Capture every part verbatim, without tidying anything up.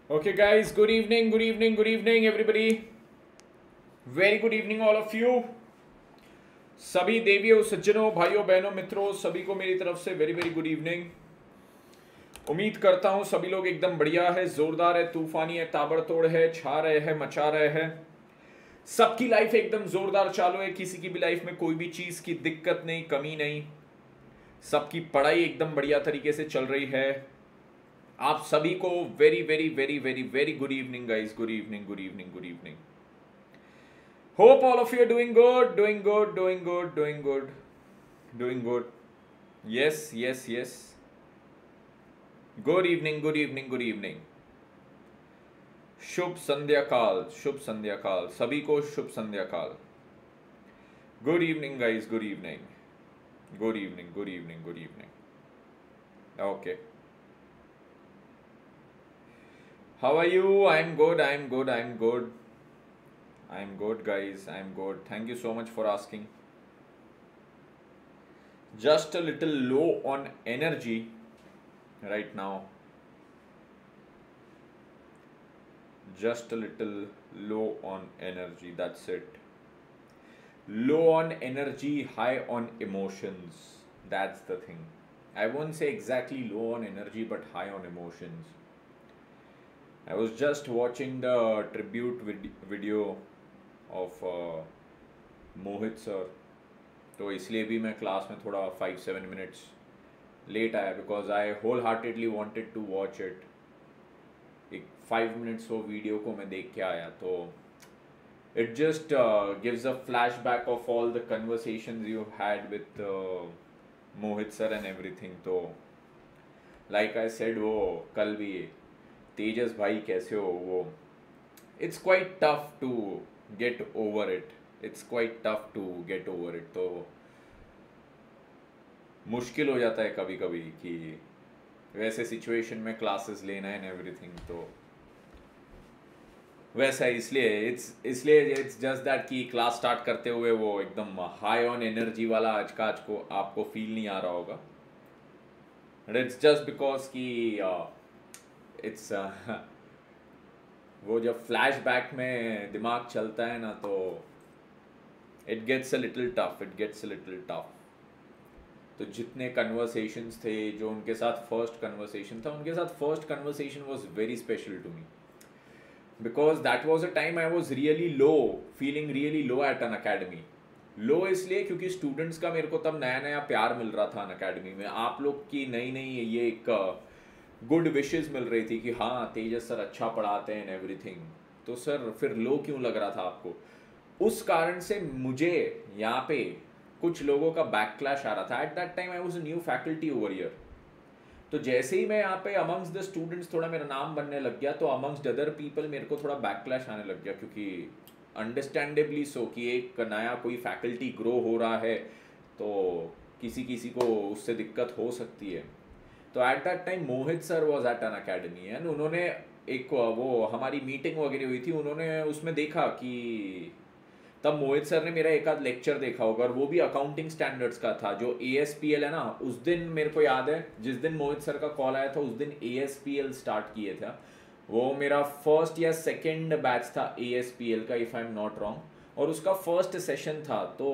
Okay, guys, good evening, good evening, good evening, everybody. Very good evening, all of you. सभी देवियों, सज्जनों, भाइयों, बहनों, मित्रों, सभी को मेरी तरफ से वेरी वेरी गुड इवनिंग। उम्मीद करता हूं सभी लोग एकदम बढ़िया है, जोरदार है, तूफानी है, ताबड़तोड़ है, छा रहे हैं, मचा रहे हैं। सबकी लाइफ एकदम जोरदार चालू है, किसी की भी लाइफ में कोई भी चीज की दिक्कत नहीं, कमी नहीं। सबकी पढ़ाई एकदम बढ़िया तरीके से चल रही है। आप सभी को very very very very very good evening guys, good evening, good evening, good evening. Hope all of you are doing good, doing good, doing good, doing good, doing good. Yes, yes, yes. Good evening, good evening, good evening. शुभ संध्या काल, शुभ संध्या काल, सभी को शुभ संध्या काल। Good evening, guys. Good evening. Good evening, good evening, good evening. Okay. How are you? I'm good, I'm good, I'm good. I'm good, guys. I'm good. Thank you so much for asking. Just a little low on energy right now. Just a little low on energy. That's it. Low on energy, high on emotions. That's the thing. I won't say exactly low on energy, but high on emotions. I was just watching the tribute vid- video of uh, Mohit sir, तो इसलिए भी मैं class में थोड़ा five seven minutes late आया, because I wholeheartedly wanted to watch it. एक five minutes वो video को मैं देख के आया, तो it just gives a flashback of all the conversations you had with Mohit sir and everything. तो लाइक आई सेड, वो कल भी तेजस भाई कैसे हो, वो it's quite tough to get over it, it's quite tough to get over it. तो मुश्किल हो जाता है कभी कभी कि वैसे सिचुएशन में क्लासेस लेना है एंड एवरीथिंग। तो वैसा है, इसलिए इट्स इसलिए इट्स जस्ट दैट कि क्लास स्टार्ट करते हुए वो एकदम हाई ऑन एनर्जी वाला आज का आज को आपको फील नहीं आ रहा होगा। इट्स जस्ट बिकॉज कि इट्स वो जब फ्लैशबैक में दिमाग चलता है ना, तो it gets a little tough, it gets a little tough. तो जितने कन्वर्सेशंस थे, जो उनके साथ फर्स्ट कन्वर्सेशन था, उनके साथ first conversation was very special to me, because that was a time I was really low, feeling really low at an academy. Low इसलिए क्योंकि स्टूडेंट्स का मेरे को तब नया नया प्यार मिल रहा था अन अकेडमी में। आप लोग की नई नई ये एक गुड विशेस मिल रही थी कि हाँ तेजस सर अच्छा पढ़ाते हैं एवरीथिंग। तो सर फिर लो क्यों लग रहा था आपको? उस कारण से मुझे यहाँ पे कुछ लोगों का बैकक्लैश आ रहा था। At that time I was a new faculty over year. तो जैसे ही मैं यहाँ पे अमंग्स द स्टूडेंट्स थोड़ा मेरा नाम बनने लग गया, तो अमंग्स अदर पीपल मेरे को थोड़ा बैकक्लैश आने लग गया, क्योंकि अंडरस्टैंडेबली सो कि एक नया कोई फैकल्टी ग्रो हो रहा है, तो किसी किसी को उससे दिक्कत हो सकती है। तो at that time Mohit sir was at an academy and उन्होंने एक वो हमारी मीटिंग वगैरह हुई थी, उन्होंने उसमें देखा कि तब मोहित सर ने मेरा एक आध लेक्चर देखा होगा, और वो भी अकाउंटिंग स्टैंडर्ड्स का था, जो ए एस पी एल है ना। उस दिन मेरे को याद है, जिस दिन मोहित सर का कॉल आया था, उस दिन A S P L start किए थे। वो मेरा फर्स्ट या सेकेंड बैच था ए एस पी एल का, if I am not wrong, और उसका फर्स्ट सेशन था। तो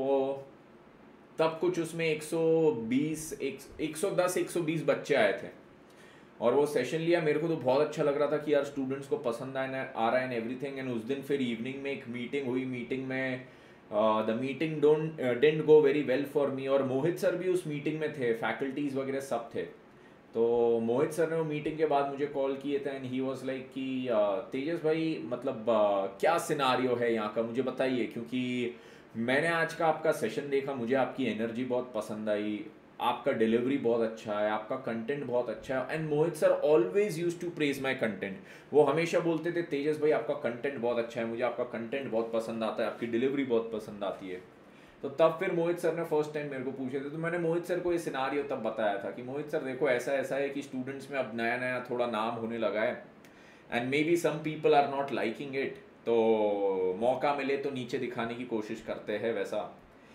तब कुछ उसमें एक सौ बीस एक सौ दस एक सौ बीस बच्चे आए थे, और वो सेशन लिया। मेरे को तो बहुत अच्छा लग रहा था कि यार स्टूडेंट्स को पसंद आना आ रहा है एंड एवरीथिंग। एंड उस दिन फिर इवनिंग में एक मीटिंग हुई, मीटिंग में the meeting don't didn't go very well for me, और मोहित सर भी उस मीटिंग में थे, फैकल्टीज वगैरह सब थे। तो मोहित सर ने वो मीटिंग के बाद मुझे कॉल किए थे एंड ही वाज लाइक कि तेजस भाई, मतलब uh, क्या सिनारियो है यहाँ का, मुझे बताइए, क्योंकि मैंने आज का आपका सेशन देखा, मुझे आपकी एनर्जी बहुत पसंद आई, आपका डिलीवरी बहुत अच्छा है, आपका कंटेंट बहुत अच्छा है। And Mohit sir always use to praise my content. वो हमेशा बोलते थे तेजस भाई आपका कंटेंट बहुत अच्छा है, मुझे आपका कंटेंट बहुत पसंद आता है, आपकी डिलीवरी बहुत पसंद आती है। तो तब फिर मोहित सर ने फर्स्ट टाइम मेरे को पूछे थे, तो मैंने मोहित सर को ये सिनारियो तब बताया था कि मोहित सर देखो ऐसा ऐसा है कि स्टूडेंट्स में अब नया नया थोड़ा नाम होने लगा है, and maybe some people are not liking it, तो मौका मिले तो नीचे दिखाने की कोशिश करते हैं वैसा।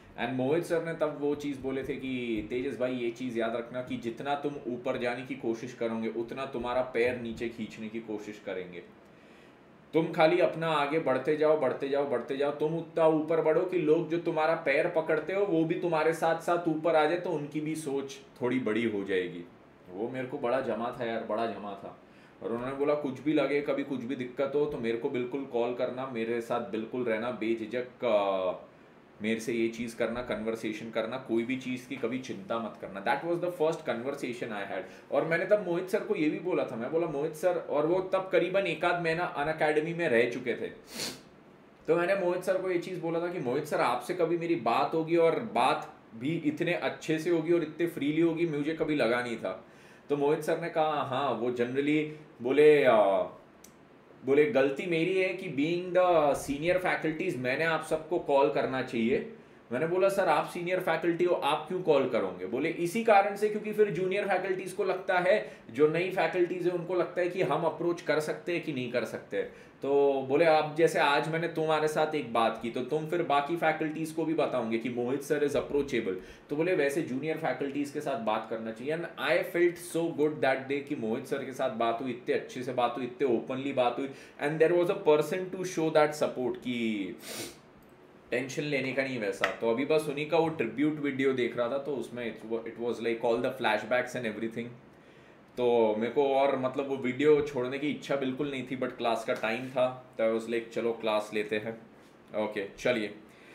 एंड मोहित सर ने तब वो चीज़ बोले थे कि तेजस भाई ये चीज़ याद रखना कि जितना तुम ऊपर जाने की कोशिश करोगे उतना तुम्हारा पैर नीचे खींचने की कोशिश करेंगे। तुम खाली अपना आगे बढ़ते जाओ बढ़ते जाओ बढ़ते जाओ, तुम उतना ऊपर बढ़ो कि लोग जो तुम्हारा पैर पकड़ते हो वो भी तुम्हारे साथ साथ ऊपर आ जाए, तो उनकी भी सोच थोड़ी बड़ी हो जाएगी। वो मेरे को बड़ा जमा था यार, बड़ा जमा था। और उन्होंने बोला कुछ भी लगे, कभी कुछ भी दिक्कत हो तो मेरे को बिल्कुल कॉल करना, मेरे साथ बिल्कुल रहना, बेझिझक मेरे से ये चीज़ करना, कन्वर्सेशन करना, कोई भी चीज़ की कभी चिंता मत करना। That was the first conversation I had. और मैंने तब मोहित सर को ये भी बोला था, मैं बोला मोहित सर, और वो तब करीबन एक आध महीना अन अकेडमी में रह चुके थे, तो मैंने मोहित सर को ये चीज़ बोला था कि मोहित सर आपसे कभी मेरी बात होगी और बात भी इतने अच्छे से होगी और इतने फ्रीली होगी, मुझे कभी लगा नहीं था। तो मोहित सर ने कहा हाँ वो जनरली बोले आ, बोले गलती मेरी है कि बीइंग द सीनियर फैकल्टीज मैंने आप सबको कॉल करना चाहिए। मैंने बोला सर आप सीनियर फैकल्टी हो, आप क्यों कॉल करोगे? बोले इसी कारण से क्योंकि फिर जूनियर फैकल्टीज को लगता है, जो नई फैकल्टीज है उनको लगता है कि हम अप्रोच कर सकते हैं कि नहीं कर सकते। तो बोले आप जैसे आज मैंने तुम्हारे साथ एक बात की तो तुम फिर बाकी फैकल्टीज को भी बताओगे कि मोहित सर इज अप्रोचेबल, तो बोले वैसे जूनियर फैकल्टीज के साथ बात करना चाहिए। And I felt so good that day कि मोहित सर के साथ बात हुई, इतने अच्छे से बात हुई, इतने ओपनली बात हुई, and there was a person to show that support कि टेंशन लेने का नहीं वैसा। तो अभी बस उन्हीं का वो ट्रिब्यूट वीडियो देख रहा था, तो उसमें it was like all the flashbacks and everything. तो मेरे को और मतलब वो वीडियो छोड़ने की इच्छा बिल्कुल नहीं थी, बट क्लास का टाइम था तो आई वाज लाइक चलो क्लास लेते हैं। ओके चलिए,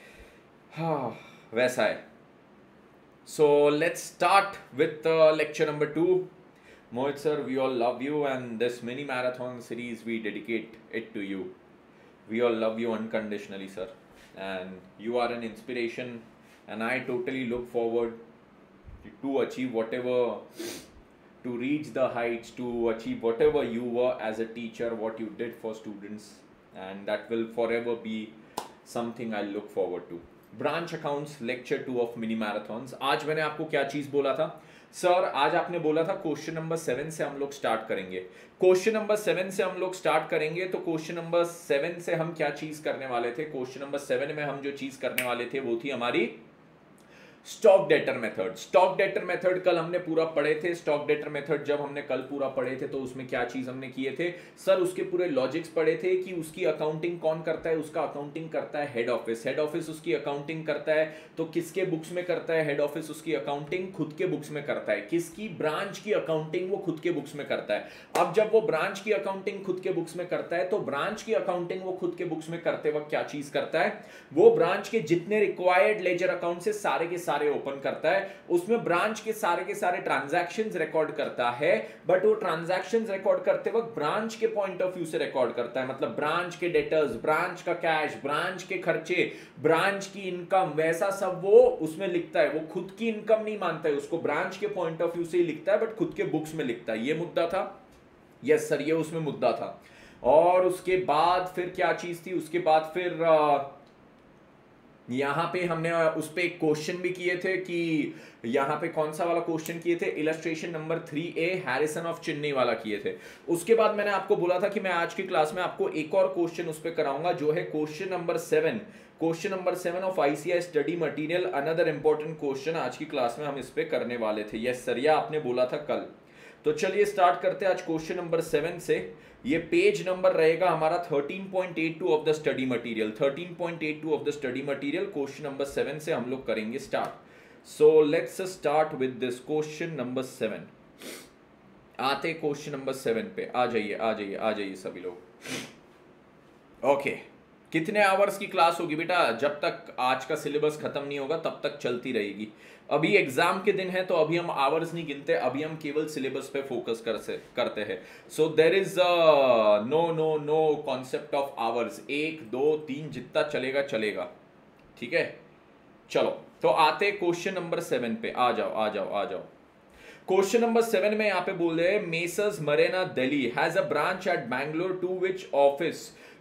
हाँ वैसा है। So let's start with lecture number two. Mohit sir, we all love you and this mini marathon series we dedicate it to you. We all love you unconditionally, sir, and you are an inspiration, and I totally look forward to achieve whatever, to reach the heights, to achieve whatever you were as a teacher, what you did for students, and that will forever be something I look forward to. Branch accounts lecture two of mini marathons. आज मैंने आपको क्या चीज़ बोला था sir? आज आपने बोला था क्वेश्चन नंबर सेवन से हम लोग स्टार्ट करेंगे। क्वेश्चन नंबर सेवन से हम लोग स्टार्ट करेंगे, तो क्वेश्चन नंबर सेवन से हम क्या चीज करने वाले थे? क्वेश्चन नंबर सेवन में हम जो चीज करने वाले थे वो थी हमारी stock debtor method. Stock debtor method कल हमने पूरा पढ़े थे। स्टॉक डेटर मेथड जब हमने कल पूरा पढ़े थे तो उसमें क्या चीज हमने किए थे सर? उसके पूरे लॉजिक्स पढ़े थे कि उसकी अकाउंटिंग कौन करता है। उसका अकाउंटिंग करता है हेड ऑफिस। हेड ऑफिस उसकी अकाउंटिंग करता है तो किसके बुक्स में करता है? हेड ऑफिस उसकी अकाउंटिंग खुद के बुक्स में करता है। किसकी? ब्रांच की अकाउंटिंग वो खुद के बुक्स में करता है। अब जब वो ब्रांच की अकाउंटिंग खुद के बुक्स में करता है तो ब्रांच की अकाउंटिंग वो खुद के बुक्स में करते वक्त क्या चीज करता है? वो ब्रांच के जितने रिक्वायर्ड लेजर अकाउंट से सारे के सारे ओपन करता है। उसमें ब्रांच के सारे के सारे ट्रांजैक्शंस रिकॉर्ड करता है, बट वो ट्रांजैक्शंस रिकॉर्ड करते वक्त ब्रांच के पॉइंट ऑफ व्यू से रिकॉर्ड करता है। मतलब ब्रांच के डेटर्स, ब्रांच का कैश, ब्रांच के खर्चे, ब्रांच की इनकम, वैसा सब वो उसमें लिखता है। वो खुद की इनकम नहीं मानता है, उसको ब्रांच के पॉइंट ऑफ व्यू से ही लिखता है, बट खुद के बुक्स में लिखता है। ये मुद्दा था। यस सर, ये उसमें मुद्दा था। और उसके बाद फिर क्या चीज थी? उसके बाद फिर आ, यहाँ पे हमने उस पे एक क्वेश्चन भी किए थे कि यहाँ पे कौन सा वाला क्वेश्चन किए थे? Illustration number three A Harrison of Chennai वाला किए थे। उसके बाद मैंने आपको बोला था कि मैं आज की क्लास में आपको एक और क्वेश्चन उस पे कराऊंगा, जो है question number seven. Question number seven of ICI study material, another important question आज की क्लास में हम इस पे करने वाले थे। यस सर, यह आपने बोला था कल। तो चलिए स्टार्ट करते हैं आज क्वेश्चन नंबर सेवन से। ये पेज नंबर रहेगा हमारा thirteen point eight two of the study material. Thirteen point eight two of the study material question number seven से हम लोग करेंगे start. So let's start with this question number seven. आते question number seven पे। आ जाइए आ जाइए आ जाइए सभी लोग। Okay okay. कितने आवर्स की क्लास होगी बेटा? जब तक आज का सिलेबस खत्म नहीं होगा तब तक चलती रहेगी। अभी एग्जाम के दिन है तो अभी हम आवर्स नहीं गिनते, अभी हम केवल सिलेबस पे फोकस कर से करते हैं। So there is no no no concept of hours. एक दो तीन जितना चलेगा चलेगा, ठीक है। चलो तो आते क्वेश्चन नंबर सेवन पे। आ जाओ आ जाओ आ जाओ। क्वेश्चन नंबर सेवन में यहाँ पे बोल रहे हैं messrs Marena Delhi has a branch at Bangalore to which office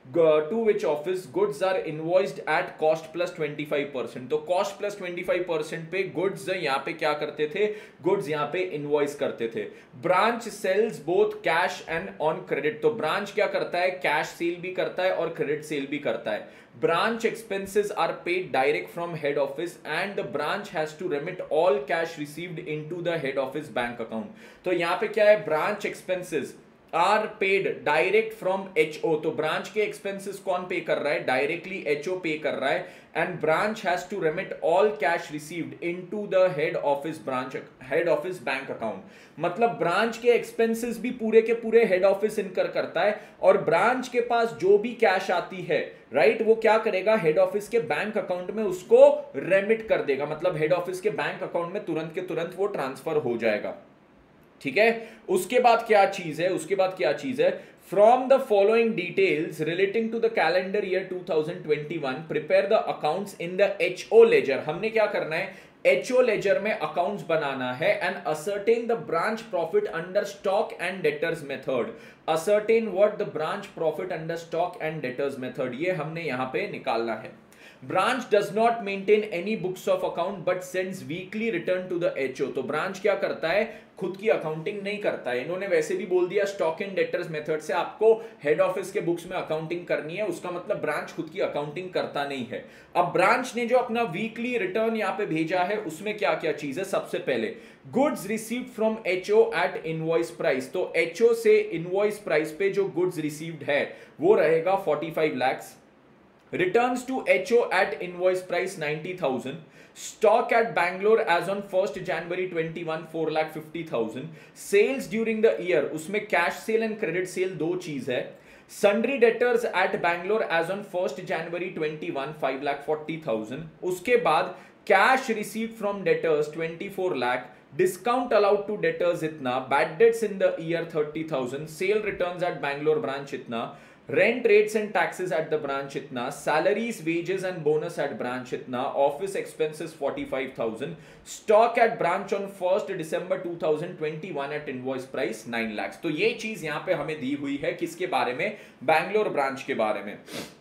to which office goods are invoiced at cost plus twenty five percent. तो cost plus twenty five percent पे गुड्स यहाँ पे क्या करते थे, गुड्स यहाँ पे इनवॉइस करते थे। Branch sells both cash and on credit. तो ब्रांच क्या करता है, कैश सेल भी करता है और क्रेडिट सेल भी करता है। Branch expenses are paid direct from head office and the branch has to remit all cash received into the head office bank account. तो यहाँ पे क्या है, branch expenses are paid direct from HO. तो branch के expenses कौन pay कर रहा है, डायरेक्टली एचओ पे कर रहा है। And branch has to remit all cash received into the head office branch head office bank account. मतलब ब्रांच के एक्सपेंसेस भी पूरे के पूरे हेड ऑफिस इनकर करता है और ब्रांच के पास जो भी कैश आती है, राइट, वो क्या करेगा, हेड ऑफिस के बैंक अकाउंट में उसको रेमिट कर देगा। मतलब हेड ऑफिस के बैंक अकाउंट में तुरंत के तुरंत वो ट्रांसफर हो जाएगा। ठीक है, उसके बाद क्या चीज है, उसके बाद क्या चीज है, from the following details relating to the calendar year two thousand twenty one prepare the accounts in the HO ledger. हमने क्या करना है, एचओ लेजर में अकाउंट्स बनाना है। And ascertain the branch profit under stock and debtors method. Ascertain what, the branch profit under stock and debtors method, ये हमने यहां पे निकालना है। Branch does not maintain any books of account but sends weekly return to the HO. तो branch क्या करता है, खुद की अकाउंटिंग नहीं करता है। इन्होंने वैसे भी बोल दिया स्टॉक एंड डेटर्स मेथड से आपको हेड ऑफिस के बुक्स में अकाउंटिंग करनी है, उसका मतलब ब्रांच खुद की अकाउंटिंग करता नहीं है। अब ब्रांच ने जो अपना वीकली रिटर्न यहां पे भेजा है उसमें क्या क्या चीज है, सबसे पहले goods received from HO at invoice price. तो एचओ से इनवॉइस प्राइस पे जो गुड्स रिसीव्ड है वो रहेगा forty five lakhs. Returns to H O at invoice price ninety thousand. Stock at Bangalore as on first January twenty-one four lakh fifty thousand. Sales during the year, उसमें cash sale and credit sale दो चीज है। Sundry debtors at Bangalore as on first January twenty-one five lakh forty thousand. उसके बाद cash received from debtors twenty-four lakh. Discount allowed to debtors इतना, bad debts in the year thirty thousand. Sale returns at Bangalore branch इतना, rent rates and taxes at the branch इतना, salaries wages and bonus at branch इतना, office expenses forty five thousand, stock at branch on first December two thousand twenty one at invoice price nine lakh. तो ये चीज यहां पे हमें दी हुई है, किसके बारे में, बैंगलोर ब्रांच के बारे में।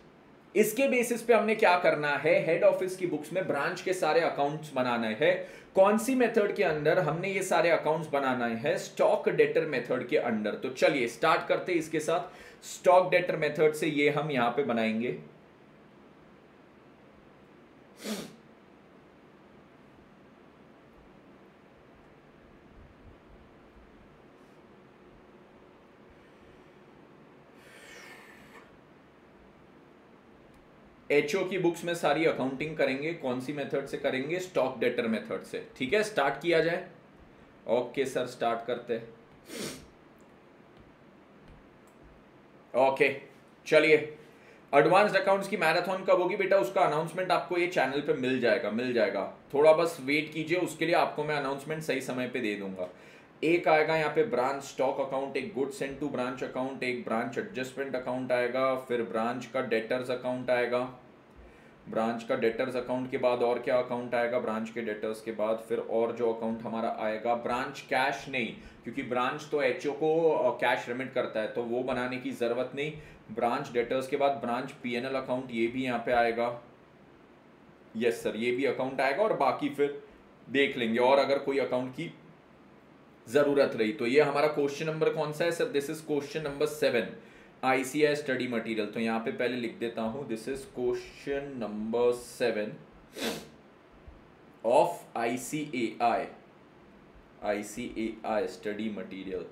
इसके बेसिस पे हमने क्या करना है, हेड ऑफिस की बुक्स में ब्रांच के सारे अकाउंट्स बनाना है। कौन सी मेथड के अंदर हमने ये सारे अकाउंट्स बनाना है, स्टॉक डेटर मेथड के अंदर। तो चलिए स्टार्ट करते हैं इसके साथ। स्टॉक डेटर मेथड से ये हम यहां पे बनाएंगे। एचओ की बुक्स में सारी अकाउंटिंग करेंगे, कौन सी मेथड से करेंगे, स्टॉक डेटर मेथड से। ठीक है, स्टार्ट किया जाए। ओके सर, स्टार्ट करते हैं। ओके चलिए, एडवांस्ड अकाउंट्स की मैराथन कब होगी बेटा, उसका अनाउंसमेंट आपको ये चैनल पे मिल जाएगा, मिल जाएगा। थोड़ा बस वेट कीजिए, उसके लिए आपको मैं अनाउंसमेंट सही समय पे दे दूंगा। एक आएगा यहाँ पे ब्रांच स्टॉक अकाउंट, एक goods sent to branch account, एक ब्रांच एडजस्टमेंट अकाउंट आएगा, फिर ब्रांच का डेटर्स अकाउंट आएगा। ब्रांच का डेटर्स अकाउंट के बाद और क्या अकाउंट आएगा, ब्रांच के डेटर्स के बाद फिर और जो अकाउंट हमारा आएगा, ब्रांच कैश नहीं, क्योंकि ब्रांच तो एचओ को कैश रिमिट करता है तो वो बनाने की जरूरत नहीं। ब्रांच डेटर्स के बाद ब्रांच पीएनएल अकाउंट, ये भी यहाँ पे आएगा। यस सर, ये भी अकाउंट आएगा और बाकी फिर देख लेंगे और अगर कोई अकाउंट की जरूरत रही तो। ये हमारा क्वेश्चन नंबर कौन सा है sir, this is question number seven, ICI study material. तो यहाँ पे पहले लिख देता हूं, this is question number seven of ICAI ICAI study material.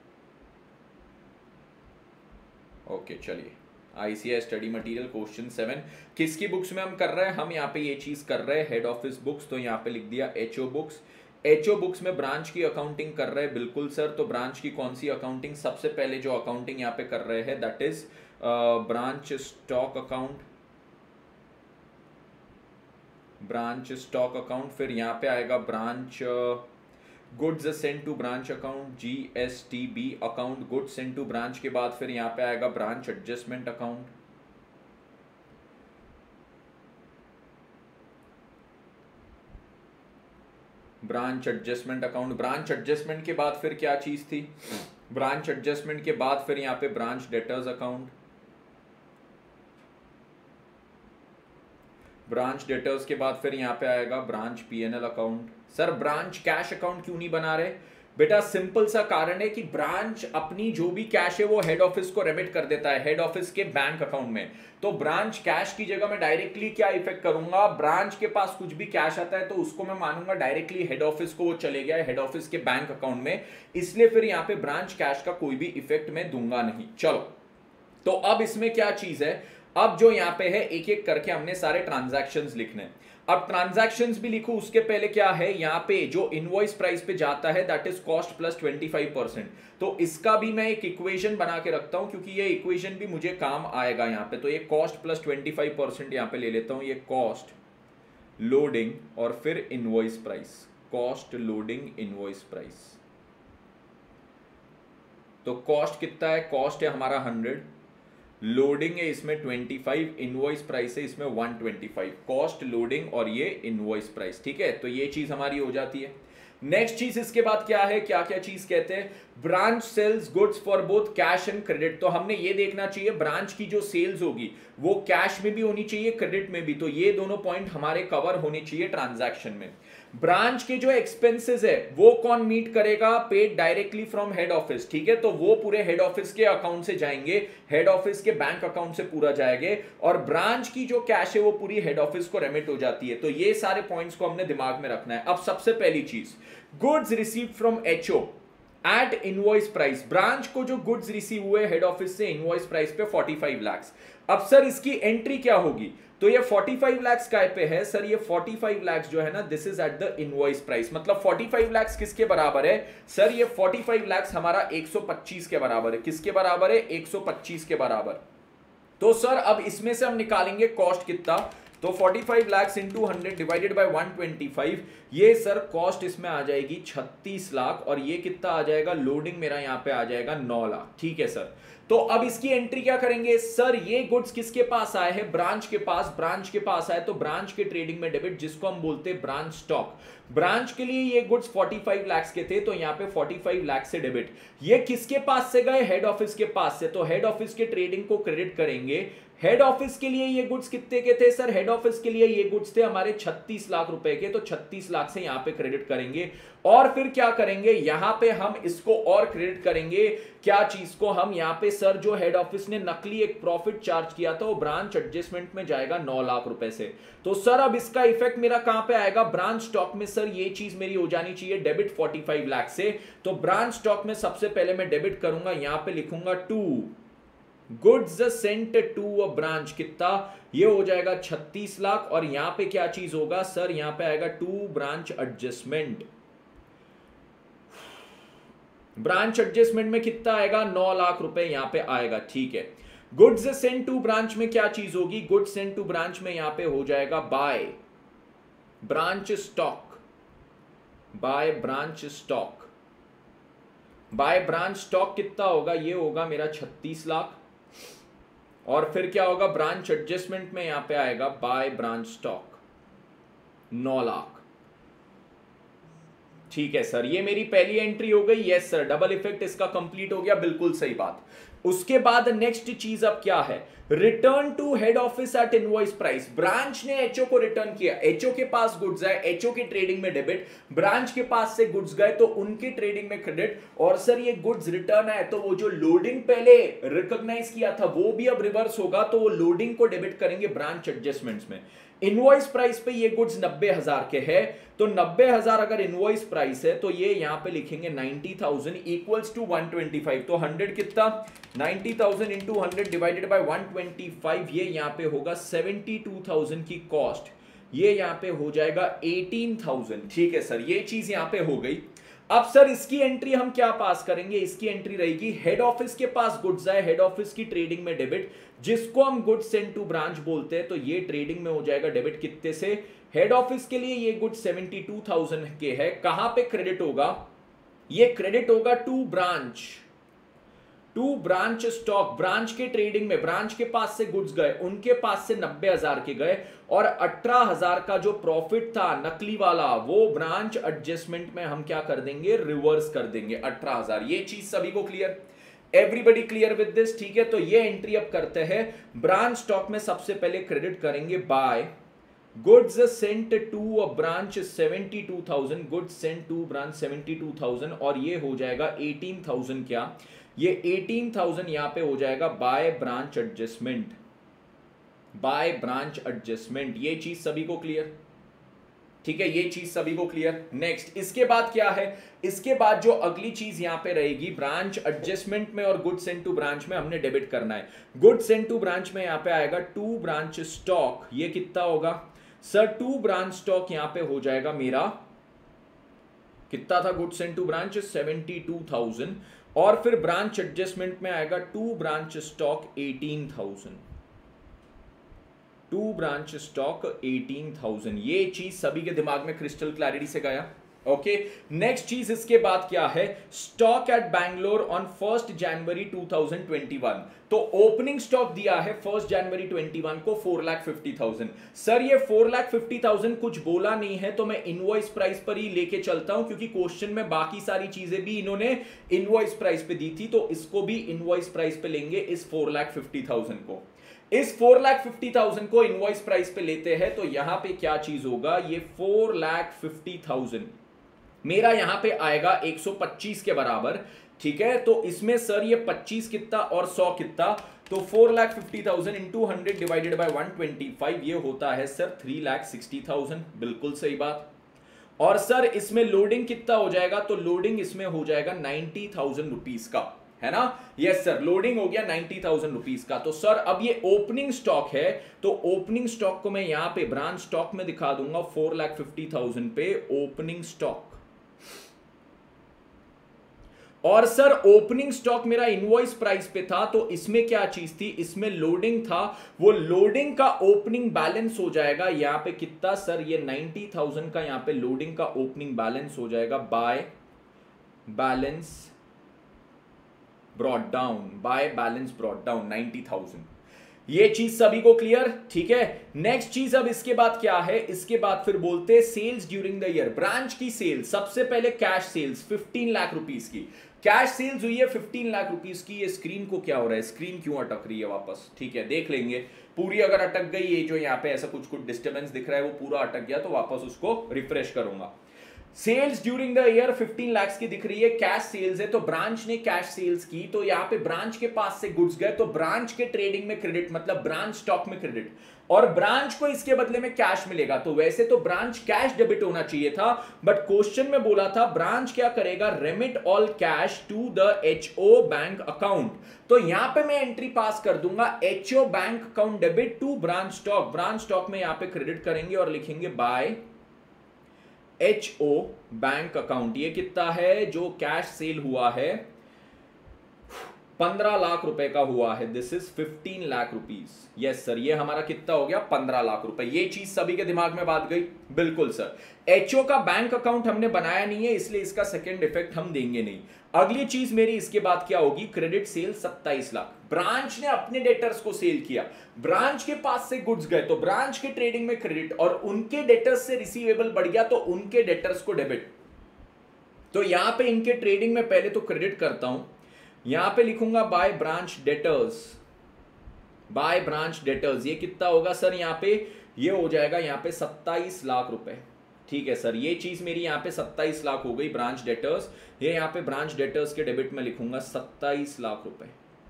Okay चलिए, ICI study material question seven किसकी बुक्स में हम कर रहे हैं, हम यहाँ पे ये चीज कर रहे हैं हेड ऑफिस बुक्स। तो यहाँ पे लिख दिया एचओ बुक्स। एचओ बुक्स में ब्रांच की अकाउंटिंग कर रहे हैं, बिल्कुल सर। तो ब्रांच की कौन सी अकाउंटिंग, सबसे पहले जो अकाउंटिंग यहाँ पे कर रहे हैं that is branch stock account, branch stock account. फिर यहाँ पे आएगा branch goods sent to branch account, GSTB account, goods sent to branch के बाद फिर यहाँ पे आएगा branch adjustment account. Branch adjustment account, branch adjustment के बाद फिर क्या चीज थी, ब्रांच एडजस्टमेंट के बाद फिर यहाँ पे branch debtors account. Branch debtors के बाद फिर यहाँ पे आएगा branch PNL account. Sir branch cash account क्यों नहीं बना रहे? बेटा सिंपल सा कारण है कि ब्रांच अपनी जो भी कैश है वो हेड ऑफिस को रेमिट कर देता है, हेड ऑफिस के बैंक अकाउंट में। तो ब्रांच कैश की जगह मैं डायरेक्टली क्या इफेक्ट करूंगा, ब्रांच के पास कुछ भी कैश आता है तो उसको मैं मानूंगा डायरेक्टली हेड ऑफिस को वो चले गया है, हेड ऑफिस के बैंक अकाउंट में, इसलिए फिर यहाँ पे ब्रांच कैश का कोई भी इफेक्ट मैं दूंगा नहीं। चलो तो अब इसमें क्या चीज है, अब जो यहाँ पे है एक एक करके हमने सारे ट्रांजैक्शंस लिखने। अब ट्रांजैक्शंस भी लिखो, उसके पहले क्या है यहाँ पे जो इनवॉइस प्राइस पे जाता है that is cost plus twenty five percent. तो इसका भी मैं एक इक्वेशन बना के रखता हूं क्योंकि ये इक्वेशन भी मुझे काम आएगा यहाँ पे। तो ये cost plus twenty five percent यहाँ पे ले लेता हूं, ये कॉस्ट लोडिंग और फिर invoice price, cost loading invoice price. तो कॉस्ट कितना है, कॉस्ट है हमारा हंड्रेड, लोडिंग है इसमें पच्चीस, इनवॉइस प्राइस है इसमें one twenty five, cost loading और ये इनवॉइस प्राइस। ठीक है, तो ये चीज हमारी हो जाती है। नेक्स्ट चीज इसके बाद क्या है, क्या क्या चीज कहते हैं, branch sales goods for both cash and credit. तो हमने ये देखना चाहिए ब्रांच की जो सेल्स होगी वो कैश में भी होनी चाहिए, क्रेडिट में भी। तो ये दोनों पॉइंट हमारे कवर होने चाहिए ट्रांजैक्शन में। ब्रांच के जो एक्सपेंसेस है वो कौन मीट करेगा, paid directly from head office. ठीक है, तो वो पूरे हेड ऑफिस के अकाउंट से जाएंगे, हेड ऑफिस के बैंक अकाउंट से पूरा जाएंगे, और ब्रांच की जो कैश है वो पूरी हेड ऑफिस को रेमिट हो जाती है। तो ये सारे पॉइंट्स को हमने दिमाग में रखना है। अब सबसे पहली चीज, goods received from HO at invoice price. Branch को जो गुड्स रिसीव हुए हेड ऑफिस से इनवॉइस प्राइस पे पैंतालीस लाख। अब सर इसकी एंट्री क्या होगी, तो ये पैंतालीस लाख काय पे है सर, ये पैंतालीस लाख जो है ना this is at the invoice price. मतलब पैंतालीस लाख किसके बराबर है सर, ये पैंतालीस लाख हमारा एक सौ पच्चीस के बराबर है। किसके बराबर है, एक सौ पच्चीस के बराबर। तो सर अब इसमें से हम निकालेंगे कॉस्ट कितना, तो पैंतालीस lakh into hundred divided by one twenty five, ये सर कॉस्ट इसमें आ जाएगी छत्तीस लाख, और ये कितना आ जाएगा, लोडिंग मेरा यहाँ पे आ जाएगा नौ लाख। ठीक है सर, तो अब इसकी एंट्री क्या करेंगे सर, ये गुड्स किसके पास आए हैं, ब्रांच के पास। ब्रांच के पास आए तो ब्रांच के ट्रेडिंग में डेबिट, जिसको हम बोलते हैं ब्रांच स्टॉक। ब्रांच के लिए ये गुड्स पैंतालीस लाख के थे तो यहाँ पे पैंतालीस लाख से डेबिट। ये किसके पास से गए, हेड ऑफिस के पास से, तो हेड ऑफिस के ट्रेडिंग को क्रेडिट करेंगे। हेड ऑफिस के लिए ये गुड्स कितने के थे सर, हेड ऑफिस के लिए ये गुड्स थे हमारे छत्तीस लाख रुपए के, तो छत्तीस लाख से यहां पे क्रेडिट करेंगे। और फिर क्या करेंगे, यहां पे हम इसको और क्रेडिट करेंगे, क्या चीज को, हम यहां पे सर जो हेड ऑफिस ने नकली एक प्रॉफिट चार्ज किया था वो ब्रांच एडजस्टमेंट में जाएगा नौ लाख रुपए से। तो सर अब इसका इफेक्ट मेरा कहां पे आएगा, ब्रांच स्टॉक में। सर ये चीज मेरी हो जानी चाहिए डेबिट पैंतालीस लाख से। तो ब्रांच स्टॉक में सबसे पहले मैं डेबिट करूंगा, यहां पे लिखूंगा to goods sent to a branch, कितना, ये हो जाएगा छत्तीस लाख। और यहां पे क्या चीज होगा सर, यहां पे आएगा to branch adjustment. Branch adjustment में कितना आएगा, नौ लाख रुपए यहां पे आएगा। ठीक है, गुड्स सेंट टू ब्रांच में क्या चीज होगी, गुड्स सेंट टू ब्रांच में यहां पे हो जाएगा by branch stock, by branch stock. By branch stock कितना होगा, ये होगा मेरा छत्तीस लाख। और फिर क्या होगा, ब्रांच एडजस्टमेंट में यहां पे आएगा बाय ब्रांच स्टॉक नौ लाख। ठीक है सर, ये मेरी पहली एंट्री हो गई। यस सर, डबल इफेक्ट इसका कंप्लीट हो गया, बिल्कुल सही बात। उसके बाद नेक्स्ट चीज अब क्या है, return to head office at invoice price. Branch ने एचओ को रिटर्न किया, एचओ के पास गुड्स आए, एचओ के ट्रेडिंग में डेबिट, ब्रांच के पास से गुड्स गए तो उनके ट्रेडिंग में क्रेडिट। और सर ये गुड्स रिटर्न आए तो वो जो लोडिंग पहले रिकॉग्नाइज किया था वो भी अब रिवर्स होगा, तो वो लोडिंग को डेबिट करेंगे ब्रांच एडजस्टमेंट्स में। इनवॉइस प्राइस पे ये गुड्स नब्बे हजार के है, तो नब्बे हजार अगर इनवॉइस प्राइस है तो ये यहां पे लिखेंगे ninety thousand equals to one twenty five. तो हंड्रेड कितना, ninety thousand into hundred divided by one twenty five, ये यहां पे होगा सेवेंटी टू थाउजेंड की कॉस्ट, ये यहां पे हो जाएगा एटीन थाउजेंड। ठीक है सर, ये चीज यहां पे हो गई। अब सर इसकी एंट्री हम क्या पास करेंगे, इसकी एंट्री रहेगी हेड ऑफिस के पास गुड्स आए, हेड ऑफिस की ट्रेडिंग में डेबिट, जिसको हम गुड्स सेंट टू ब्रांच बोलते हैं। तो ये ट्रेडिंग में हो जाएगा डेबिट कितने से, हेड ऑफिस के लिए ये गुड्स सेवेंटी टू थाउजेंड के है। कहां पे क्रेडिट होगा, ये क्रेडिट होगा to branch, to branch stock. Branch के ट्रेडिंग में ब्रांच के पास से गुड्स गए, उनके पास से नब्बे हजार के गए, और अठारह हजार का जो प्रॉफिट था नकली वाला वो ब्रांच एडजस्टमेंट में हम क्या कर देंगे, रिवर्स कर देंगे अठारह हजार। ये चीज सभी को clear, everybody clear with this. ठीक है, तो ये एंट्री अब करते हैं, ब्रांच स्टॉक में सबसे पहले क्रेडिट करेंगे by goods sent to a branch seventy two thousand, goods sent to branch seventy two thousand, और ये हो जाएगा एटीन थाउजेंड, क्या ये एटीन थाउजेंड यहां पे हो जाएगा by branch adjustment, by branch adjustment. ये चीज सभी को क्लियर, ठीक है, ये चीज सभी को क्लियर। नेक्स्ट इसके बाद क्या है, इसके बाद जो अगली चीज यहां पे रहेगी, ब्रांच एडजस्टमेंट में और गुड्स सेंट टू ब्रांच में हमने डेबिट करना है। गुड्स सेंट टू ब्रांच में यहां पे आएगा टू ब्रांच स्टॉक, ये कितना होगा सर, टू ब्रांच स्टॉक यहां पे हो जाएगा मेरा, कितना था goods sent to branch seventy two thousand, और फिर ब्रांच एडजस्टमेंट में आएगा to branch stock eighteen thousand, to branch stock eighteen thousand. ये चीज सभी के दिमाग में क्रिस्टल क्लैरिटी से गया। ओके, नेक्स्ट चीज इसके बाद क्या है, stock at Bangalore on first January two thousand twenty one. तो ओपनिंग स्टॉक दिया है फर्स्ट जनवरी ट्वेंटी वन को four lakh fifty thousand. Sir ये फोर लाख फिफ्टी थाउजेंड कुछ बोला नहीं है, तो मैं इनवॉइस प्राइस पर ही लेके चलता हूं, क्योंकि क्वेश्चन में बाकी सारी चीजें भी इन्होंने इनवॉइस प्राइस पे दी थी, तो इसको भी इनवॉइस प्राइस पे लेंगे, इस फोर लाख फिफ्टी थाउजेंड को, इस फोर लाख फिफ्टी थाउजेंड को इनवॉइस प्राइस पे लेते हैं। तो यहां पे क्या चीज होगा, ये फोर लाख फिफ्टी थाउजेंड मेरा यहां पे आएगा एक सौ पच्चीस के बराबर, ठीक है। तो इसमें सर ये पच्चीस कितना और सौ कितना, तो four lakh fifty thousand into hundred divided by one twenty five, ये होता है sir three lakh sixty thousand, बिल्कुल सही बात। और सर इसमें लोडिंग कितना हो जाएगा, तो लोडिंग इसमें हो जाएगा नाइन्टी थाउजेंड रुपीज का, है ना। यस सर, लोडिंग हो गया नाइन्टी थाउजेंड रुपीज का। तो सर अब ये ओपनिंग स्टॉक है, तो ओपनिंग स्टॉक को मैं यहां पे ब्रांच स्टॉक में दिखा दूंगा फोर लाख फिफ्टी थाउजेंड पे ओपनिंग स्टॉक। और सर ओपनिंग स्टॉक मेरा इनवॉइस प्राइस पे था, तो इसमें क्या चीज थी, इसमें लोडिंग था, वो लोडिंग का ओपनिंग बैलेंस हो जाएगा यहां पे कितना सर, ये नाइन्टी थाउजेंड का यहां पे लोडिंग का ओपनिंग बैलेंस हो जाएगा by balance brought down, by balance brought down ninety thousand. ये चीज सभी को क्लियर, ठीक है। नेक्स्ट चीज अब इसके बाद क्या है, इसके बाद फिर बोलते हैं sales during the year, branch की सेल्स। सबसे पहले cash sales fifteen lakh rupees की कैश सेल्स हुई है फिफ्टीन लाख रुपीस की। ये स्क्रीन को क्या हो रहा है, स्क्रीन क्यों अटक रही है वापस, ठीक है देख लेंगे पूरी। अगर अटक गई, ये जो यहाँ पे ऐसा कुछ कुछ डिस्टर्बेंस दिख रहा है वो पूरा अटक गया, तो वापस उसको रिफ्रेश करूंगा। Sales during the year fifteen lakh की दिख रही है, कैश सेल्स है, तो ब्रांच ने कैश सेल्स की, तो यहाँ पे ब्रांच के पास से गुड्स गए, तो ब्रांच के ट्रेडिंग में क्रेडिट, मतलब ब्रांच स्टॉक में क्रेडिट, और ब्रांच को इसके बदले में कैश मिलेगा। तो वैसे तो ब्रांच कैश डेबिट होना चाहिए था, बट क्वेश्चन में बोला था ब्रांच क्या करेगा, remit all cash to the HO bank account. तो यहां पे मैं एंट्री पास कर दूंगा, HO bank account debit to branch stock, branch stock में यहां पे क्रेडिट करेंगे और लिखेंगे by H O bank account. ये कितना है, जो कैश सेल हुआ है पंद्रह लाख रुपए का हुआ है, this is fifteen lakh rupees. Yes sir, ये हमारा कितना हो गया, पंद्रह लाख रुपए। ये चीज सभी के दिमाग में बात गई, बिल्कुल सर। एचओ का बैंक अकाउंट हमने बनाया नहीं है, इसलिए इसका सेकंड इफेक्ट हम देंगे नहीं। अगली चीज मेरी इसके बाद क्या होगी, क्रेडिट सेल सत्ताईस लाख। ब्रांच ने अपने डेटर्स को सेल किया, ब्रांच के पास से गुड्स गए, तो ब्रांच के ट्रेडिंग में क्रेडिट, और उनके डेटर्स से रिसीवेबल बढ़ गया, तो उनके डेटर्स को डेबिट। तो यहां पे इनके ट्रेडिंग में पहले तो क्रेडिट करता हूं, यहां पे लिखूंगा by branch debtors, by branch debtors. ये कितना होगा सर, यहां पे ये हो जाएगा यहां पे सत्ताईस लाख रुपए, ठीक है सर। ये चीज मेरी यहां पे सत्ताईस लाख हो गई ब्रांच डेटर्स। ये यहां पे ब्रांच डेटर्स के डेबिट में लिखूंगा सत्ताईस लाख रुपए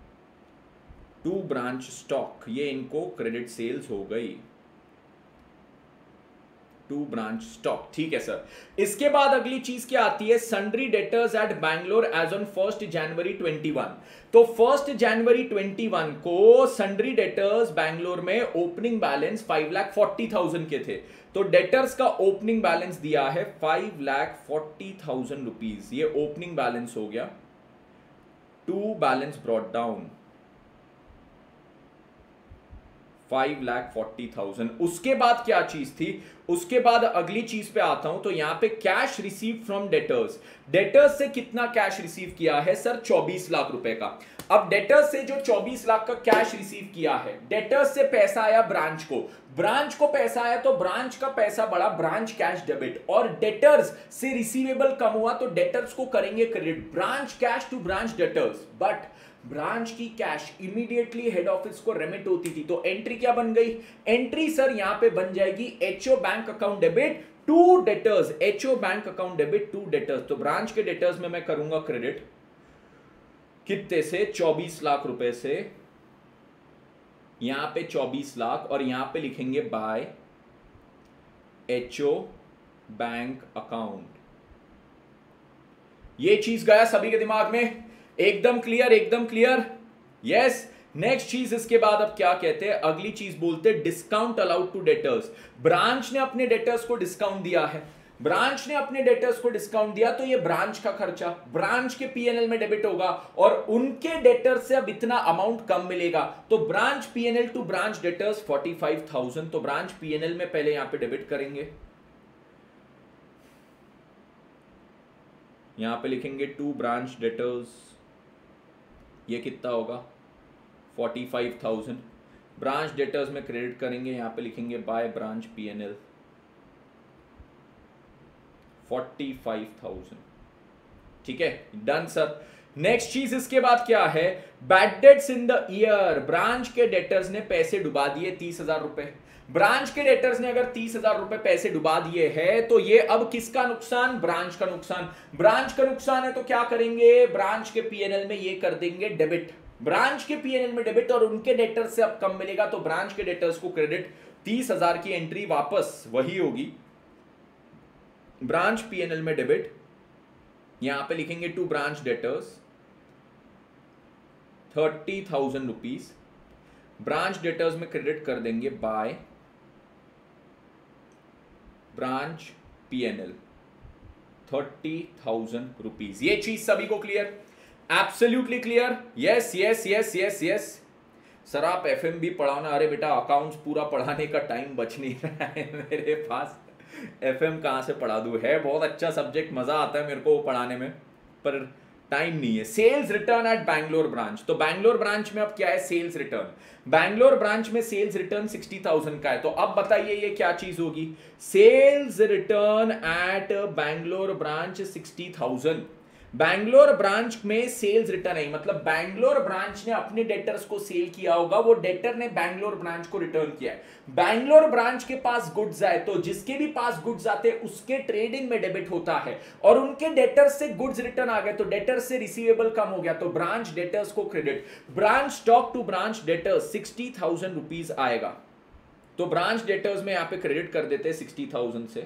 टू ब्रांच स्टॉक, ये इनको क्रेडिट सेल्स हो गई टू ब्रांच स्टॉक, ठीक है सर। इसके बाद अगली चीज क्या आती है, sundry debtors at Bangalore as on first January twenty one. तो फर्स्ट जनवरी ट्वेंटी वन को सन्ड्री डेटर्स बैंगलोर में opening balance five lakh forty thousand के थे, तो डेटर्स का ओपनिंग बैलेंस दिया है five lakh forty thousand rupees. ये ओपनिंग बैलेंस हो गया, to balance brought down five lakh forty thousand. उसके बाद क्या चीज थी, उसके बाद अगली चीज पे आता हूं, तो यहां पे cash receive from debtors. Debtors से कितना कैश रिसीव किया है सर? चौबीस लाख रुपए का। अब डेटर्स से जो चौबीस लाख का कैश रिसीव किया है, डेटर्स से पैसा आया ब्रांच को, ब्रांच को पैसा आया तो ब्रांच का पैसा बढ़ा, ब्रांच कैश डेबिट, और डेटर्स से रिसीवेबल कम हुआ तो डेटर्स को करेंगे credit, branch cash to branch debtors. But branch की कैश इमीडिएटली हेड ऑफिस को रेमिट होती थी, तो एंट्री क्या बन गई? एंट्री सर यहां पे बन जाएगी HO bank account debit to debtors, HO bank account debit to debtors. तो ब्रांच के डेटर्स में मैं करूंगा क्रेडिट कितने से? चौबीस लाख रुपए से, यहां पे चौबीस लाख, और यहां पे लिखेंगे बाय एचओ बैंक अकाउंट। ये चीज गया सभी के दिमाग में? एकदम क्लियर, एकदम क्लियर, यस। नेक्स्ट चीज इसके बाद अब क्या कहते हैं? अगली चीज बोलते हैं discount allowed to debtors. Branch ने अपने डेटर्स को डिस्काउंट दिया है, ब्रांच ने अपने डेटर्स को डिस्काउंट दिया, तो ये ब्रांच का खर्चा ब्रांच के पीएनएल में डेबिट होगा, और उनके डेटर्स से अब इतना अमाउंट कम मिलेगा, तो branch PNL to branch debtors forty five thousand, तो ब्रांच पीएनएल में पहले यहां पे डेबिट करेंगे, यहां पे लिखेंगे टू ब्रांच डेटर्स, ये कितना होगा? Forty five thousand. Branch debtors में क्रेडिट करेंगे, यहां पे लिखेंगे by branch PNL forty five thousand. ठीक है, डन सर। नेक्स्ट चीज इसके बाद क्या है? Bad debts in the year. Branch के डेटर्स ने पैसे डुबा दिए तीस हजार रुपए, ब्रांच के डेटर्स ने अगर तीस हजार रुपए पैसे डुबा दिए हैं, तो ये अब किसका नुकसान? ब्रांच का नुकसान। ब्रांच का नुकसान है तो क्या करेंगे? ब्रांच के पीएनएल में ये कर देंगे डेबिट, ब्रांच के पीएनएल में डेबिट, और उनके डेटर्स से अब कम मिलेगा, तो ब्रांच के डेटर्स को क्रेडिट, तीस हजार की एंट्री वापस वही होगी, ब्रांच पीएनएल में डेबिट, यहां पे लिखेंगे to branch debtors thirty thousand rupees, branch debtors में क्रेडिट कर देंगे by branch PNL thirty thousand rupees. ये चीज सभी को clear? Absolutely clear, yes yes yes yes yes. Sir आप एफएम भी पढ़ाना? अरे बेटा अकाउंट्स पूरा पढ़ाने का टाइम बच नहीं रहा है मेरे पास, एफएम कहां से पढ़ा दूं? है बहुत अच्छा सब्जेक्ट, मजा आता है मेरे को पढ़ाने में, पर टाइम नहीं है। Sales return at Bangalore branch, तो बैंगलोर ब्रांच में अब क्या है? Sales return. बैंगलोर ब्रांच में सेल्स रिटर्न सिक्सटी थाउजेंड का है, तो अब बताइए ये क्या चीज होगी? Sales return at Bangalore branch sixty thousand. Bangalore branch में सेल्स रिटर्न है, मतलब बैंगलोर ब्रांच ने अपने डेटर्स को सेल किया होगा, वो डेटर ने बैंगलोर ब्रांच को रिटर्न किया है। बैंगलोर ब्रांच के पास गुड्स आए, तो जिसके भी पास गुड्स आते हैं उसके ट्रेडिंग में डेबिट होता है, और उनके डेटर्स से गुड्स रिटर्न आ गए, तो डेटर्स से रिसीवेबल कम हो गया, तो ब्रांच डेटर्स को credit, branch stock to branch debtors sixty thousand rupees आएगा, तो ब्रांच डेटर्स में यहां पे क्रेडिट कर देते हैं सिक्सटी थाउजेंड से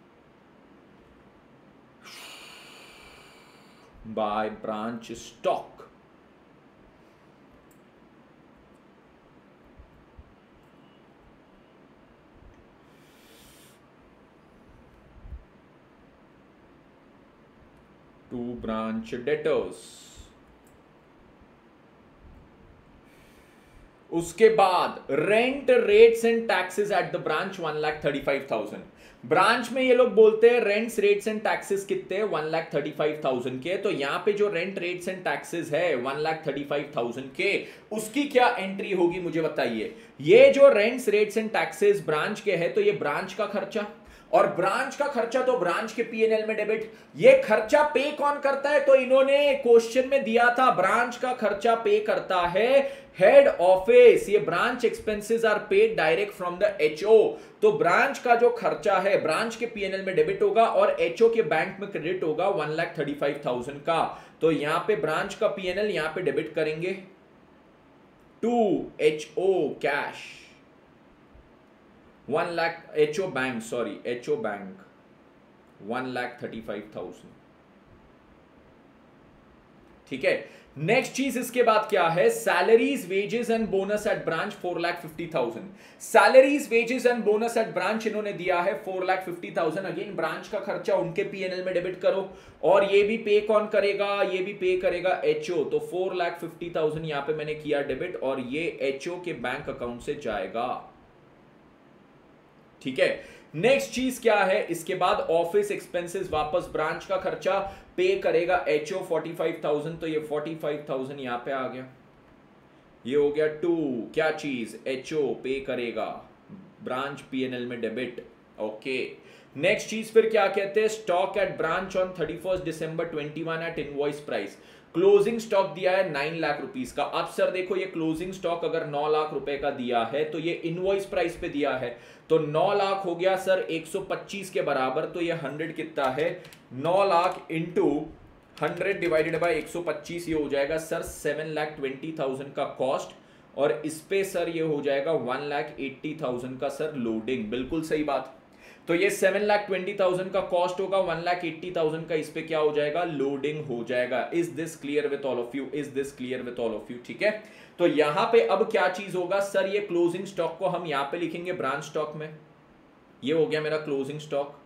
by branch stock। to branch debtors। उसके बाद rent rates and taxes at the branch one lakh thirty five thousand. Branch में ये लोग बोलते हैं रेंट्स रेट्स एंड टैक्सेस कितने? One lakh thirty five thousand के, तो यहां पे जो रेंट रेट्स एंड टैक्सेस है one lakh thirty five thousand के, उसकी क्या एंट्री होगी मुझे बताइए? ये जो rents rates and taxes branch के है, तो ये ब्रांच का खर्चा, और ब्रांच का खर्चा तो ब्रांच के पीएनएल में डेबिट। ये खर्चा पे कौन करता है? तो इन्होंने क्वेश्चन में दिया था ब्रांच का खर्चा पे करता है हेड ऑफिस। ये branch expenses are paid direct from the HO, तो ब्रांच का जो खर्चा है ब्रांच के पीएनएल में डेबिट होगा और एचओ के बैंक में क्रेडिट होगा one lakh thirty five thousand का। तो यहां पे ब्रांच का पीएनएल यहां पे डेबिट करेंगे to HO cash one lakh, HO bank sorry HO bank one lakh thirty five thousand. ठीक है, नेक्स्ट चीज इसके बाद क्या है? Salaries wages and bonus at branch four lakh fifty thousand. Salaries wages and bonus at branch इन्होंने दिया है four lakh fifty thousand. Again branch का खर्चा उनके पीएनएल में डेबिट करो, और ये भी पे कौन करेगा? ये भी पे करेगा एचओ, तो फोर लाख फिफ्टी थाउजेंड यहां पे मैंने किया डेबिट, और ये एचओ के बैंक अकाउंट से जाएगा। ठीक है, नेक्स्ट चीज क्या है, इसके बाद ऑफिस एक्सपेंसेस वापस ब्रांच का खर्चा पे करेगा एचओ फोर्टी फाइव थाउजेंड, तो ये फोर्टी फाइव थाउजेंड यहां पे आ गया, ये हो गया टू क्या चीज, एचओ पे करेगा ब्रांच पीएनएल में डेबिट। ओके नेक्स्ट चीज फिर क्या कहते हैं, stock at branch on thirty first December twenty one at invoice price, closing stock दिया है नाइन लाख रुपीस का। अब सर देखो ये क्लोजिंग स्टॉक अगर नौ लाख रुपए का दिया है तो ये इनवॉइस प्राइस पे दिया है, तो नौ लाख हो गया सर एक सौ पच्चीस के बराबर, तो ये हंड्रेड कितना है, नौ lakh into hundred divided by एक सौ पच्चीस, ये हो जाएगा sir seven lakh twenty thousand का कॉस्ट, और इस पे सर ये हो जाएगा वन लाख एट्टी थाउजेंड का सर लोडिंग। बिल्कुल सही बात, तो ये सेवन लाख ट्वेंटी थाउजेंड का कॉस्ट होगा, वन लाख एट्टी थाउजेंड का इस पे क्या हो जाएगा, लोडिंग हो जाएगा। Is this clear with all of you, is this clear with all of you, ठीक है। तो यहां पे अब क्या चीज होगा सर, ये क्लोजिंग स्टॉक को हम यहां पे लिखेंगे ब्रांच स्टॉक में, ये हो गया मेरा closing stock.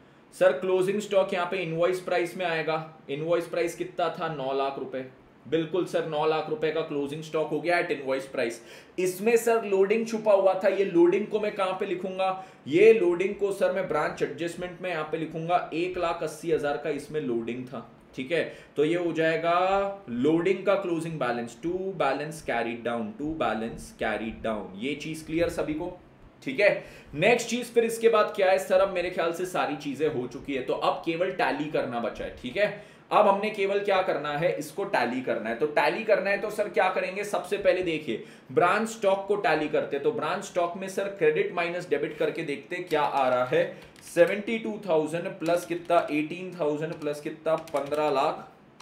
Sir closing stock यहां पे इनवॉइस प्राइस में आएगा, इनवॉइस प्राइस कितना था, नौ लाख रुपए, बिल्कुल सर नौ लाख रुपए का क्लोजिंग स्टॉक हो गया एट इनवॉइस प्राइस। इसमें सर लोडिंग छुपा हुआ था, ये लोडिंग को मैं कहां पे लिखूंगा, ये लोडिंग को सर मैं ब्रांच एडजस्टमेंट में यहां पे लिखूंगा, एक लाख अस्सी हजार का इसमें लोडिंग था, ठीक है। तो ये हो जाएगा लोडिंग का closing balance, to balance carried down, to balance carried down, ये चीज क्लियर सभी को, ठीक है। नेक्स्ट चीज फिर इसके बाद क्या है सर, अब मेरे ख्याल से सारी चीजें हो चुकी है, तो अब केवल टैली करना बचा है, ठीक है। अब हमने केवल क्या करना है, इसको टैली करना है, तो टैली करना है तो सर क्या करेंगे, सबसे पहले देखिए ब्रांच स्टॉक को टैली करते, तो ब्रांच स्टॉक में सर क्रेडिट माइनस डेबिट करके देखते क्या आ रहा है, सेवेंटी टू थाउजेंड प्लस कितना एटीन थाउजेंड प्लस कितना पंद्रह लाख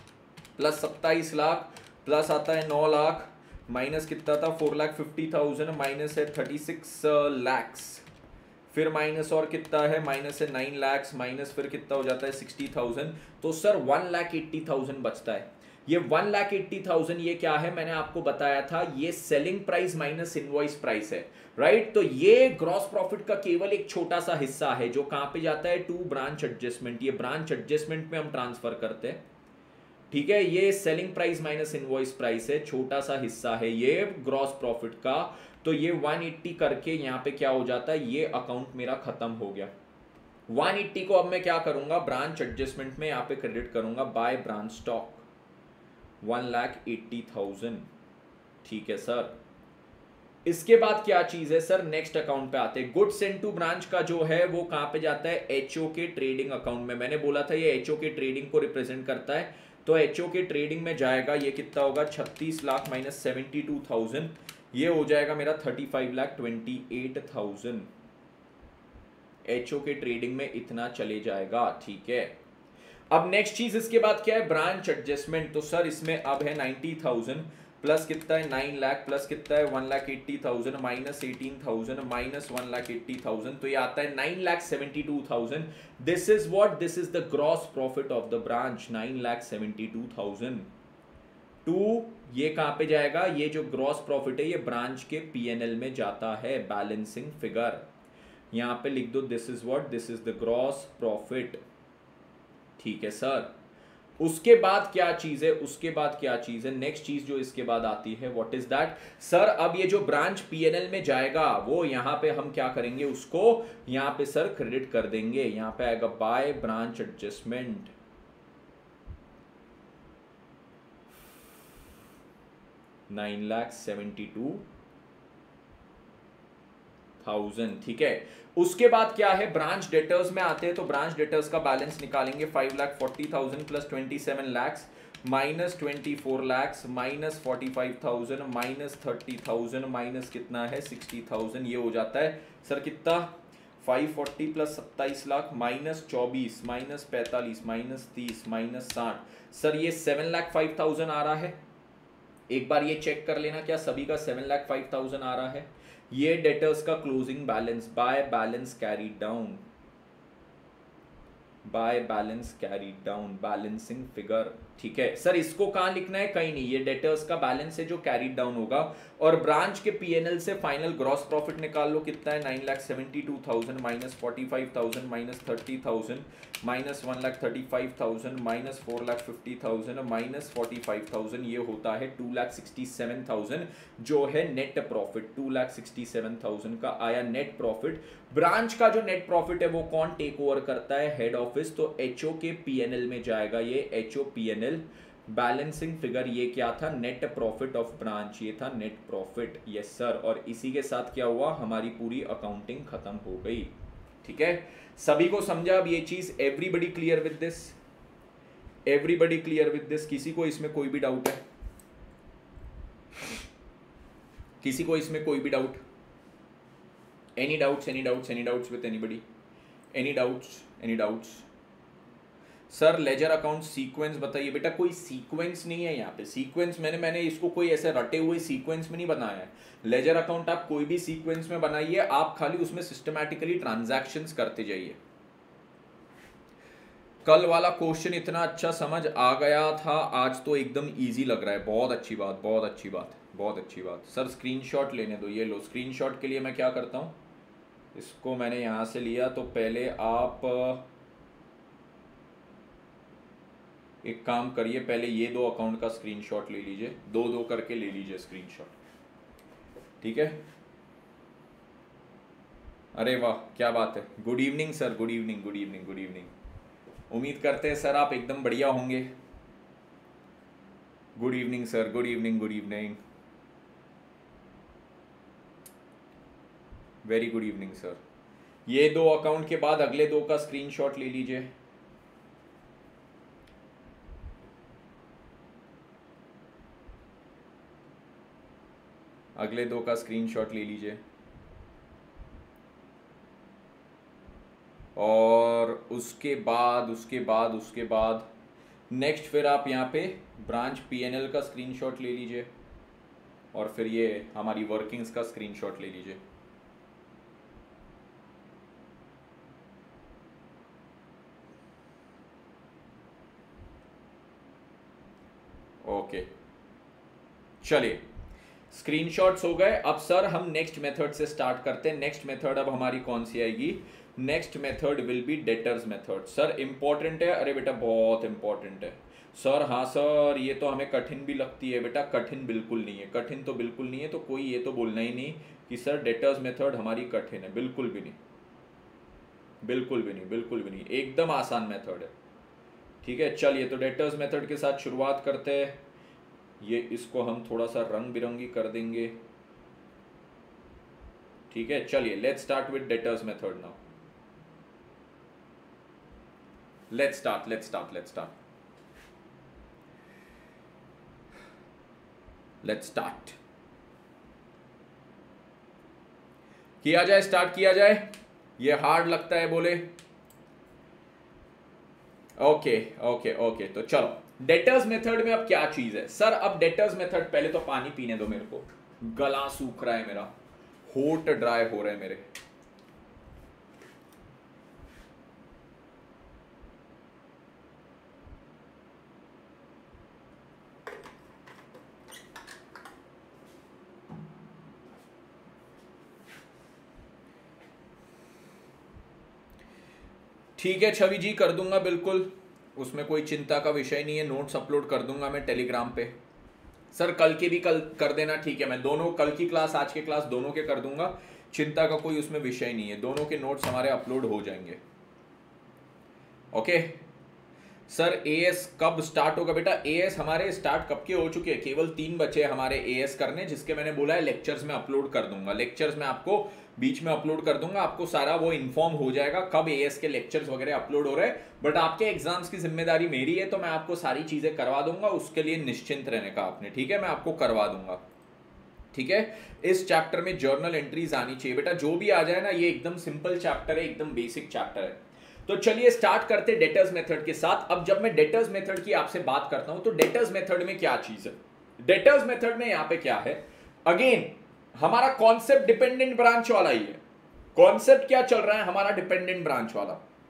प्लस सत्ताईस लाख प्लस आता है नौ लाख माइनस कितना था four lakh fifty thousand minus है थर्टी सिक्स लैक्स, फिर माइनस और कितना है, माइनस है नाइन लैक्स, माइनस फिर कितना हो जाता है सिक्सटी थाउजेंड, तो sir one lakh eighty thousand बचता है। ये वन लाख एट्टी थाउजेंड ये क्या है, मैंने आपको बताया था ये selling price minus invoice price है, राइट। तो ये ग्रॉस प्रॉफिट का केवल एक छोटा सा हिस्सा है जो कहां पे जाता है, टू ब्रांच एडजस्टमेंट, ये ब्रांच एडजस्टमेंट में हम ट्रांसफर करते हैं, ठीक है। ये selling price minus invoice price है, छोटा सा हिस्सा है ये ग्रॉस प्रॉफिट का, तो ये वन एट्टी करके यहां पे क्या हो जाता है, ये अकाउंट मेरा खत्म हो गया। वन एट्टी को अब मैं क्या करूंगा, ब्रांच एडजस्टमेंट में यहां पे क्रेडिट करूंगा by branch stock, one lakh eighty thousand, ठीक है सर। इसके बाद क्या चीज है सर, नेक्स्ट अकाउंट पे आते हैं, गुड्स इनटू ब्रांच का जो है वो कहां पे जाता है, एचओ के ट्रेडिंग अकाउंट में। मैंने बोला था ये एचओ के ट्रेडिंग को रिप्रेजेंट करता है, तो एचओ के ट्रेडिंग में जाएगा, ये कितना होगा, छत्तीस lakh minus seventy two thousand, ये हो जाएगा मेरा thirty five lakh twenty eight thousand, HO के ट्रेडिंग में इतना चले जाएगा, ठीक है। अब नेक्स्ट चीज इसके बाद क्या है, ब्रांच एडजस्टमेंट, तो सर इसमें अब है नाइन्टी थाउजेंड प्लस कितना है नाइन लाख प्लस कितना है one lakh eighty thousand minus eighteen thousand minus one lakh eighty thousand, तो ये आता है nine lakh seventy two thousand. This is what, this is the gross profit of the branch, nine lakh seventy two thousand. टू ये कहां पे जाएगा, ये जो ग्रॉस प्रॉफिट है ये ब्रांच के पीएनएल में जाता है, बैलेंसिंग फिगर, यहां पे लिख दो this is what, this is the gross profit, ठीक है सर। उसके बाद क्या चीज है, उसके बाद क्या चीज है, नेक्स्ट चीज जो इसके बाद आती है, व्हाट इज दैट सर, अब ये जो ब्रांच पीएनएल में जाएगा वो यहां पे हम क्या करेंगे, उसको यहां पे सर क्रेडिट कर देंगे, यहां पे आएगा by branch adjustment, nine lakh seventy two thousand, ठीक है। उसके बाद क्या है, ब्रांच डेटर्स में आते हैं, तो ब्रांच डेटर्स का बैलेंस निकालेंगे, five lakh forty thousand plus twenty seven lakhs minus twenty four lakhs minus forty five thousand minus thirty thousand minus कितना है सिक्सटी थाउजेंड, ये हो जाता है सर कितना, फाइव फोर्टी प्लस सत्ताईस लाख माइनस चौबीस माइनस पैंतालीस माइनस तीस माइनस साठ, सर ये सेवन लाख फाइव थाउजेंड आ रहा है। एक बार ये चेक कर लेना क्या सभी का सेवन लाख फाइव थाउजेंड आ रहा है। ये डेटर्स का closing balance by balance carry down, by balance carry down, balancing figure, ठीक है सर, इसको कहां लिखना है, कहीं नहीं, ये डेटर्स का बैलेंस है जो कैरीड डाउन होगा। और ब्रांच के पीएनएल से फाइनल ग्रॉस प्रॉफिट निकाल लो, कितना है, nine lakh seventy two thousand minus forty five thousand minus thirty thousand minus one lakh thirty five thousand minus four lakh fifty thousand minus forty five thousand, ये होता है two lakh sixty seven thousand जो है net profit. Two lakh sixty seven thousand का आया net profit. Branch का जो net profit है वो कौन टेक ओवर करता है, हेड ऑफिस, तो एचओ के पीएनएल में जाएगा ये, एचओ पीएनएल बैलेंसिंग फिगर, ये क्या था, नेट प्रॉफिट ऑफ ब्रांच, ये था नेट प्रॉफिट, यस सर। और इसी के साथ क्या हुआ, हमारी पूरी अकाउंटिंग खत्म हो गई। ठीक है, सभी को समझा अब ये चीज, everybody clear with this, everybody clear with this, किसी को इसमें कोई भी डाउट है, किसी को इसमें कोई भी doubt, any doubts, any doubts, any doubts with anybody, any doubts, any doubts. Sir ledger account sequence बताइए। बेटा कोई सीक्वेंस नहीं है यहाँ पे, सीक्वेंस मैंने मैंने इसको कोई ऐसे रटे हुए सीक्वेंस में नहीं बनाया है। लेजर अकाउंट आप कोई भी सीक्वेंस में बनाइए, आप खाली उसमें सिस्टमैटिकली ट्रांजैक्शंस करते जाइए। कल वाला क्वेश्चन इतना अच्छा समझ आ गया था, आज तो एकदम इजी लग रहा है। बहुत अच्छी बात, बहुत अच्छी बात, बहुत अच्छी बात। सर स्क्रीनशॉट लेने दो, ये लो। स्क्रीनशॉट के लिए मैं क्या करता हूँ, इसको मैंने यहाँ से लिया, तो पहले आप एक काम करिए, पहले ये दो अकाउंट का स्क्रीनशॉट ले लीजिए, दो दो करके ले लीजिए स्क्रीनशॉट, ठीक है। अरे वाह क्या बात है, good evening sir, good evening, good evening, good evening. उम्मीद करते हैं सर आप एकदम बढ़िया होंगे। Good evening sir, good evening, good evening, very good evening sir. ये दो अकाउंट के बाद अगले दो का स्क्रीनशॉट ले लीजिए। अगले दो का स्क्रीनशॉट ले लीजिए, और उसके बाद उसके बाद उसके बाद नेक्स्ट फिर आप यहाँ पे ब्रांच पीएनएल का स्क्रीनशॉट ले लीजिए, और फिर ये हमारी वर्किंग्स का स्क्रीनशॉट ले लीजिए। ओके चलिए, स्क्रीनशॉट्स हो गए। अब सर हम नेक्स्ट मेथड से स्टार्ट करते हैं। नेक्स्ट मेथड अब हमारी कौन सी आएगी, next method will be debtors method. Sir important है, अरे बेटा बहुत इंपॉर्टेंट है सर। हाँ सर ये तो हमें कठिन भी लगती है। बेटा कठिन बिल्कुल नहीं है, कठिन तो बिल्कुल नहीं है, तो कोई ये तो बोलना ही नहीं कि सर डेटर्स मेथड हमारी कठिन है, बिल्कुल भी नहीं, बिल्कुल भी नहीं, बिल्कुल भी नहीं, एकदम आसान मेथड है। ठीक है चलिए, तो डेटर्स मेथड के साथ शुरुआत करते हैं। ये इसको हम थोड़ा सा रंग बिरंगी कर देंगे, ठीक है। चलिए let's start with debtors method now. Let's start, let's start, let's start, let's start. किया जाए, स्टार्ट किया जाए। ये हार्ड लगता है बोले, ओके ओके ओके। तो चलो डेटर्स मेथड में अब क्या चीज है सर, अब डेटर्स मेथड, पहले तो पानी पीने दो मेरे को, गला सूख रहा है मेरा, होठ ड्राई हो रहे हैं मेरे। ठीक है छवि जी, कर दूंगा बिल्कुल, उसमें कोई चिंता का विषय नहीं है। नोट्स अपलोड कर दूंगा मैं टेलीग्राम पे। सर कल के भी कल कर देना, ठीक है। मैं दोनों, कल की क्लास आज के क्लास दोनों के कर दूंगा, चिंता का कोई उसमें विषय नहीं है। दोनों के नोट्स हमारे अपलोड हो जाएंगे, ओके। सर एएस कब स्टार्ट होगा? बेटा एएस हमारे स्टार्ट कब के हो चुके हैं, केवल तीन बचे हमारे एएस करने, जिसके मैंने बोला है लेक्चर्स में अपलोड कर दूंगा। लेक्चर्स में आपको बीच में अपलोड कर दूंगा, आपको सारा वो इन्फॉर्म हो जाएगा कब एएस के लेक्चर्स वगैरह अपलोड हो रहे हैं। बट आपके एग्जाम्स की जिम्मेदारी मेरी है, तो मैं आपको सारी चीजें करवा दूंगा, उसके लिए निश्चिंत रहने का आपने, ठीक है। मैं आपको करवा दूंगा, ठीक है। इस चैप्टर में जर्नल एंट्रीज आनी चाहिए बेटा, जो भी आ जाए ना, ये एकदम सिंपल चैप्टर है, एकदम बेसिक चैप्टर है। तो चलिए स्टार्ट करते हैं डेटर्स मेथड के साथ। अब जब मैं डेटर्स मेथड की आपसे बात करता हूं, तो डेटर्स मेथड में क्या चीज है, डेटर्स मेथड में यहां पे क्या है, अगेन हमारा कॉन्सेप्ट डिपेंडेंट ब्रांच वाला ही है। कॉन्सेप्ट क्या चल रहा है हमारा, डिपेंडेंट ब्रांच वाला।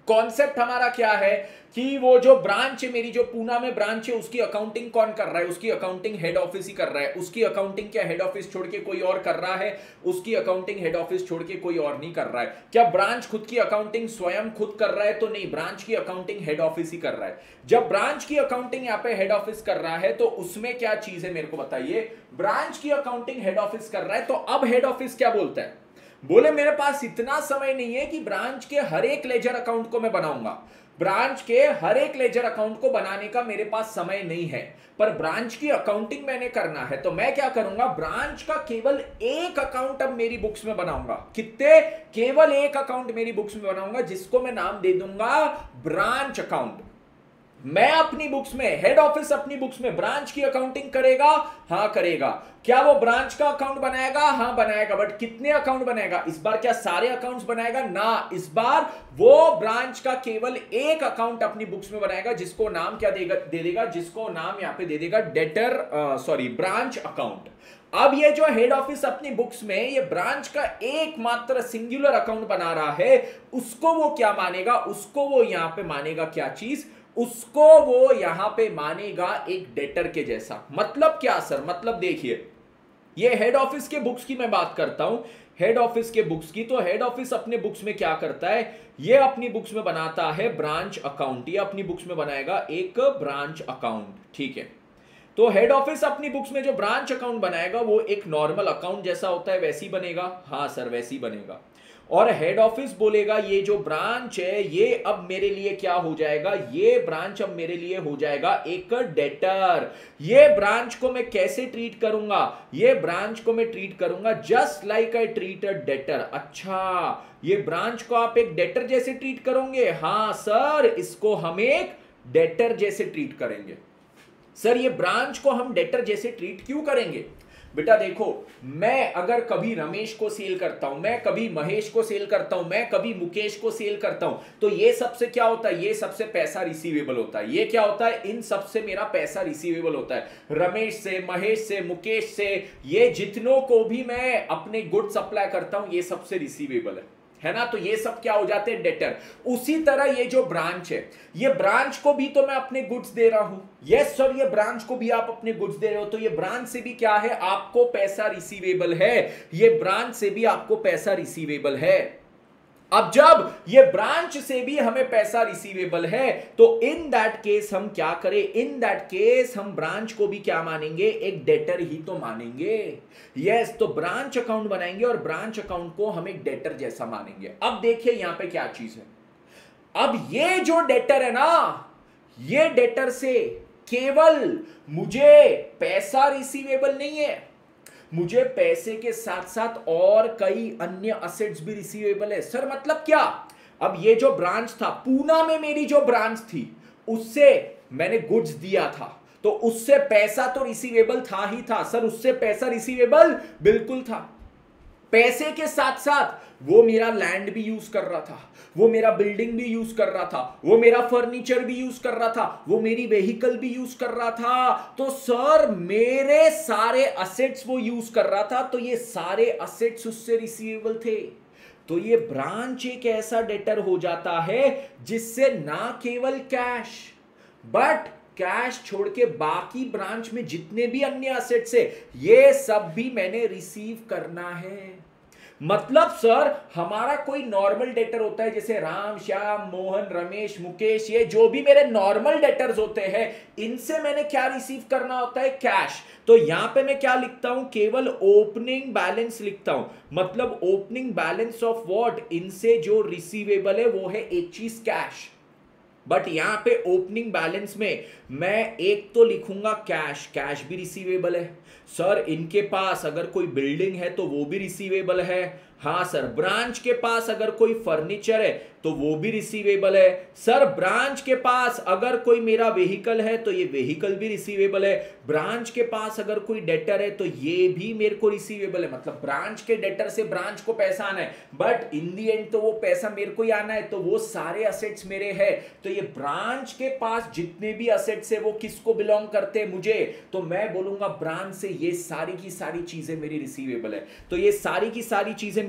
कॉन्सेप्ट हमारा क्या है कि वो जो ब्रांच है मेरी, जो पूना में ब्रांच है, उसकी अकाउंटिंग कौन कर रहा है? उसकी अकाउंटिंग हेड ऑफिस ही कर रहा है। उसकी अकाउंटिंग क्या हेड ऑफिस छोड़ के कोई और कर रहा है? उसकी अकाउंटिंग हेड ऑफिस छोड़ के कोई और नहीं कर रहा है। क्या ब्रांच खुद की अकाउंटिंग स्वयं खुद कर रहा है? तो नहीं, ब्रांच की अकाउंटिंग हेड ऑफिस ही कर रहा है। जब ब्रांच की अकाउंटिंग यहाँ पे हेड ऑफिस कर रहा है तो उसमें क्या चीज है मेरे को बताइए। ब्रांच की अकाउंटिंग हेड ऑफिस कर रहा है तो अब हेड ऑफिस क्या बोलता है? बोले मेरे पास इतना समय नहीं है कि ब्रांच के हर एक लेजर अकाउंट को मैं बनाऊंगा, ब्रांच के हर एक लेजर अकाउंट को बनाने का मेरे पास समय नहीं है, पर ब्रांच की अकाउंटिंग मैंने करना है। तो मैं क्या करूंगा, ब्रांच का केवल एक अकाउंट अब मेरी बुक्स में बनाऊंगा। कितने? केवल एक अकाउंट मेरी बुक्स में बनाऊंगा, जिसको मैं नाम दे दूंगा ब्रांच अकाउंट। मैं अपनी बुक्स में, हेड ऑफिस अपनी बुक्स में ब्रांच की अकाउंटिंग करेगा, हां करेगा। क्या वो ब्रांच का अकाउंट बनाएगा? हां बनाएगा। बट कितने अकाउंट बनाएगा इस बार? क्या सारे अकाउंट्स बनाएगा? ना, इस बार वो ब्रांच का केवल एक अकाउंट अपनी बुक्स में बनाएगा, जिसको नाम क्या देगा दे देगा जिसको नाम यहां पे दे देगा डेटर, सॉरी ब्रांच अकाउंट। अब ये जो हेड ऑफिस अपनी बुक्स में ये ब्रांच का एकमात्र सिंगुलर अकाउंट बना रहा है, उसको वो क्या मानेगा? उसको वो यहां पे मानेगा क्या चीज? उसको वो यहां पे मानेगा एक डेटर के जैसा। मतलब क्या सर? मतलब देखिए, ये हेड ऑफिस के बुक्स की मैं बात करता हूं, हेड ऑफिस के बुक्स की। तो हेड ऑफिस अपने बुक्स में क्या करता है? ये अपनी बुक्स में बनाता है ब्रांच अकाउंट। ये अपनी बुक्स में बनाएगा एक ब्रांच अकाउंट, ठीक है। तो हेड ऑफिस अपनी बुक्स में जो ब्रांच अकाउंट बनाएगा वो एक नॉर्मल अकाउंट जैसा होता है, वैसी बनेगा। हाँ सर, वैसी बनेगा। और हेड ऑफिस बोलेगा ये जो ब्रांच है ये अब मेरे लिए क्या हो जाएगा? ये ब्रांच अब मेरे लिए हो जाएगा एक डेटर। ये ब्रांच को मैं कैसे ट्रीट करूंगा? ये ब्रांच को मैं ट्रीट करूंगा just like I treat a debtor. अच्छा, ये ब्रांच को आप एक डेटर जैसे ट्रीट करोगे? हाँ सर, इसको हम एक डेटर जैसे ट्रीट करेंगे। सर ये ब्रांच को हम डेटर जैसे ट्रीट क्यों करेंगे? बेटा देखो, मैं अगर कभी रमेश को सेल करता हूं, मैं कभी महेश को सेल करता हूं, मैं कभी मुकेश को सेल करता हूं, तो ये सबसे क्या होता है? ये सबसे पैसा रिसीवेबल होता है। ये क्या होता है? इन सबसे मेरा पैसा रिसीवेबल होता है। रमेश से, महेश से, मुकेश से, ये जितनों को भी मैं अपने गुड सप्लाई करता हूं, ये सबसे रिसीवेबल है, है ना? तो ये सब क्या हो जाते हैं? डेटर। उसी तरह ये जो ब्रांच है, ये ब्रांच को भी तो मैं अपने गुड्स दे रहा हूं। यस सर, ये ब्रांच को भी आप अपने गुड्स दे रहे हो, तो ये ब्रांच से भी क्या है? आपको पैसा रिसीवेबल है। ये ब्रांच से भी आपको पैसा रिसीवेबल है। अब जब ये ब्रांच से भी हमें पैसा रिसीवेबल है तो इन दैट केस हम क्या करें? इन दैट केस हम ब्रांच को भी क्या मानेंगे? एक डेटर ही तो मानेंगे। यस yes, तो ब्रांच अकाउंट बनाएंगे और ब्रांच अकाउंट को हम एक डेटर जैसा मानेंगे। अब देखिए यहां पे क्या चीज है। अब ये जो डेटर है ना, ये डेटर से केवल मुझे पैसा रिसीवेबल नहीं है, मुझे पैसे के साथ साथ और कई अन्य असेट्स भी रिसीवेबल है। सर मतलब क्या? अब ये जो ब्रांच था, पूना में मेरी जो ब्रांच थी, उससे मैंने गुड्स दिया था, तो उससे पैसा तो रिसीवेबल था ही था। सर उससे पैसा रिसीवेबल बिल्कुल था। पैसे के साथ साथ वो मेरा लैंड भी यूज कर रहा था, वो मेरा बिल्डिंग भी यूज कर रहा था, वो मेरा फर्नीचर भी यूज कर रहा था, वो मेरी व्हीकल भी यूज कर रहा था। तो सर मेरे सारे असेट्स वो यूज कर रहा था, तो ये सारे असेट्स उससे रिसीवेबल थे। तो ये ब्रांच एक ऐसा डेटर हो जाता है जिससे ना केवल कैश, बट कैश छोड़ के बाकी ब्रांच में जितने भी अन्य असेट्स है, ये सब भी मैंने रिसीव करना है। मतलब सर हमारा कोई नॉर्मल डेटर होता है, जैसे राम, श्याम, मोहन, रमेश, मुकेश, ये जो भी मेरे नॉर्मल डेटर्स होते हैं, इनसे मैंने क्या रिसीव करना होता है? कैश। तो यहां पे मैं क्या लिखता हूं? केवल ओपनिंग बैलेंस लिखता हूं। मतलब ओपनिंग बैलेंस ऑफ व्हाट? इनसे जो रिसीवेबल है वो है एक चीज कैश। बट यहां पे ओपनिंग बैलेंस में मैं एक तो लिखूंगा कैश, कैश भी रिसीवेबल है। सर इनके पास अगर कोई बिल्डिंग है तो वो भी रिसीवेबल है। हाँ सर, ब्रांच के पास अगर कोई फर्नीचर है तो वो भी रिसीवेबल है। सर ब्रांच के पास अगर कोई मेरा व्हीकल है तो ये व्हीकल भी रिसीवेबल है। ब्रांच के पास अगर कोई डेटर है तो ये भी मेरे को रिसीवेबल है। मतलब ब्रांच के डेटर से ब्रांच को पैसा आना है, बट इन दी एंड तो वो पैसा मेरे को ही आना है, तो वो सारे असेट्स मेरे हैं। तो ये ब्रांच के पास जितने भी असेट्स है वो किसको बिलोंग करते हैं? मुझे। तो मैं बोलूंगा ब्रांच से ये सारी की सारी चीजें मेरी रिसीवेबल है। तो ये सारी की सारी चीजें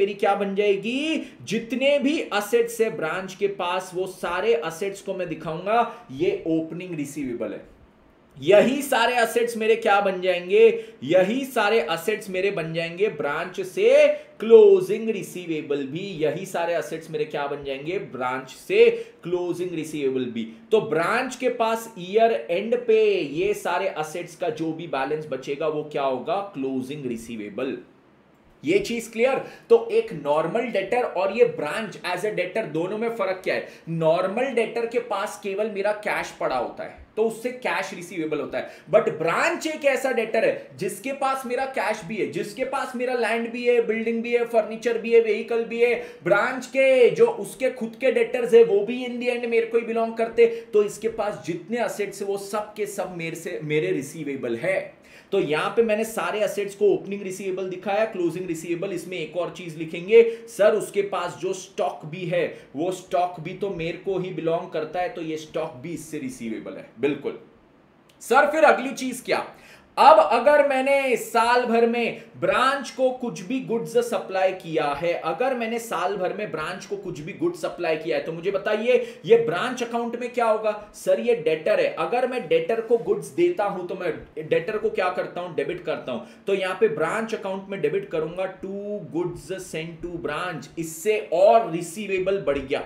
मेरी क्या बन जाएगी, जितने भी असेट्स है ब्रांच के पास वो सारे असेट्स को मैं दिखाऊंगा ये ओपनिंग रिसीवेबल है। यही सारे असेट्स मेरे क्या बन जाएंगे, यही सारे असेट्स मेरे बन जाएंगे ब्रांच से क्लोजिंग रिसीवेबल भी, यही सारे असेट्स मेरे क्या बन जाएंगे, ब्रांच से क्लोजिंग रिसीवेबल भी। तो ब्रांच के पास ईयर एंड पे ये सारे असेट्स का जो भी बैलेंस बचेगा वो क्या होगा, क्लोजिंग रिसीवेबल। ये चीज क्लियर। तो एक नॉर्मल डेटर और ये ब्रांच एज ए डेटर दोनों में फर्क क्या है, नॉर्मल डेटर के पास केवल मेरा कैश पड़ा होता है तो उससे कैश रिसीवेबल होता है, बट ब्रांच एक ऐसा डेटर है जिसके पास मेरा कैश भी है, जिसके पास मेरा लैंड भी है, बिल्डिंग भी है, फर्नीचर भी है, व्हीकल भी है, ब्रांच के जो उसके खुद के डेटर्स है वो भी इन दी एंड मेरे को ही बिलोंग करते, तो इसके पास जितने असेट्स है वो सब के सब मेरे से मेरे रिसीवेबल है। तो यहां पे मैंने सारे असेट्स को ओपनिंग रिसीवेबल दिखाया, क्लोजिंग रिसीवेबल, इसमें एक और चीज लिखेंगे सर उसके पास जो स्टॉक भी है वो स्टॉक भी तो मेरे को ही बिलोंग करता है, तो ये स्टॉक भी इससे रिसीवेबल है। बिल्कुल सर। फिर अगली चीज क्या, अब अगर मैंने साल भर में ब्रांच को कुछ भी गुड्स सप्लाई किया है, अगर मैंने साल भर में ब्रांच को कुछ भी गुड्स सप्लाई किया है तो मुझे बताइए ये ब्रांच अकाउंट में क्या होगा, सर ये डेटर है। अगर मैं डेटर को गुड्स देता हूं तो मैं डेटर को क्या करता हूं, डेबिट करता हूं, तो यहां पे ब्रांच अकाउंट में डेबिट करूंगा to goods sent to branch, इससे और रिसीवेबल बढ़ गया।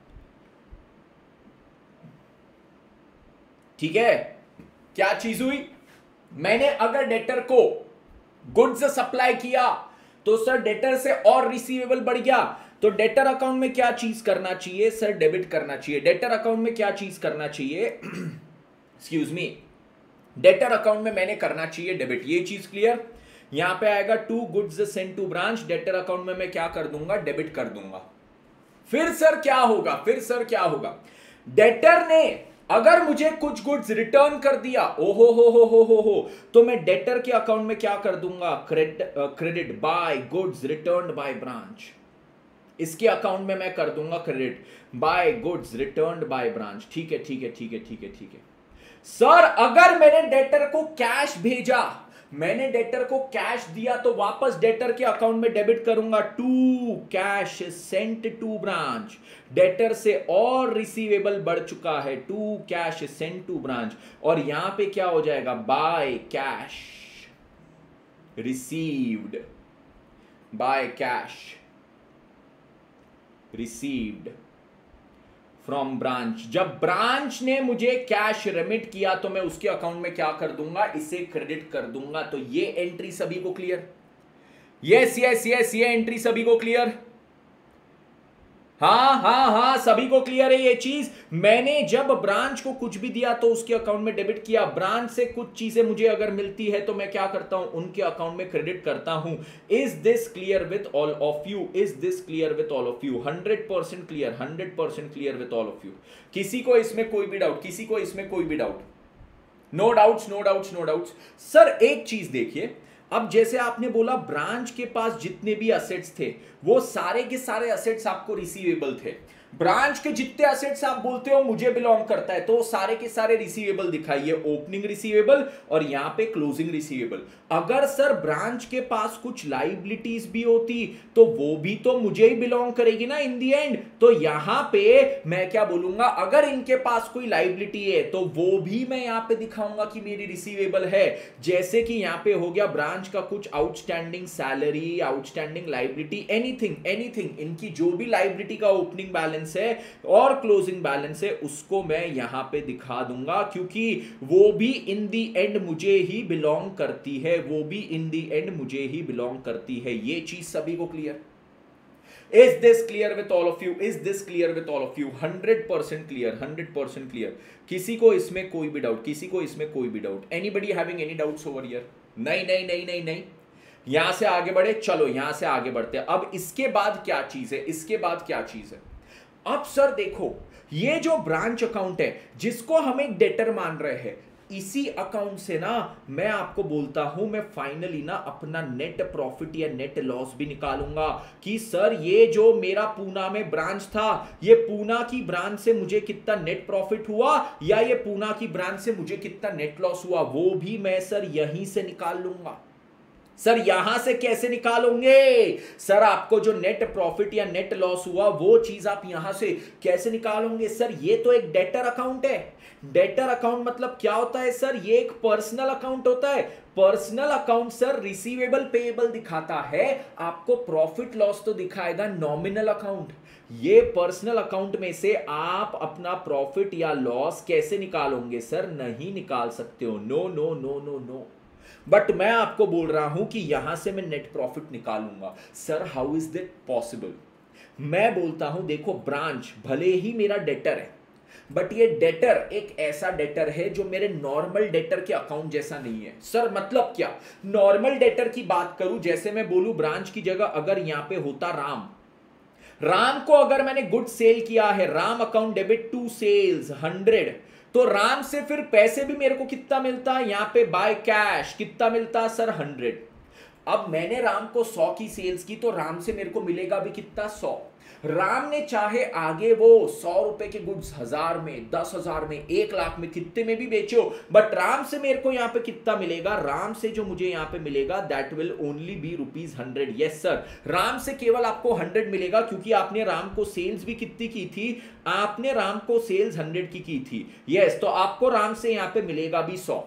ठीक है, क्या चीज हुई, मैंने अगर डेटर को गुड्स सप्लाई किया तो सर डेटर से और रिसीवेबल बढ़ गया, तो डेटर अकाउंट में क्या चीज करना चाहिए सर, डेबिट करना चाहिए। डेटर अकाउंट में क्या चीज करना चाहिए, एक्सक्यूज मी, डेटर अकाउंट में मैंने करना चाहिए डेबिट। ये चीज क्लियर। यहां पे आएगा to goods sent to branch, debtor account में मैं क्या कर दूंगा, डेबिट कर दूंगा। फिर सर क्या होगा, फिर सर क्या होगा, डेटर ने अगर मुझे कुछ गुड्स रिटर्न कर दिया, ओहो हो हो हो हो हो तो मैं डेटर के अकाउंट में क्या कर दूंगा, credit credit by goods returned by branch, इसके अकाउंट में मैं कर दूंगा credit by goods returned by branch. ठीक है ठीक है ठीक है ठीक है ठीक है। सर अगर मैंने डेटर को कैश भेजा, मैंने डेटर को कैश दिया तो वापस डेटर के अकाउंट में डेबिट करूंगा to cash sent to branch, debtor से और रिसीवेबल बढ़ चुका है, to cash sent to branch, और यहां पे क्या हो जाएगा, by cash received, by cash received from branch. जब ब्रांच ने मुझे कैश रेमिट किया तो मैं उसके अकाउंट में क्या कर दूंगा, इसे क्रेडिट कर दूंगा। तो ये एंट्री सभी को क्लियर, यस यस यस, ये एंट्री सभी को क्लियर, हाँ हाँ हाँ सभी को क्लियर है ये चीज। मैंने जब ब्रांच को कुछ भी दिया तो उसके अकाउंट में डेबिट किया, ब्रांच से कुछ चीजें मुझे अगर मिलती है तो मैं क्या करता हूं, उनके अकाउंट में क्रेडिट करता हूं। Is this clear with all of you, is this clear with all of you, hundred percent clear, hundred percent clear with all of you. किसी को इसमें कोई भी डाउट, किसी को इसमें कोई भी doubt, no doubts no doubts no doubts. Sir एक चीज देखिए, अब जैसे आपने बोला ब्रांच के पास जितने भी असेट्स थे वो सारे के सारे असेट्स आपको रिसीवेबल थे, ब्रांच के जितने असेट्स आप बोलते हो मुझे बिलोंग करता है, तो सारे के सारे रिसीवेबल दिखाइए, ओपनिंग रिसीवेबल और यहां पे क्लोजिंग रिसीवेबल। अगर सर ब्रांच के पास कुछ लाइबिलिटीज भी होती तो वो भी तो मुझे ही बिलोंग करेगी ना इन दी एंड, तो यहां पे मैं क्या बोलूंगा, अगर इनके पास कोई लाइबिलिटी है तो वो भी मैं यहां पे दिखाऊंगा कि मेरी रिसीवेबल है। जैसे कि यहां पे हो गया ब्रांच का कुछ outstanding salary, outstanding liability, anything anything, इनकी जो भी लाइबिलिटी का ओपनिंग बैलेंस है और क्लोजिंग बैलेंस है उसको मैं यहां पे दिखा दूंगा, क्योंकि वो भी इन दी एंड मुझे ही बिलोंग करती है, वो भी इन दी एंड मुझे ही बिलोंग करती है। ये चीज सभी को क्लियर, is this clear with all of you, is this clear with all of you, hundred percent clear, hundred percent clear. किसी को इसमें कोई भी डाउट, किसी को इसमें कोई भी doubt, anybody having any doubts over here? नहीं नहीं नहीं नहीं नहीं। यहां से आगे बढ़े, चलो यहां से आगे बढ़ते हैं। अब इसके बाद क्या चीज है, इसके बाद क्या चीज है, अब सर देखो ये जो ब्रांच अकाउंट है जिसको हम एक डेटर मान रहे हैं, इसी अकाउंट से ना मैं आपको बोलता हूं मैं फाइनली ना अपना नेट प्रॉफिट या नेट लॉस भी निकालूंगा कि सर ये जो मेरा पूना में ब्रांच था, ये पूना की ब्रांच से मुझे कितना नेट प्रॉफिट हुआ या ये पूना की ब्रांच से मुझे कितना नेट लॉस हुआ, वो भी मैं सर यहीं से निकाल लूंगा। सर यहां से कैसे निकालोगे? सर आपको जो नेट प्रॉफिट या नेट लॉस हुआ वो चीज आप यहां से कैसे निकालोगे? सर ये तो एक डेटर अकाउंट है। डेटर अकाउंट मतलब क्या होता है सर? ये एक पर्सनल अकाउंट होता है। Personal account sir receivable payable दिखाता है, आपको प्रॉफिट लॉस तो दिखाएगा नॉमिनल अकाउंट। ये पर्सनल अकाउंट में से आप अपना प्रॉफिट या लॉस कैसे निकालोगे? सर नहीं निकाल सकते हो। No no no no no. But मैं आपको बोल रहा हूं कि यहां से मैं नेट प्रॉफिट निकालूंगा। Sir how is that possible? मैं बोलता हूं देखो, ब्रांच भले ही मेरा डेटर है, बट ये डेटर एक ऐसा डेटर है जो मेरे नॉर्मल डेटर के अकाउंट जैसा नहीं है। सर मतलब क्या? नॉर्मल डेटर की बात करूं, जैसे मैं बोलूं ब्रांच की जगह अगर यहां पे होता राम, राम को अगर मैंने गुड सेल किया है, Ram account debit to sales hundred, तो राम से फिर पैसे भी मेरे को कितना मिलता है? यहां पे बाय कैश कितना मिलता है सर? हंड्रेड। अब मैंने राम को सौ की सेल्स की तो राम से मेरे को मिलेगा भी कितना? सौ। राम ने चाहे आगे वो सौ रुपए के गुड्स हजार में, दस हजार में, एक लाख में, कितने में भी बेचो, बट राम से मेरे को यहां पे कितना मिलेगा? राम से जो मुझे यहां पे मिलेगा that will only be rupees hundred. Yes sir, Ram से केवल आपको हंड्रेड मिलेगा क्योंकि आपने राम को सेल्स भी कितनी की थी? आपने राम को सेल्स हंड्रेड की की थी। यस yes, तो आपको राम से यहां पे मिलेगा भी सौ।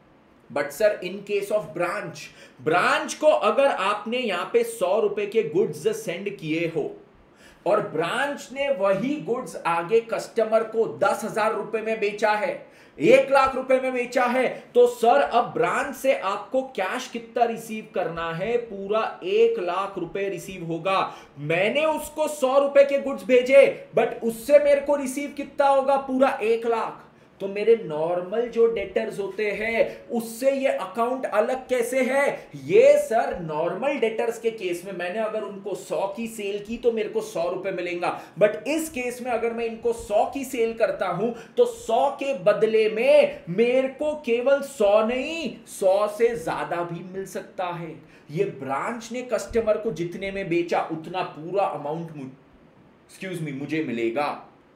But sir in case of branch, branch को अगर आपने यहां पे सौ रुपए के गुड्स सेंड किए हो और ब्रांच ने वही गुड्स आगे कस्टमर को दस हजार रुपए में बेचा है, एक लाख रुपए में बेचा है, तो सर अब ब्रांच से आपको कैश कितना रिसीव करना है? पूरा एक लाख रुपए रिसीव होगा। मैंने उसको सौ रुपए के गुड्स भेजे, बट उससे मेरे को रिसीव कितना होगा? पूरा एक लाख। तो मेरे नॉर्मल जो डेटर्स होते हैं उससे ये अकाउंट अलग कैसे है? ये सर नॉर्मल डेटर्स के केस में मैंने अगर उनको सौ की सेल की तो मेरे को सौ रुपए मिलेगा, बट इस केस में अगर मैं इनको सौ की सेल करता हूं तो सौ के बदले में मेरे को केवल सौ नहीं, सौ से ज्यादा भी मिल सकता है। ये ब्रांच ने कस्टमर को जितने में बेचा उतना पूरा अमाउंट एक्सक्यूज मी मुझे मिलेगा।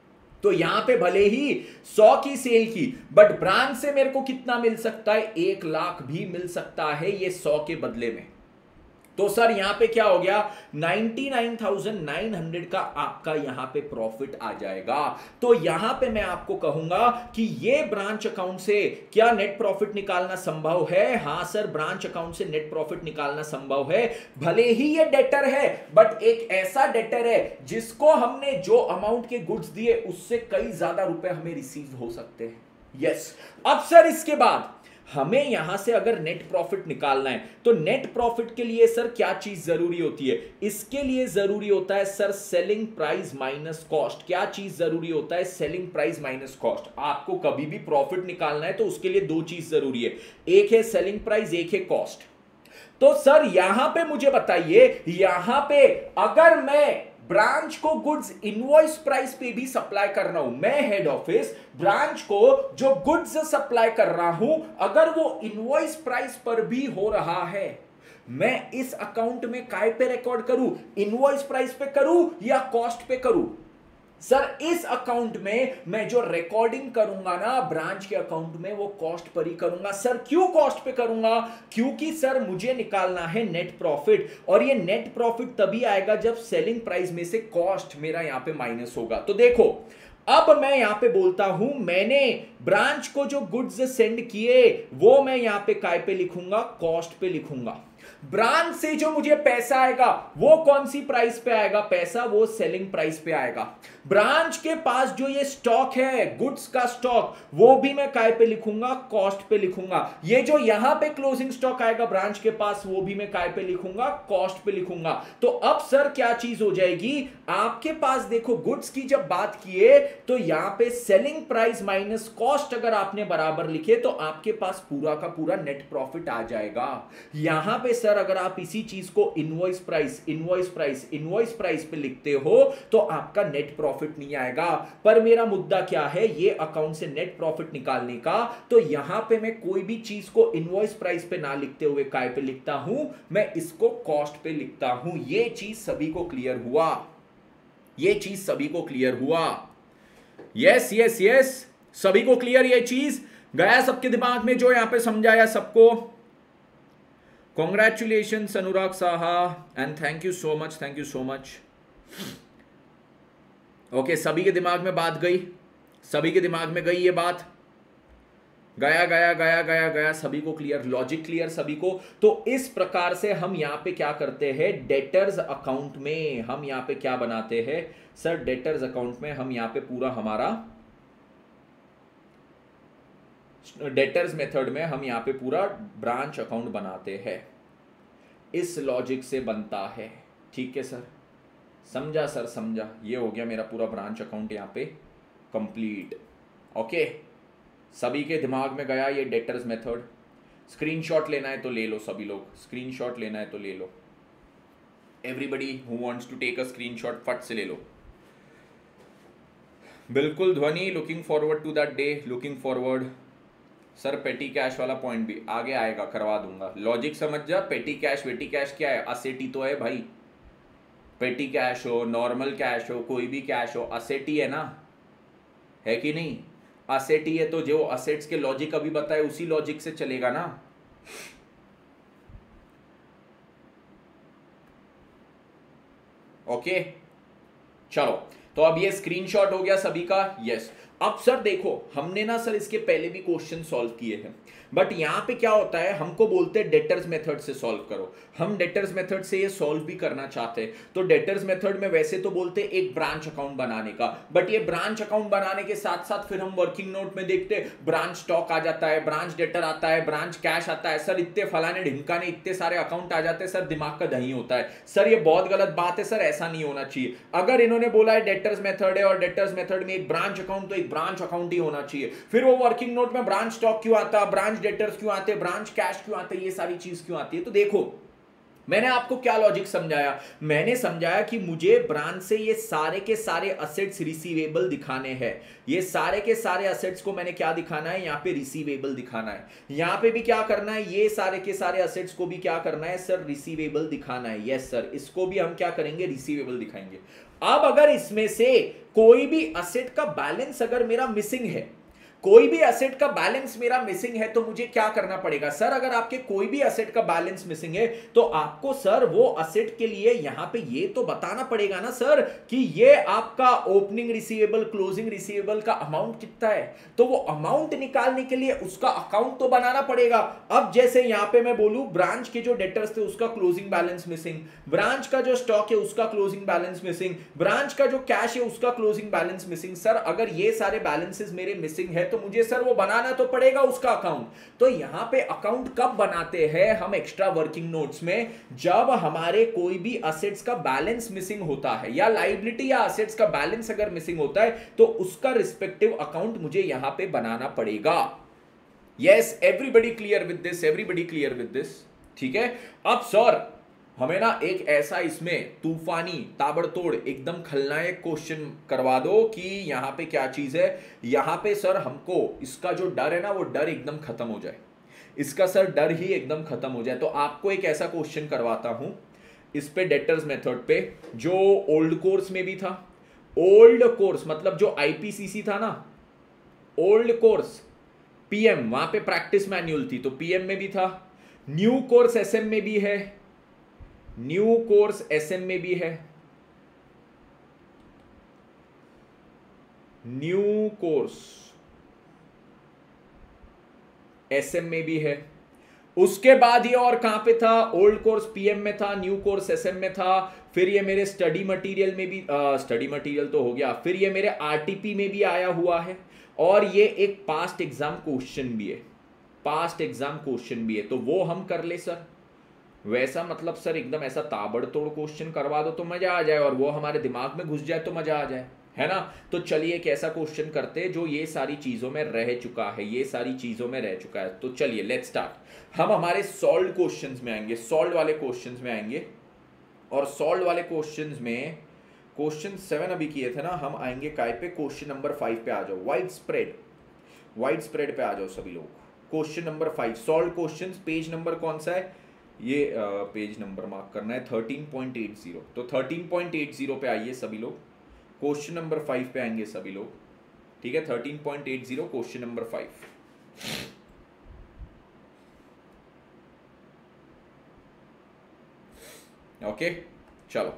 तो यहां पे भले ही सौ की सेल की, बट ब्रांच से मेरे को कितना मिल सकता है? एक लाख भी मिल सकता है ये सौ के बदले में। तो सर यहां पे क्या हो गया? Ninety nine thousand nine hundred का आपका यहां पे प्रॉफिट आ जाएगा। तो यहां पे मैं आपको कहूंगा कि ये ब्रांच अकाउंट से क्या नेट प्रॉफिट निकालना संभव है? हां सर, ब्रांच अकाउंट से नेट प्रॉफिट निकालना संभव है। भले ही ये डेटर है, बट एक ऐसा डेटर है जिसको हमने जो अमाउंट के गुड्स दिए उससे कई ज्यादा रुपए हमें रिसीव हो सकते हैं। यस, अब सर इसके बाद हमें यहां से अगर नेट प्रॉफिट निकालना है तो नेट प्रॉफिट के लिए सर क्या चीज जरूरी होती है? इसके लिए जरूरी होता है sir selling price minus cost. क्या चीज जरूरी होता है? Selling price minus cost. आपको कभी भी प्रॉफिट निकालना है तो उसके लिए दो चीज जरूरी है, एक है सेलिंग प्राइस, एक है कॉस्ट। तो सर यहां पे मुझे बताइए, यहां पे अगर मैं ब्रांच को गुड्स इनवॉइस प्राइस पे भी सप्लाई कर रहा हूं, मैं हेड ऑफिस ब्रांच को जो गुड्स सप्लाई कर रहा हूं अगर वो इनवॉइस प्राइस पर भी हो रहा है, मैं इस अकाउंट में काय पे रिकॉर्ड करूं? इनवॉइस प्राइस पे करूं या कॉस्ट पे करूं? सर इस अकाउंट में मैं जो रिकॉर्डिंग करूंगा ना ब्रांच के अकाउंट में, वो कॉस्ट पर ही करूंगा। सर क्यों कॉस्ट पे करूंगा? क्योंकि सर मुझे निकालना है नेट प्रॉफिट, और ये नेट प्रॉफिट तभी आएगा जब सेलिंग प्राइस में से कॉस्ट मेरा यहां पे माइनस होगा। तो देखो, अब मैं यहां पे बोलता हूं मैंने ब्रांच को जो गुड्स सेंड किए वो मैं यहां पे काय पे लिखूंगा? कॉस्ट पे लिखूंगा। ब्रांच से जो मुझे पैसा आएगा वो कौन सी प्राइस पे आएगा? पैसा वो सेलिंग प्राइस पे आएगा। ब्रांच के पास जो ये स्टॉक है, गुड्स का स्टॉक, वो भी मैं काय पे लिखूंगा? कॉस्ट पे लिखूंगा। ये जो यहां पे क्लोजिंग स्टॉक आएगा ब्रांच के पास, वो भी मैं काय पे लिखूंगा? कॉस्ट पे लिखूंगा। तो अब सर क्या चीज हो जाएगी? आपके पास देखो, गुड्स की जब बात किए तो यहां पे सेलिंग प्राइस माइनस कॉस्ट अगर आपने बराबर लिखे तो आपके पास पूरा का पूरा नेट प्रॉफिट आ जाएगा। यहां पे सर अगर आप इसी चीज को invoice price invoice price invoice price पे लिखते हो तो आपका नेट प्रॉफिट नहीं आएगा। पर मेरा मुद्दा क्या है? ये अकाउंट से नेट प्रॉफिट निकालने का, तो यहां पे मैं कोई भी चीज को इनवॉइस प्राइस पे ना लिखते हुए काय पे लिखता हूं? मैं इसको कॉस्ट पे लिखता हूं। ये चीज सभी को क्लियर हुआ? ये चीज सभी को क्लियर हुआ? यस यस यस, सभी को क्लियर? ये चीज गया सबके दिमाग में जो यहां पे समझाया सबको? Congratulations Anurag Saha and thank you so much, thank you so much. Okay, सभी के दिमाग में बात गई, सभी के दिमाग में गई ये बात, गया गया गया गया गया सभी को क्लियर, लॉजिक क्लियर सभी को। तो इस प्रकार से हम यहां पे क्या करते हैं, डेटर्स अकाउंट में हम यहां पे क्या बनाते हैं सर, डेटर्स अकाउंट में हम यहां पे पूरा हमारा डेटर्स मेथड में हम यहां पे पूरा ब्रांच अकाउंट बनाते हैं, इस लॉजिक से बनता है। ठीक है सर, समझा सर, समझा। ये हो गया मेरा पूरा ब्रांच अकाउंट यहां पे कंप्लीट। ओके, सभी के दिमाग में गया ये डेटर्स मेथड। स्क्रीनशॉट लेना है तो ले लो सभी लोग, स्क्रीनशॉट लेना है तो ले लो। Everybody who wants to take a screenshot फट से ले लो। बिल्कुल Dhvani, looking forward to that day, looking forward. Sir petty cash वाला पॉइंट भी आगे आएगा, करवा दूंगा। लॉजिक समझ जा, पेटी कैश वेटी कैश क्या है, असेट ही तो है भाई। पेटी कैश हो, नॉर्मल कैश हो, कोई भी कैश हो, असेट ही है ना, है कि नहीं? असेट ही है, तो जो असेट्स के लॉजिक अभी बताए उसी लॉजिक से चलेगा ना। ओके चलो, तो अब ये स्क्रीनशॉट हो गया सभी का। यस, अब सर देखो, हमने ना सर इसके पहले भी क्वेश्चन सॉल्व किए हैं, बट यहां पे क्या होता है, हमको बोलते हैं डेटर्स मेथड से सॉल्व करो। हम डेटर्स मेथड से ये सॉल्व भी करना चाहते हैं, तो डेटर्स मेथड में वैसे तो बोलते हैं एक ब्रांच अकाउंट बनाने का, बट ये ब्रांच अकाउंट बनाने के साथ साथ फिर हम वर्किंग नोट में देखते हैं ब्रांच स्टॉक आ जाता है, ब्रांच डेटर आता है, ब्रांच कैश आता है। सर इतने फलाने ढिमकाने इतने सारे अकाउंट आ जाते हैं सर, दिमाग का दही होता है। सर ये बहुत गलत बात है सर, ऐसा नहीं होना चाहिए। अगर इन्होंने बोला है डेटर्स मेथड है और डेटर्स मेथड में एक ब्रांच अकाउंट, तो एक ब्रांच अकाउंट ही होना चाहिए। फिर वो वर्किंग नोट में ब्रांच स्टॉक क्यों आता, ब्रांच डेटर्स क्यों आते, ब्रांच कैश क्यों आते, ये सारी चीज क्यों आती है। तो देखो मैंने आपको क्या लॉजिक समझाया, मैंने समझाया कि मुझे ब्रांच से ये सारे के सारे असेट्स रिसीवेबल दिखाने हैं। ये सारे के सारे असेट्स को मैंने क्या दिखाना है, यहां पे रिसीवेबल दिखाना है। यहां पे भी क्या करना है, ये सारे के सारे असेट्स को भी क्या करना है सर, रिसीवेबल दिखाना है। यस सर, इसको भी हम क्या करेंगे, रिसीवेबल दिखाएंगे। अब अगर इसमें से कोई भी असेट का बैलेंस अगर मेरा मिसिंग है, कोई भी असेट का बैलेंस मेरा मिसिंग है, तो मुझे क्या करना पड़ेगा सर, अगर आपके कोई भी असेट का बैलेंस मिसिंग है तो आपको सर वो असेट के लिए यहां पे ये तो बताना पड़ेगा ना सर कि ये आपका ओपनिंग रिसीवेबल क्लोजिंग रिसीवेबल का अमाउंट कितना है। तो वो अमाउंट निकालने के लिए उसका अकाउंट तो बनाना पड़ेगा। अब जैसे यहां पे मैं बोलूं ब्रांच के जो डेटर्स थे उसका क्लोजिंग बैलेंस मिसिंग, ब्रांच का जो स्टॉक है उसका क्लोजिंग बैलेंस मिसिंग, ब्रांच का जो कैश है उसका क्लोजिंग बैलेंस मिसिंग। सर अगर ये सारे बैलेंसेस मेरे मिसिंग है तो मुझे सर वो बनाना तो पड़ेगा उसका अकाउंट। तो यहां पे अकाउंट कब बनाते हैं हम, एक्स्ट्रा वर्किंग नोट्स में, जब हमारे कोई भी असेट्स का बैलेंस मिसिंग होता है, या लायबिलिटी या असेट्स का बैलेंस अगर मिसिंग होता है तो उसका रिस्पेक्टिव अकाउंट मुझे यहां पे बनाना पड़ेगा। Yes, everybody clear with this, everybody clear with this. ठीक है, अब सर हमें ना एक ऐसा इसमें तूफानी ताबड़तोड़ एकदम खलनायक क्वेश्चन करवा दो कि यहां पे क्या चीज है। यहां पे सर हमको इसका जो डर है ना वो डर एकदम खत्म हो जाए, इसका सर डर ही एकदम खत्म हो जाए। तो आपको एक ऐसा क्वेश्चन करवाता हूं इस पे डेटर्स मेथड पे, जो ओल्ड कोर्स में भी था। ओल्ड कोर्स मतलब जो आईपीसीसी था ना, ओल्ड कोर्स पीएम, वहां पे प्रैक्टिस मैन्युअल थी तो पीएम में भी था, न्यू कोर्स एसएम में भी है, न्यू कोर्स एसएम में भी है, न्यू कोर्स एसएम में भी है। उसके बाद ये और कहां पे था, ओल्ड कोर्स पीएम में था, न्यू कोर्स एसएम में था, फिर ये मेरे स्टडी मटेरियल में भी, स्टडी मटेरियल तो हो गया, फिर ये मेरे आरटीपी में भी आया हुआ है, और ये एक पास्ट एग्जाम क्वेश्चन भी है, पास्ट एग्जाम क्वेश्चन भी है। तो वो हम कर ले सर, वैसा मतलब सर एकदम ऐसा ताबड़तोड़ क्वेश्चन करवा दो तो मजा आ जाए, और वो हमारे दिमाग में घुस जाए तो मजा आ जाए, है ना। तो चलिए एक ऐसा क्वेश्चन करते हैं जो ये सारी चीजों में रह चुका है, ये सारी चीजों में रह चुका है। तो चलिए लेट्स स्टार्ट। हम हमारे सॉल्व क्वेश्चंस में आएंगे, सॉल्व वाले क्वेश्चंस में आएंगे, और सॉल्व वाले क्वेश्चंस में क्वेश्चन सेवन अभी किए थे ना, हम आएंगे काय पे, क्वेश्चन नंबर फाइव पे आ जाओ। वाइड स्प्रेड, वाइड स्प्रेड पे आ जाओ सभी लोग। Question number five solve question, page number कौन सा है, ये पेज नंबर मार्क करना है थर्टीन पॉइंट एट जीरो। तो थर्टीन पॉइंट एट जीरो पे आइए सभी लोग, क्वेश्चन नंबर फाइव पे आएंगे सभी लोग। ठीक है, thirteen point eight zero question number five. Okay चलो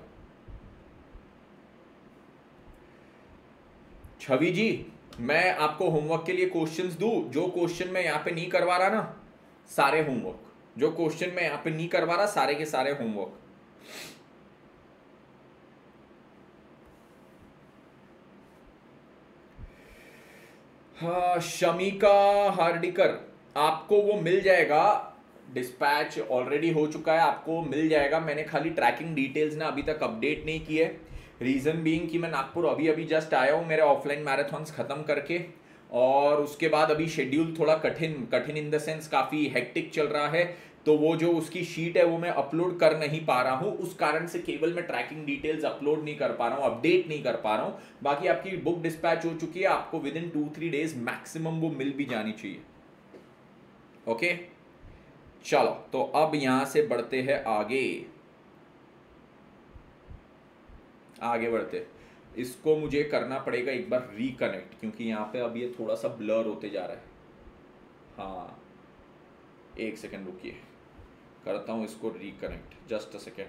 छवि जी, मैं आपको होमवर्क के लिए क्वेश्चंस दूं? जो क्वेश्चन मैं यहां पे नहीं करवा रहा ना, सारे होमवर्क। जो क्वेश्चन मैं यहां पे नहीं करवा रहा, सारे के सारे होमवर्क। हाँ, शमिका हार्डिकर, आपको वो मिल जाएगा, डिस्पैच ऑलरेडी हो चुका है, आपको मिल जाएगा। मैंने खाली ट्रैकिंग डिटेल्स ना अभी तक अपडेट नहीं की है। रीज़न बीइंग कि मैं नागपुर अभी अभी जस्ट आया हूँ मेरे ऑफलाइन मैराथन्स ख़त्म करके, और उसके बाद अभी शेड्यूल थोड़ा कठिन कठिन इन द सेंस काफ़ी हेक्टिक चल रहा है, तो वो जो उसकी शीट है वो मैं अपलोड कर नहीं पा रहा हूँ। उस कारण से केवल मैं ट्रैकिंग डिटेल्स अपलोड नहीं कर पा रहा हूँ, अपडेट नहीं कर पा रहा हूँ। बाकी आपकी बुक डिस्पैच हो चुकी है, आपको within two three days maximum वो मिल भी जानी चाहिए। ओके चलो, तो अब यहां से बढ़ते हैं आगे आगे बढ़ते। इसको मुझे करना पड़ेगा एक बार रिकनेक्ट, क्योंकि यहाँ पे अब ये थोड़ा सा ब्लर होते जा रहा है। हाँ एक सेकेंड रुकिए, करता हूँ इसको रिकनेक्ट, जस्ट अ सेकेंड।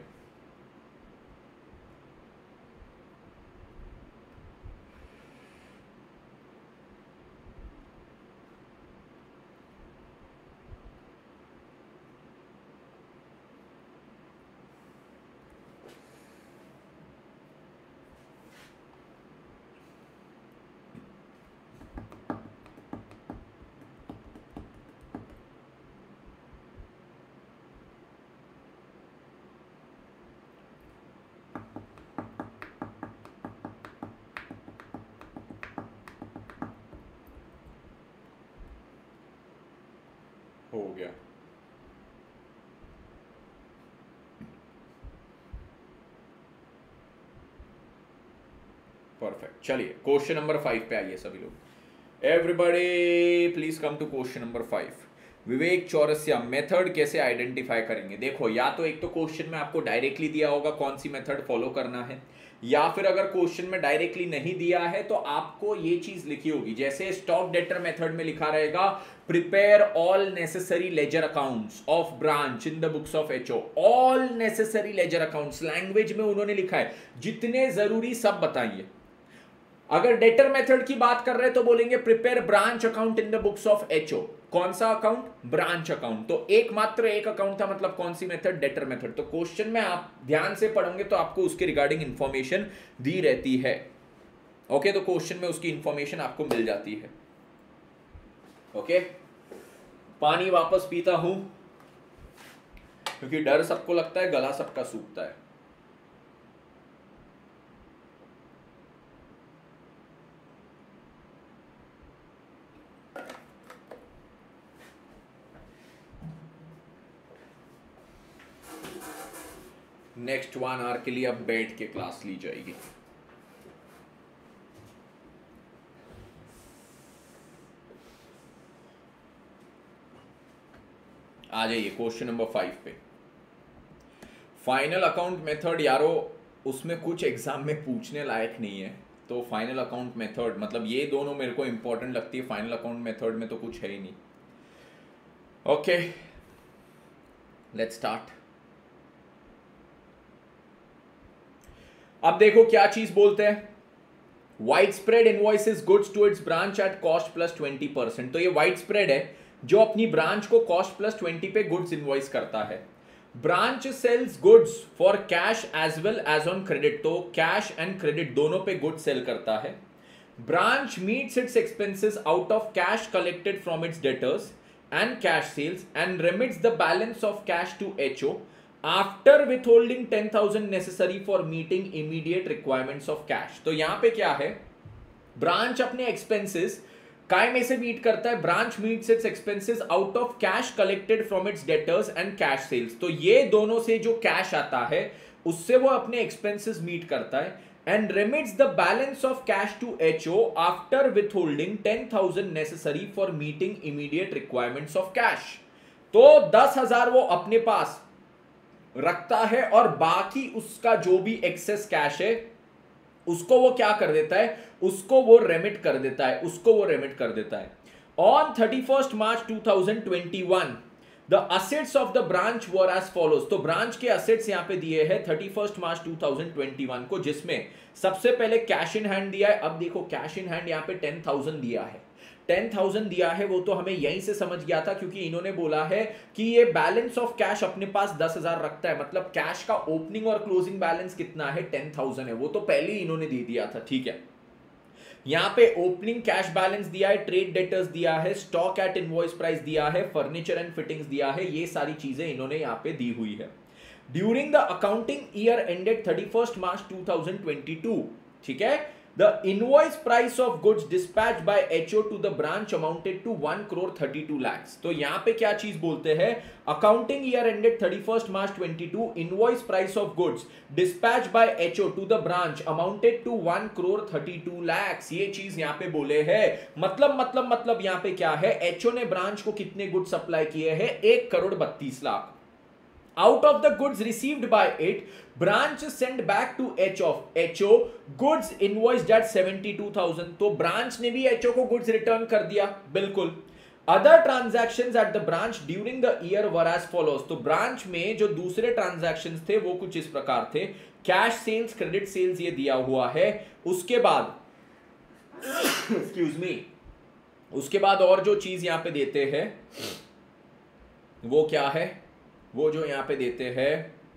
हो गया। परफेक्ट, चलिए क्वेश्चन नंबर फाइव पे आइए सभी लोग। Everybody please come to question number five. Vivek Chaurasia, method कैसे आइडेंटिफाई करेंगे? देखो, या तो एक तो क्वेश्चन में आपको डायरेक्टली दिया होगा कौन सी मेथड फॉलो करना है, या फिर अगर क्वेश्चन में डायरेक्टली नहीं दिया है तो आपको ये चीज लिखी होगी, जैसे स्टॉक डेटर मेथड में लिखा रहेगा prepare all necessary ledger accounts of branch in the books of HO. All necessary ledger accounts language में उन्होंने लिखा है, जितने जरूरी सब बताइए। अगर डेटर मेथड की बात कर रहे हैं तो बोलेंगे prepare branch account in the books of HO. कौन सा अकाउंट? Branch account. तो एक मात्र एक अकाउंट था, मतलब कौन सी मेथड? Debtor method. तो क्वेश्चन में आप ध्यान से पढ़ोगे तो आपको उसके रिगार्डिंग इंफॉर्मेशन दी रहती है। ओके, तो क्वेश्चन में उसकी इंफॉर्मेशन आपको मिल जाती है। ओके, पानी वापस पीता हूं क्योंकि डर सबको लगता है, गला सबका सूखता है। नेक्स्ट वन आवर के लिए अब बैठ के क्लास ली जाएगी। आ जाइए क्वेश्चन नंबर फाइव पे। फाइनल अकाउंट मेथड यारो, उसमें कुछ एग्जाम में पूछने लायक नहीं है, तो फाइनल अकाउंट मेथड मतलब ये दोनों मेरे को इंपॉर्टेंट लगती है। फाइनल अकाउंट मेथड में तो कुछ है ही नहीं। Okay let's start. अब देखो क्या चीज बोलते हैं, widespread invoices goods to its branch at cost plus twenty percent. तो ये वाइड स्प्रेड है जो अपनी ब्रांच को कॉस्ट प्लस ट्वेंटी पे गुड्स इनवॉइस करता है। Branch sales goods for cash as well as on credit, तो कैश एंड क्रेडिट दोनों पे गुड्स सेल करता है। Branch meets its expenses out of cash collected from its debtors and cash sales and remits the balance of cash to HO after withholding ten thousand necessary for meeting immediate requirements of cash. तो यहां पे क्या है, branch अपने expenses काय में से meet करता है? Branch meets its expenses out of cash collected from its debtors and cash sales. तो ये दोनों से जो कैश आता है उससे वो अपने एक्सपेंसेस मीट करता है। And remits the balance of cash to HO after withholding ten thousand necessary for meeting immediate requirements of cash. तो दस हजार वो अपने पास रखता है और बाकी उसका जो भी एक्सेस कैश है उसको वो क्या कर देता है, उसको वो रेमिट कर देता है उसको वो रेमिट कर देता है। On thirty first March two thousand twenty one the assets of the branch were as follows. तो ब्रांच के असेट्स यहां पे दिए हैं thirty first March two thousand twenty one को, जिसमें सबसे पहले कैश इन हैंड दिया है। अब देखो कैश इन हैंड यहां पे टेन थाउजेंड दिया है, टेन थाउजेंड दिया है, वो तो हमें यहीं से समझ गया था क्योंकि इन्होंने बोला है कि ये बैलेंस ऑफ कैश अपने पास दस हजार रखता है, मतलब कैश का ओपनिंग और क्लोजिंग बैलेंस कितना है, टेन थाउजेंड है, वो तो पहले ही इन्होंने दे दिया था, ठीक है। यहां पे ओपनिंग कैश बैलेंस दिया है, ट्रेड डेटर्स दिया है, स्टॉक एट इनवॉइस प्राइस दिया है, फर्नीचर एंड फिटिंग्स दिया है, ये सारी चीजें इन्होंने यहां पे दी हुई है। During the accounting year ended thirty first March two thousand twenty two, ठीक है, the invoice price of goods dispatched by H O to the branch amounted to one crore thirty-two lakhs। तो यहां पे क्या चीज बोलते हैं, accounting year ended thirty first March twenty two, invoice price of goods dispatched by H O to the branch amounted to one crore thirty-two lakhs। ये चीज यहां पे बोले हैं, मतलब मतलब मतलब यहां पे क्या है, H O ने ब्रांच को कितने गुड्स सप्लाई किए हैं, एक करोड़ बत्तीस lakh. Out of the goods received by it, branch sent back to H of H O goods invoiced at seventy-two thousand। तो branch ने भी H O को goods return कर दिया, बिल्कुल। Other transactions at the branch during the year were as follows। तो branch में जो दूसरे transactions थे वो कुछ इस प्रकार थे, कैश सेल्स, क्रेडिट सेल्स ये दिया हुआ है। उसके बाद एक्सक्यूज मी, उसके बाद और जो चीज यहां पे देते हैं वो क्या है, वो जो यहां पे देते हैं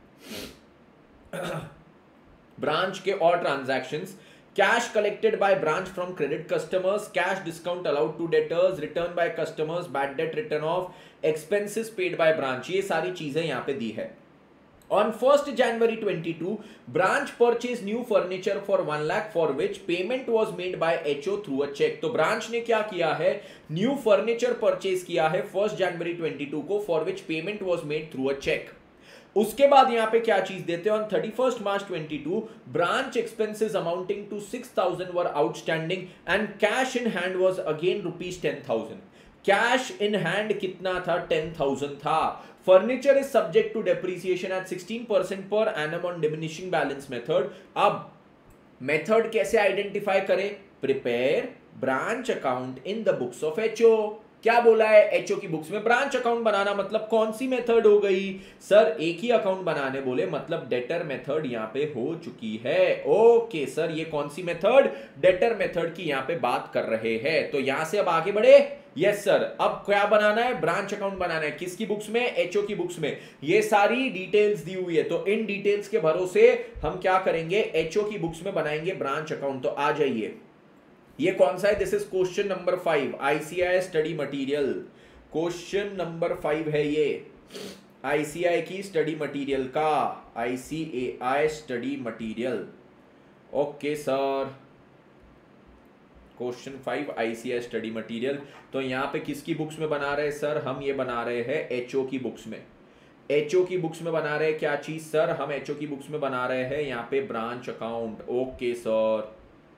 ब्रांच के और transactions, cash collected by branch from credit customers, cash discount allowed to debtors, return by customers, bad debt written off, expenses paid by branch, ये सारी चीजें यहां पे दी है। On first January twenty-two, branch purchased new furniture for one lakh for which payment was made by H O through a check। तो branch ने क्या किया है, न्यू फर्नीचर परचेज किया है फर्स्ट जनवरी ट्वेंटी टू को, for which payment was made through a check। उसके बाद यहां पे क्या चीज देते हैं, on thirty first March twenty two, branch expenses amounting to six thousand were outstanding and cash in hand was again rupees ten thousand. Cash in hand कितना था, टेन थाउजेंड था। Furniture is subject to depreciation at sixteen percent per annum on diminishing balance method. अब method कैसे identify करें, prepare branch account in the books of HO. क्या बोला है, HO की बुक्स में ब्रांच अकाउंट बनाना, मतलब कौन सी मेथड हो गई सर, एक ही अकाउंट बनाने बोले, मतलब डेटर मेथड यहां पे हो चुकी है। ओके सर, ये कौन सी मेथड, डेटर मेथड की यहां पे बात कर रहे हैं। तो यहां से अब आगे बढ़े, यस सर, अब क्या बनाना है, ब्रांच अकाउंट बनाना है, किसकी बुक्स में, एचओ की बुक्स में। ये सारी डिटेल्स दी हुई है, तो इन डिटेल्स के भरोसे हम क्या करेंगे, एचओ की बुक्स में बनाएंगे ब्रांच अकाउंट। तो आ जाइए, ये कौन सा है, this is question number five, ICI study material, question number five है ये, आईसीआई की स्टडी मटेरियल का, ICAI study material. Okay sir, question five ICI study material. तो यहां पे किसकी बुक्स में बना रहे हैं सर, हम ये बना रहे हैं एचओ की बुक्स में। एचओ की बुक्स में बना रहे हैं क्या चीज सर, हम एचओ की बुक्स में बना रहे हैं यहां पे ब्रांच अकाउंट। ओके सर,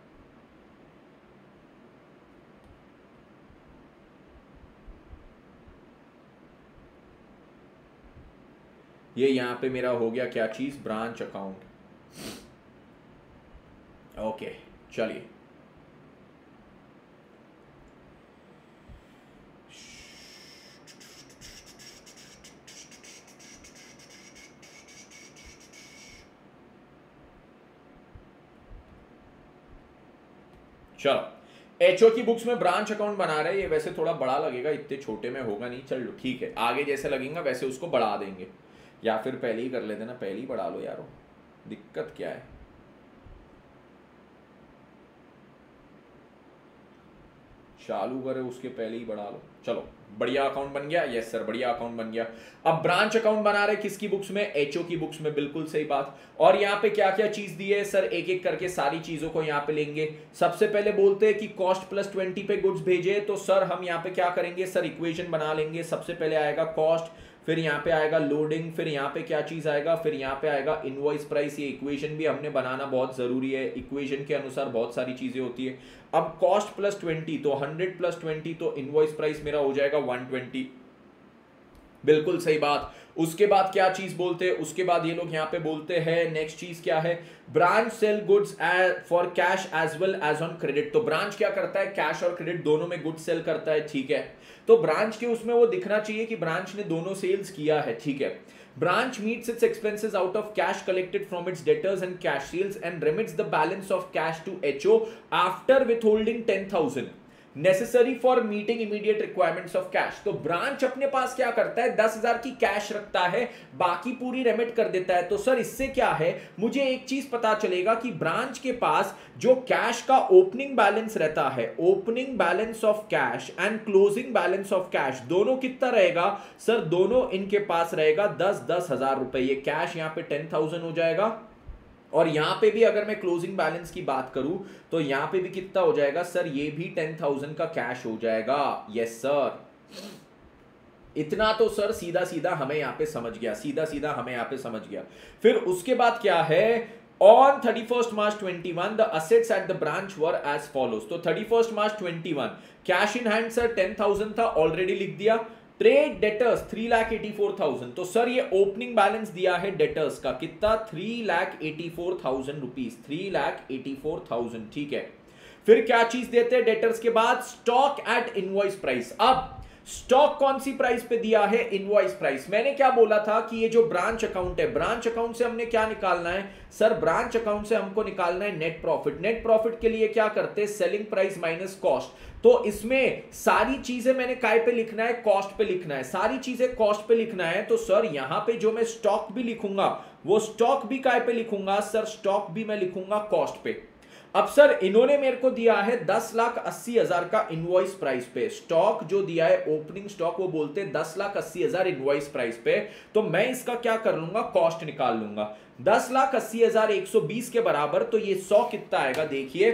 ये यहां पे मेरा हो गया क्या चीज, ब्रांच अकाउंट। ओके चलिए, चलो एचओ की बुक्स में ब्रांच अकाउंट बना रहे हैं। ये वैसे थोड़ा बड़ा लगेगा, इतने छोटे में होगा नहीं, चलो ठीक है, आगे जैसे लगेगा वैसे उसको बढ़ा देंगे, या फिर पहले ही कर लेते ना, पहले ही बढ़ा लो यारो, दिक्कत क्या है। चालू करे उसके पहले ही बढ़ा लो। चलो बढ़िया अकाउंट बन गया, यस सर बढ़िया अकाउंट बन गया। अब ब्रांच अकाउंट बना रहे किसकी बुक्स में, एचओ की बुक्स में, बिल्कुल सही बात। और यहाँ पे क्या क्या चीज दी है सर, एक एक करके सारी चीजों को यहाँ पे लेंगे। सबसे पहले बोलते हैं कि कॉस्ट प्लस ट्वेंटी पे गुड्स भेजे, तो सर हम यहाँ पे क्या करेंगे सर, इक्वेशन बना लेंगे। सबसे पहले आएगा कॉस्ट, फिर यहाँ पे आएगा लोडिंग, फिर यहाँ पे क्या चीज आएगा, फिर यहाँ पे आएगा इनवॉइस प्राइस। ये इक्वेशन भी हमने बनाना बहुत जरूरी है, इक्वेशन के अनुसार बहुत सारी चीजें होती है। अब कॉस्ट प्लस ट्वेंटी तो हंड्रेड प्लस ट्वेंटी, तो इनवॉइस प्राइस मेरा हो जाएगा वन ट्वेंटी, बिल्कुल सही बात। उसके बाद क्या चीज बोलते हैं, उसके बाद ये लोग यहाँ पे बोलते हैं नेक्स्ट चीज क्या है, branch sell goods for cash as well as on credit. तो ब्रांच क्या करता है, कैश और क्रेडिट दोनों में गुड्स सेल करता है, ठीक है। तो ब्रांच के उसमें वो दिखना चाहिए कि ब्रांच ने दोनों सेल्स किया है, ठीक है। Branch meets its expenses out of cash collected from its debtors and cash sales and remits the balance of cash to H O after withholding ten thousand necessary for meeting immediate requirements of cash। तो branch अपने पास क्या करता है, दस हजार की cash रखता है, बाकी पूरी रेमिट कर देता है। तो सर इससे क्या है, मुझे एक चीज पता चलेगा कि ब्रांच के पास जो कैश का ओपनिंग बैलेंस रहता है, opening balance of cash and closing balance of cash दोनों कितना रहेगा सर, दोनों इनके पास रहेगा दस दस हजार रुपए। ये कैश यहां पे टेन थाउजेंड हो जाएगा और यहां पे भी अगर मैं क्लोजिंग बैलेंस की बात करूं तो यहां पे भी कितना हो जाएगा सर, ये भी टेन थाउजेंड का कैश हो जाएगा। यस सर, इतना तो सर सीधा सीधा हमें यहां पे समझ गया, सीधा सीधा हमें यहां पे समझ गया। फिर उसके बाद क्या है, on thirty first March twenty one the assets at the branch were as follows. तो thirty first March twenty one cash in hand sir ten thousand था, ऑलरेडी लिख दिया। Trade debtors three lakh eighty four thousand. तो sir ये opening balance दिया है debtors का कितना, three lakh eighty four thousand rupees, three lakh eighty four thousand, ठीक है। फिर क्या चीज देते हैं डेटर्स के बाद, स्टॉक एट इनवॉइस प्राइस। अब स्टॉक कौन सी प्राइस पे दिया है, इनवॉइस प्राइस। मैंने क्या बोला था कि ये जो ब्रांच अकाउंट है, ब्रांच अकाउंट से हमने क्या निकालना है सर, ब्रांच अकाउंट से हमको निकालना है नेट प्रॉफिट। नेट प्रॉफिट के लिए क्या करते हैं, सेलिंग प्राइस माइनस कॉस्ट। तो इसमें सारी चीजें मैंने काय पे लिखना है, कॉस्ट पे लिखना है, सारी चीजें कॉस्ट पे लिखना है। तो सर यहां पे जो मैं स्टॉक भी लिखूंगा वो स्टॉक भी काय पे लिखूंगा सर, स्टॉक भी मैं लिखूंगा कॉस्ट पे। अब सर इन्होंने मेरे को दिया है दस लाख अस्सी हजार का इनवॉइस प्राइस पे, स्टॉक जो दिया है ओपनिंग स्टॉक वो बोलते हैं दस लाख अस्सी हजार इनवॉइस प्राइस पे। तो मैं इसका क्या कर लूंगा, कॉस्ट निकाल लूंगा। दस लाख अस्सी हजार एक सौ बीस के बराबर, तो ये सौ कितना आएगा, देखिए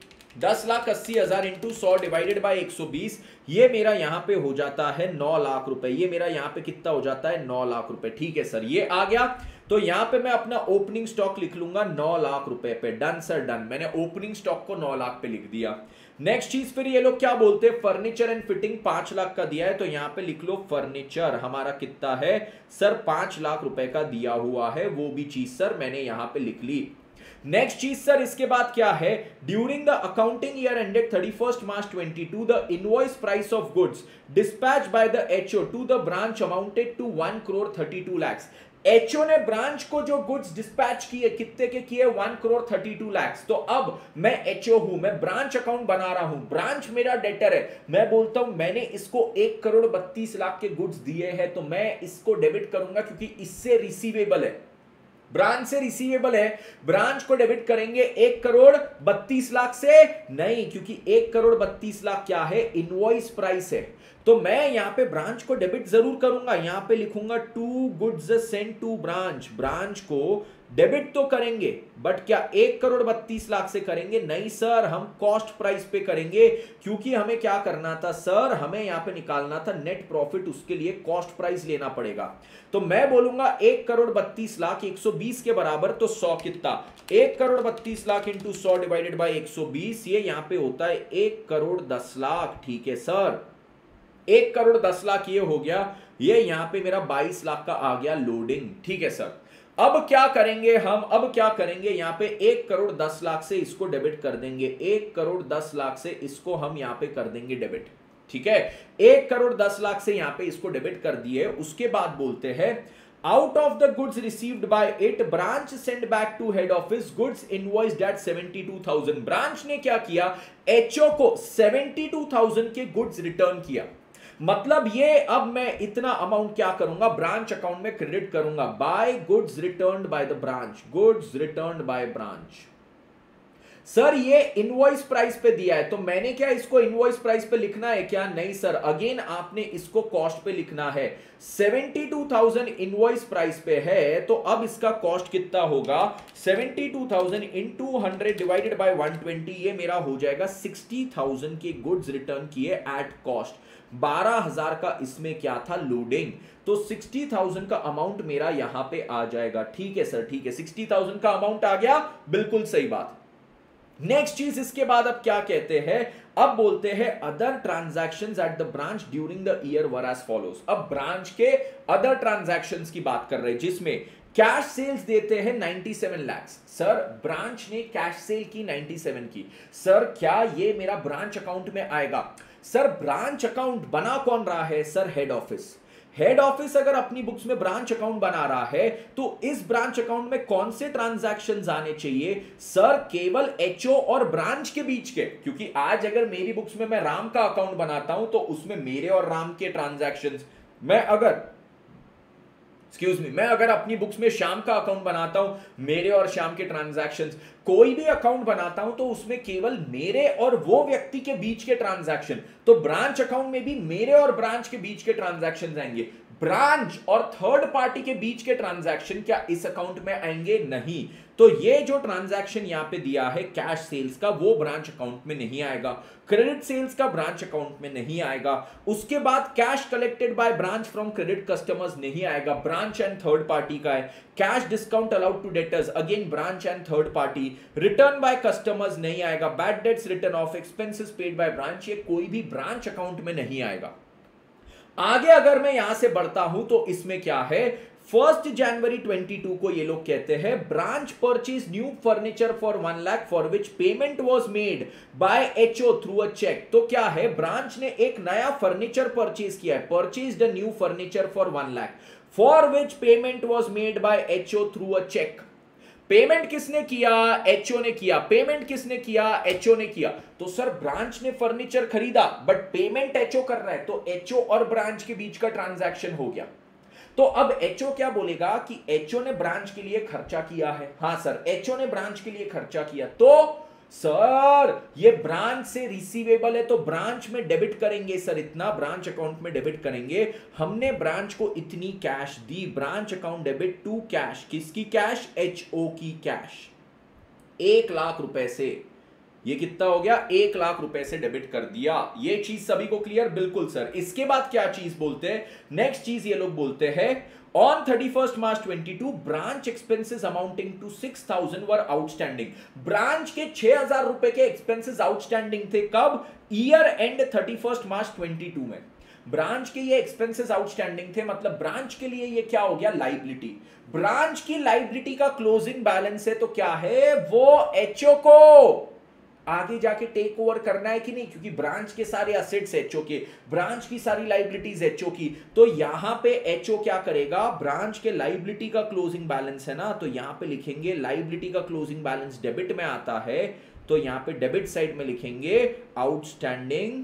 दस लाख अस्सी हजार इंटू सौ डिवाइडेड बाई एक सौ बीस, ये मेरा यहां पे हो जाता है नौ लाख रुपए। ये मेरा यहां पे कितना हो जाता है, नौ लाख रुपए, ठीक है सर, ये आ गया। तो यहां पे मैं अपना ओपनिंग स्टॉक लिख लूंगा नौ लाख रुपए पे, डन सर डन, मैंने ओपनिंग स्टॉक को नौ लाख पे लिख दिया। नेक्स्ट चीज फिर ये लोग क्या बोलते हैं, फर्नीचर एंड फिटिंग पांच लाख का दिया है, तो यहां पे लिख लो फर्नीचर हमारा कितना है सर, पांच लाख रुपए का दिया हुआ है, वो भी चीज सर मैंने यहां पे लिख ली। नेक्स्ट चीज सर इसके बाद क्या है, during the accounting year ended thirty first March twenty two the invoice price of goods dispatch by the HO to the branch amounted to one crore thirty two lakhs. HO ने ब्रांच को जो goods dispatch किए कितने के किए, one crore thirty two lakhs. तो अब मैं एचओ हूं, मैं ब्रांच अकाउंट बना रहा हूं, ब्रांच मेरा डेटर है, मैं बोलता हूं मैंने इसको एक करोड़ बत्तीस लाख के गुड्स दिए हैं, तो मैं इसको डेबिट करूंगा क्योंकि इससे रिसीवेबल है, ब्रांच से रिसीवेबल है, ब्रांच को डेबिट करेंगे एक करोड़ बत्तीस लाख से नहीं, क्योंकि एक करोड़ बत्तीस लाख क्या है, इनवॉइस प्राइस है। तो मैं यहां पे ब्रांच को डेबिट जरूर करूंगा, यहां पे लिखूंगा to goods sent to branch, branch को डेबिट तो करेंगे बट क्या एक करोड़ बत्तीस लाख से करेंगे, नहीं सर, हम कॉस्ट प्राइस पे करेंगे, क्योंकि हमें क्या करना था सर, हमें यहां पे निकालना था नेट प्रॉफिट, उसके लिए कॉस्ट प्राइस लेना पड़ेगा। तो मैं बोलूंगा एक करोड़ बत्तीस लाख एक सौ बीस के बराबर, तो सौ कितना, एक करोड़ बत्तीस लाख इंटू सौ डिवाइडेड बाई एक सौ बीस, ये यहां पे होता है एक करोड़ दस लाख, ठीक है सर, एक करोड़ दस लाख ये हो गया, ये यहां पे मेरा बाईस लाख का आ गया लोडिंग, ठीक है सर। अब क्या करेंगे हम, अब क्या करेंगे, यहां पे एक करोड़ दस लाख से इसको डेबिट कर देंगे, एक करोड़ दस लाख से इसको हम यहां पे कर देंगे डेबिट, ठीक है, एक करोड़ दस लाख से यहां पे इसको डेबिट कर दिए। उसके बाद बोलते हैं out of the goods received by it branch send back to head office goods invoiced at seventy two thousand. Branch ने क्या किया, एचओ को सेवेंटी टू थाउजेंड के गुड्स रिटर्न किया। मतलब ये अब मैं इतना अमाउंट क्या करूंगा, ब्रांच अकाउंट में क्रेडिट करूंगा, by goods returned by the branch, goods returned by branch. Sir ये इनवॉइस प्राइस पे दिया है, तो मैंने क्या इसको इनवॉइस प्राइस पे लिखना है क्या, नहीं सर, अगेन आपने इसको कॉस्ट पे लिखना है। Seventy two thousand invoice price पे है, तो अब इसका कॉस्ट कितना होगा, seventy two thousand into hundred divided by one twenty, ये मेरा हो जाएगा सिक्सटी थाउजेंड के गुड्स रिटर्न किए एट कॉस्ट, बारह हजार का इसमें क्या था, लोडिंग, तो सिक्सटी थाउजेंड का अमाउंट मेरा यहां पे आ जाएगा, ठीक है सर, ठीक है, सिक्सटी थाउजेंड का अमाउंट आ गया, बिल्कुल सही बात। नेक्स्ट चीज इसके बाद अब क्या कहते हैं, अब बोलते हैं other transactions at the branch during the year were as follows. अब ब्रांच के अदर ट्रांजैक्शंस की बात कर रहे हैं, जिसमें कैश सेल्स देते हैं सत्तानवे लाख। सर ब्रांच ने कैश सेल की सत्तानवे की, सर क्या ये मेरा ब्रांच अकाउंट में आएगा, सर ब्रांच अकाउंट बना कौन रहा है? Sir head office. Head office अगर अपनी बुक्स में ब्रांच अकाउंट बना रहा है तो इस ब्रांच अकाउंट में कौन से ट्रांजैक्शंस आने चाहिए? सर केवल एचओ और ब्रांच के बीच के, क्योंकि आज अगर मेरी बुक्स में मैं राम का अकाउंट बनाता हूं तो उसमें मेरे और राम के ट्रांजैक्शंस, मैं अगर एक्सक्यूज मी मैं अगर अपनी बुक्स में श्याम का अकाउंट बनाता हूं, मेरे और श्याम के ट्रांजैक्शंस, कोई भी अकाउंट बनाता हूं तो उसमें केवल मेरे और वो व्यक्ति के बीच के ट्रांजैक्शन, तो ब्रांच अकाउंट में भी मेरे और ब्रांच के बीच के ट्रांजैक्शन आएंगे। ब्रांच और थर्ड पार्टी के बीच के ट्रांजैक्शन क्या इस अकाउंट में आएंगे? नहीं। तो ये जो ट्रांजैक्शन यहां पे दिया है कैश सेल्स का, वो ब्रांच अकाउंट में नहीं आएगा। क्रेडिट सेल्स का ब्रांच अकाउंट में नहीं आएगा। उसके बाद cash collected by branch from credit customers नहीं आएगा, ब्रांच एंड थर्ड पार्टी का है। Cash discount allowed to debtors, again branch and third party. Return by customers नहीं आएगा। Bad debts written off, expenses paid by branch, ये कोई भी branch account में नहीं आएगा। आगे अगर मैं यहां से बढ़ता हूं तो इसमें क्या है, फर्स्ट जनवरी बाईस को ये लोग कहते हैं branch purchase new furniture for one lakh for which payment was made by HO through a cheque. तो क्या है, ब्रांच ने एक नया फर्नीचर परचेज किया है, purchased a new furniture for one lakh for which payment was made by HO through a cheque. Payment किसने किया? एचओ ने किया। पेमेंट किसने किया? एचओ ने किया। तो सर ब्रांच ने फर्नीचर खरीदा बट पेमेंट एचओ कर रहा है, तो एचओ और ब्रांच के बीच का ट्रांजैक्शन हो गया। तो अब एचओ क्या बोलेगा कि एचओ ने ब्रांच के लिए खर्चा किया है। हाँ सर, एचओ ने ब्रांच के लिए खर्चा किया, तो सर ये ब्रांच से रिसीवेबल है तो ब्रांच में डेबिट करेंगे। सर इतना ब्रांच अकाउंट में डेबिट करेंगे, हमने ब्रांच को इतनी कैश दी, branch account debit to cash. किसकी कैश? एचओ की कैश। एक लाख रुपए से ये कितना हो गया? एक लाख रुपए से डेबिट कर दिया। ये चीज सभी को क्लियर? बिल्कुल सर। इसके बाद क्या चीज बोलते हैं? नेक्स्ट चीज ये लोग बोलते हैं on thirty first March twenty two branch expenses amounting to six thousand were outstanding. Branch के छह हजार रुपए के एक्सपेंसेस आउटस्टैंडिंग थे। कब? Year end thirty first March twenty two में ब्रांच के ये एक्सपेंसेस आउटस्टैंडिंग थे, मतलब ब्रांच के लिए ये क्या हो गया? लाइबिलिटी। ब्रांच की लाइबिलिटी का क्लोजिंग बैलेंस है तो क्या है? वो एचओ को आगे जाके टेक ओवर करना है कि नहीं, क्योंकि ब्रांच के सारे असेट्स एचओ के, ब्रांच की सारी लाइबिलिटीज एचओ की। तो यहां पे एचओ क्या करेगा? ब्रांच के लाइबिलिटी का क्लोजिंग बैलेंस है ना, तो यहां पे लिखेंगे लाइबिलिटी का क्लोजिंग बैलेंस डेबिट में आता है, तो यहां पे डेबिट साइड में लिखेंगे आउटस्टैंडिंग।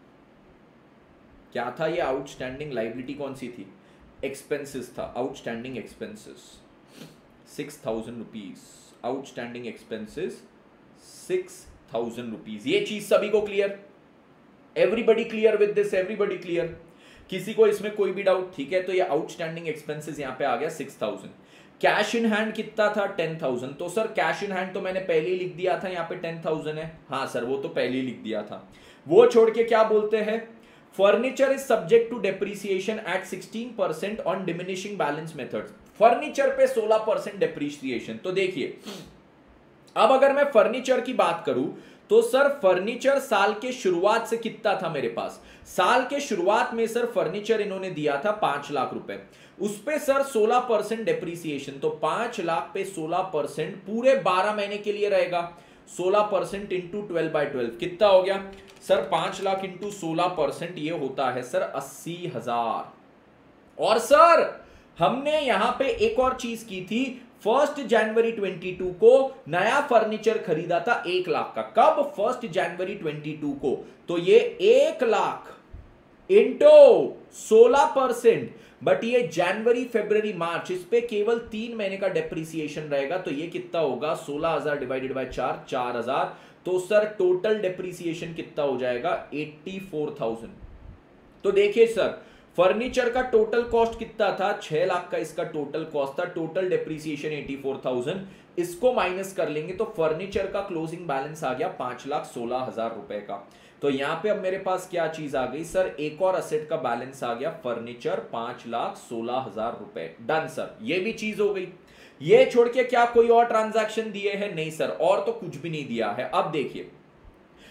क्या था ये आउटस्टैंडिंग लाइबिलिटी? कौन सी थी? एक्सपेंसेस था। Outstanding expenses six thousand rupees. Outstanding expenses six thousand rupees. ये चीज सभी को clear? Everybody clear with this? Everybody clear? किसी को इसमें कोई भी डाउट? ठीक है, तो ये आउटस्टैंडिंग एक्सपेंसेस यहां पे आ गया six thousand. Cash in hand कितना था? Ten thousand. तो सर कैश इन हैंड तो मैंने पहले ही लिख दिया था, यहां पे टेन थाउजेंड है। हाँ सर, वो तो पहले ही लिख दिया था। वो छोड़ के क्या बोलते हैं? Furniture is subject to depreciation at sixteen percent on diminishing balance methods. Furniture पे सोलह परसेंट डेप्रिसिएशन। तो देखिए, अब अगर मैं फर्नीचर की बात करूं तो सर फर्नीचर साल के शुरुआत से कितना था मेरे पास? साल के शुरुआत में सर फर्नीचर इन्होंने दिया था पांच लाख रुपए, उस पे सर सोलह परसेंट डेप्रिसिएशन, तो पांच लाख पे सोलह परसेंट पूरे बारह महीने के लिए रहेगा। सोलह percent into twelve by twelve कितना हो गया सर? पांच लाख इंटू सोलह परसेंट ये होता है सर अस्सी हजार। और सर हमने यहां पे एक और चीज की थी, फर्स्ट जनवरी ट्वेंटी टू को नया फर्नीचर खरीदा था एक लाख का। कब? फर्स्ट जनवरी ट्वेंटी टू को। तो ये एक लाख इंटो सोलह परसेंट, बट ये जनवरी फरवरी मार्च, इस पे केवल तीन महीने का डेप्रिसिएशन रहेगा, तो ये कितना होगा? सोलह हजार डिवाइडेड बाय चार, चार हजार। तो सर टोटल डेप्रिसिएशन कितना हो जाएगा? Eighty four thousand. तो देखिए सर, फर्नीचर का टोटल कॉस्ट कितना था? छह लाख का इसका टोटल कॉस्ट था, total depreciation eighty four thousand. इसको माइनस कर लेंगे तो फर्नीचर का क्लोजिंग बैलेंस आ गया पांच लाख सोलह हजार रुपए का। तो यहां पे अब मेरे पास क्या चीज आ गई सर? एक और असेट का बैलेंस आ गया, फर्नीचर पांच लाख सोलह हजार रुपए। डन सर, ये भी चीज हो गई। ये छोड़ के क्या कोई और ट्रांजैक्शन दिए हैं? नहीं सर, और तो कुछ भी नहीं दिया है। अब देखिए,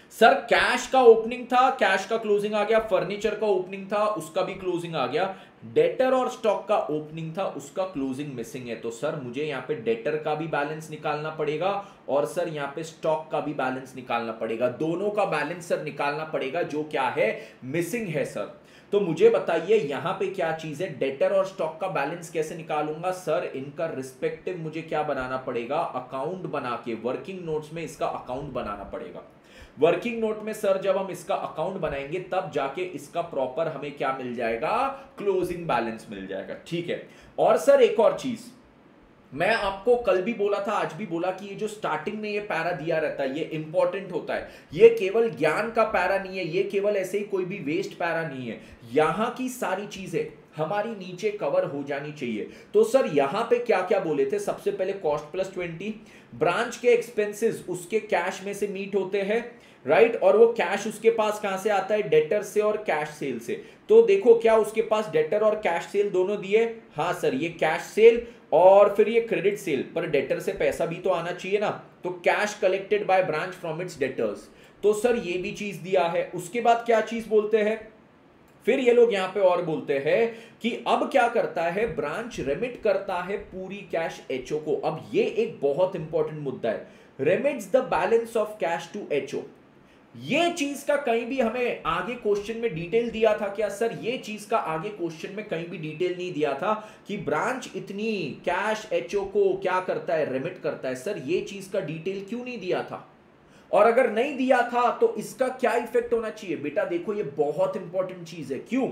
सर कैश का ओपनिंग था, कैश का क्लोजिंग आ गया, फर्नीचर का ओपनिंग था, उसका भी क्लोजिंग आ गया, डेटर और स्टॉक का ओपनिंग था, उसका क्लोजिंग मिसिंग है। तो सर मुझे यहां पे डेटर का भी बैलेंस निकालना पड़ेगा और सर यहां पे स्टॉक का भी बैलेंस निकालना पड़ेगा, दोनों का बैलेंस सर निकालना पड़ेगा जो क्या है, मिसिंग है सर। तो मुझे बताइए यहां पे क्या चीज है, डेटर और स्टॉक का बैलेंस कैसे निकालूंगा सर, इनका रिस्पेक्टिव मुझे क्या बनाना पड़ेगा, अकाउंट बना के वर्किंग नोट्स में इसका अकाउंट बनाना पड़ेगा। वर्किंग नोट में सर जब हम इसका अकाउंट बनाएंगे तब जाके इसका प्रॉपर हमें क्या मिल जाएगा, क्लोजिंग बैलेंस मिल जाएगा, ठीक है। और सर एक और चीज मैं आपको कल भी बोला था, आज भी बोला कि ये जो स्टार्टिंग में ये पैरा दिया रहता है ये इंपॉर्टेंट होता है, ये केवल ज्ञान का पैरा नहीं है, ये केवल ऐसे ही कोई भी वेस्ट पैरा नहीं है, यहां की सारी चीजें हमारी नीचे कवर हो जानी चाहिए। तो सर यहां पे क्या क्या बोले थे, सबसे पहले कॉस्ट प्लस ट्वेंटी, ब्रांच के एक्सपेंसेस उसके कैश में से मीट होते हैं, राइट right? और वो कैश उसके पास कहां से आता है, डेटर से और कैश सेल से। तो देखो क्या उसके पास डेटर और कैश सेल दोनों दिए, हाँ सर ये कैश सेल और फिर ये क्रेडिट सेल, पर डेटर से पैसा भी तो आना चाहिए ना, तो cash collected by branch from its debtors, तो सर ये भी चीज दिया है। उसके बाद क्या चीज बोलते हैं, फिर ये लोग यहां पे और बोलते हैं कि अब क्या करता है, ब्रांच रेमिट करता है पूरी कैश एचओ को। अब ये एक बहुत इंपॉर्टेंट मुद्दा है, remits the balance of cash to HO. ये चीज का कहीं भी हमें आगे क्वेश्चन में डिटेल दिया था क्या सर, ये चीज का आगे क्वेश्चन में कहीं भी डिटेल नहीं दिया था कि ब्रांच इतनी कैश एचओ को क्या करता है, रेमिट करता है। सर ये चीज का डिटेल क्यों नहीं दिया था, और अगर नहीं दिया था तो इसका क्या इफेक्ट होना चाहिए। बेटा देखो ये बहुत इंपॉर्टेंट चीज है, क्यों,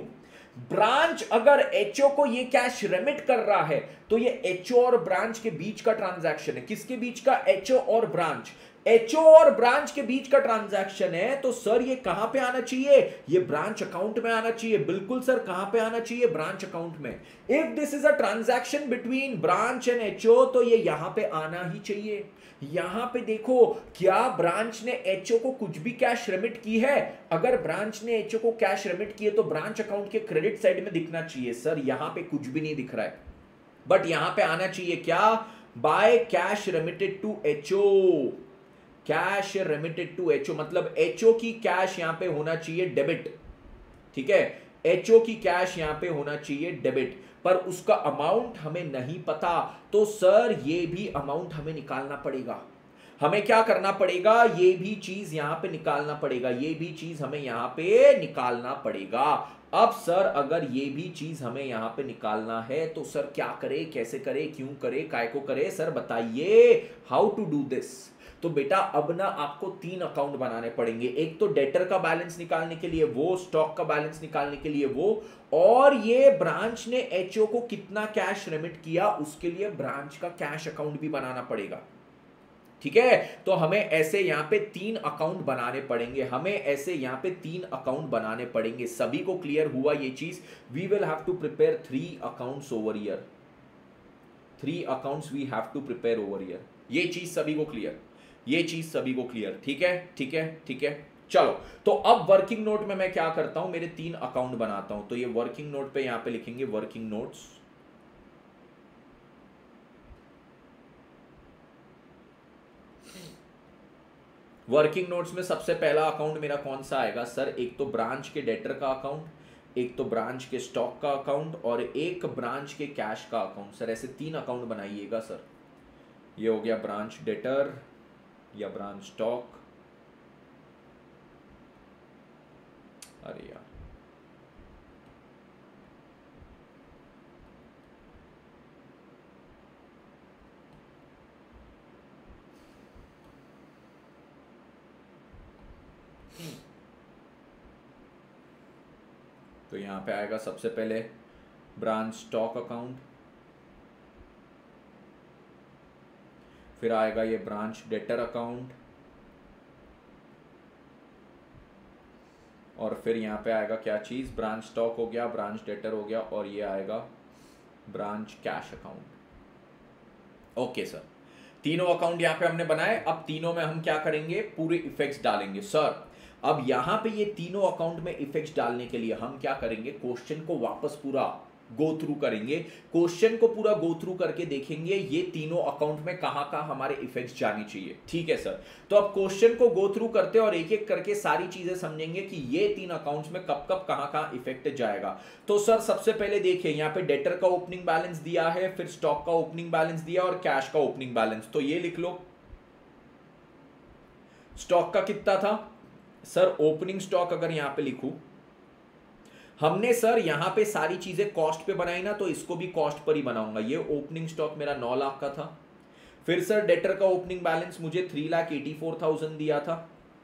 ब्रांच अगर एचओ को ये कैश रेमिट कर रहा है तो ये एचओ और ब्रांच के बीच का ट्रांजैक्शन है, किसके बीच का, एचओ और ब्रांच, एचओ और ब्रांच के बीच का ट्रांजैक्शन है। तो सर ये कहां पे आना चाहिए, ये ब्रांच अकाउंट में आना चाहिए, बिल्कुल सर कहां पे आना चाहिए, ब्रांच अकाउंट में। If this is a transaction between branch and HO तो ये यहां पे आना ही चाहिए। यहां पे देखो क्या ब्रांच ने एचओ को कुछ भी कैश रेमिट की है, अगर ब्रांच ने एचओ को कैश रेमिट की है तो ब्रांच अकाउंट के क्रेडिट साइड में दिखना चाहिए। सर यहां पे कुछ भी नहीं दिख रहा है, बट यहां पे आना चाहिए क्या, by cash remitted to HO, cash remitted to HO, मतलब एचओ की कैश यहां पे होना चाहिए डेबिट, ठीक है, एचओ की कैश यहां पे होना चाहिए डेबिट, पर उसका अमाउंट हमें नहीं पता। तो सर ये भी अमाउंट हमें निकालना पड़ेगा, हमें क्या करना पड़ेगा, ये भी चीज यहां पे निकालना पड़ेगा, ये भी चीज हमें यहां पे निकालना पड़ेगा। अब सर अगर ये भी चीज हमें यहां पे निकालना है तो सर क्या करे, कैसे करे, क्यों करे, काय को करे, सर बताइए हाउ टू डू दिस। तो बेटा अब ना आपको तीन अकाउंट बनाने पड़ेंगे, एक तो डेटर का बैलेंस निकालने के लिए वो, स्टॉक का बैलेंस निकालने के लिए वो, और ये ब्रांच ने एचओ को कितना कैश रेमिट किया उसके लिए ब्रांच का कैश अकाउंट भी बनाना पड़ेगा, ठीक है। तो हमें ऐसे यहां पे तीन अकाउंट बनाने पड़ेंगे, हमें ऐसे यहां पे तीन अकाउंट बनाने पड़ेंगे। सभी को क्लियर हुआ ये चीज, we will have to prepare three accounts over year, three accounts we have to prepare over year, ये चीज सभी को क्लियर, ये चीज सभी को क्लियर, ठीक है ठीक है ठीक है। चलो तो अब वर्किंग नोट में मैं क्या करता हूं, मेरे तीन अकाउंट बनाता हूं, तो ये वर्किंग नोट पे यहां पे लिखेंगे वर्किंग नोट्स, वर्किंग नोट्स में सबसे पहला अकाउंट मेरा कौन सा आएगा सर, एक तो ब्रांच के डेटर का अकाउंट, एक तो ब्रांच के स्टॉक का अकाउंट और एक ब्रांच के कैश का अकाउंट। सर ऐसे तीन अकाउंट बनाइएगा सर, ये हो गया ब्रांच डेटर या ब्रांच स्टॉक, अरे यार तो यहां पे आएगा सबसे पहले ब्रांच स्टॉक अकाउंट, फिर आएगा ये ब्रांच डेटर अकाउंट, और फिर यहां पे आएगा क्या चीज, ब्रांच स्टॉक हो गया, ब्रांच डेटर हो गया, और ये आएगा branch cash account. Okay sir, तीनों अकाउंट यहां पे हमने बनाए, अब तीनों में हम क्या करेंगे, पूरे इफेक्ट्स डालेंगे। सर अब यहां पे ये तीनों अकाउंट में इफेक्ट्स डालने के लिए हम क्या करेंगे, क्वेश्चन को वापस पूरा गो थ्रू करेंगे, क्वेश्चन को पूरा गो थ्रू करके देखेंगे ये तीनों अकाउंट में कहां कहां हमारे इफेक्ट्स जानी चाहिए। ठीक है सर, तो अब क्वेश्चन को गो थ्रू करते हैं और एक एक करके सारी चीजें समझेंगे कि ये तीन अकाउंट्स में कब कब कहां कहां इफेक्ट जाएगा। तो सर सबसे पहले देखिए यहाँ पे डेटर का ओपनिंग बैलेंस दिया है, फिर स्टॉक का ओपनिंग बैलेंस दिया और कैश का ओपनिंग बैलेंस। तो ये लिख लो, स्टॉक का कितना था सर, ओपनिंग स्टॉक अगर यहां पे लिखूं, हमने सर यहां पे सारी चीजें कॉस्ट पे बनाई ना, तो इसको भी कॉस्ट पर ही बनाऊंगा। ये ओपनिंग स्टॉक मेरा नौ लाख का था। फिर सर डेटर का ओपनिंग बैलेंस मुझे three lakh eighty four thousand दिया था,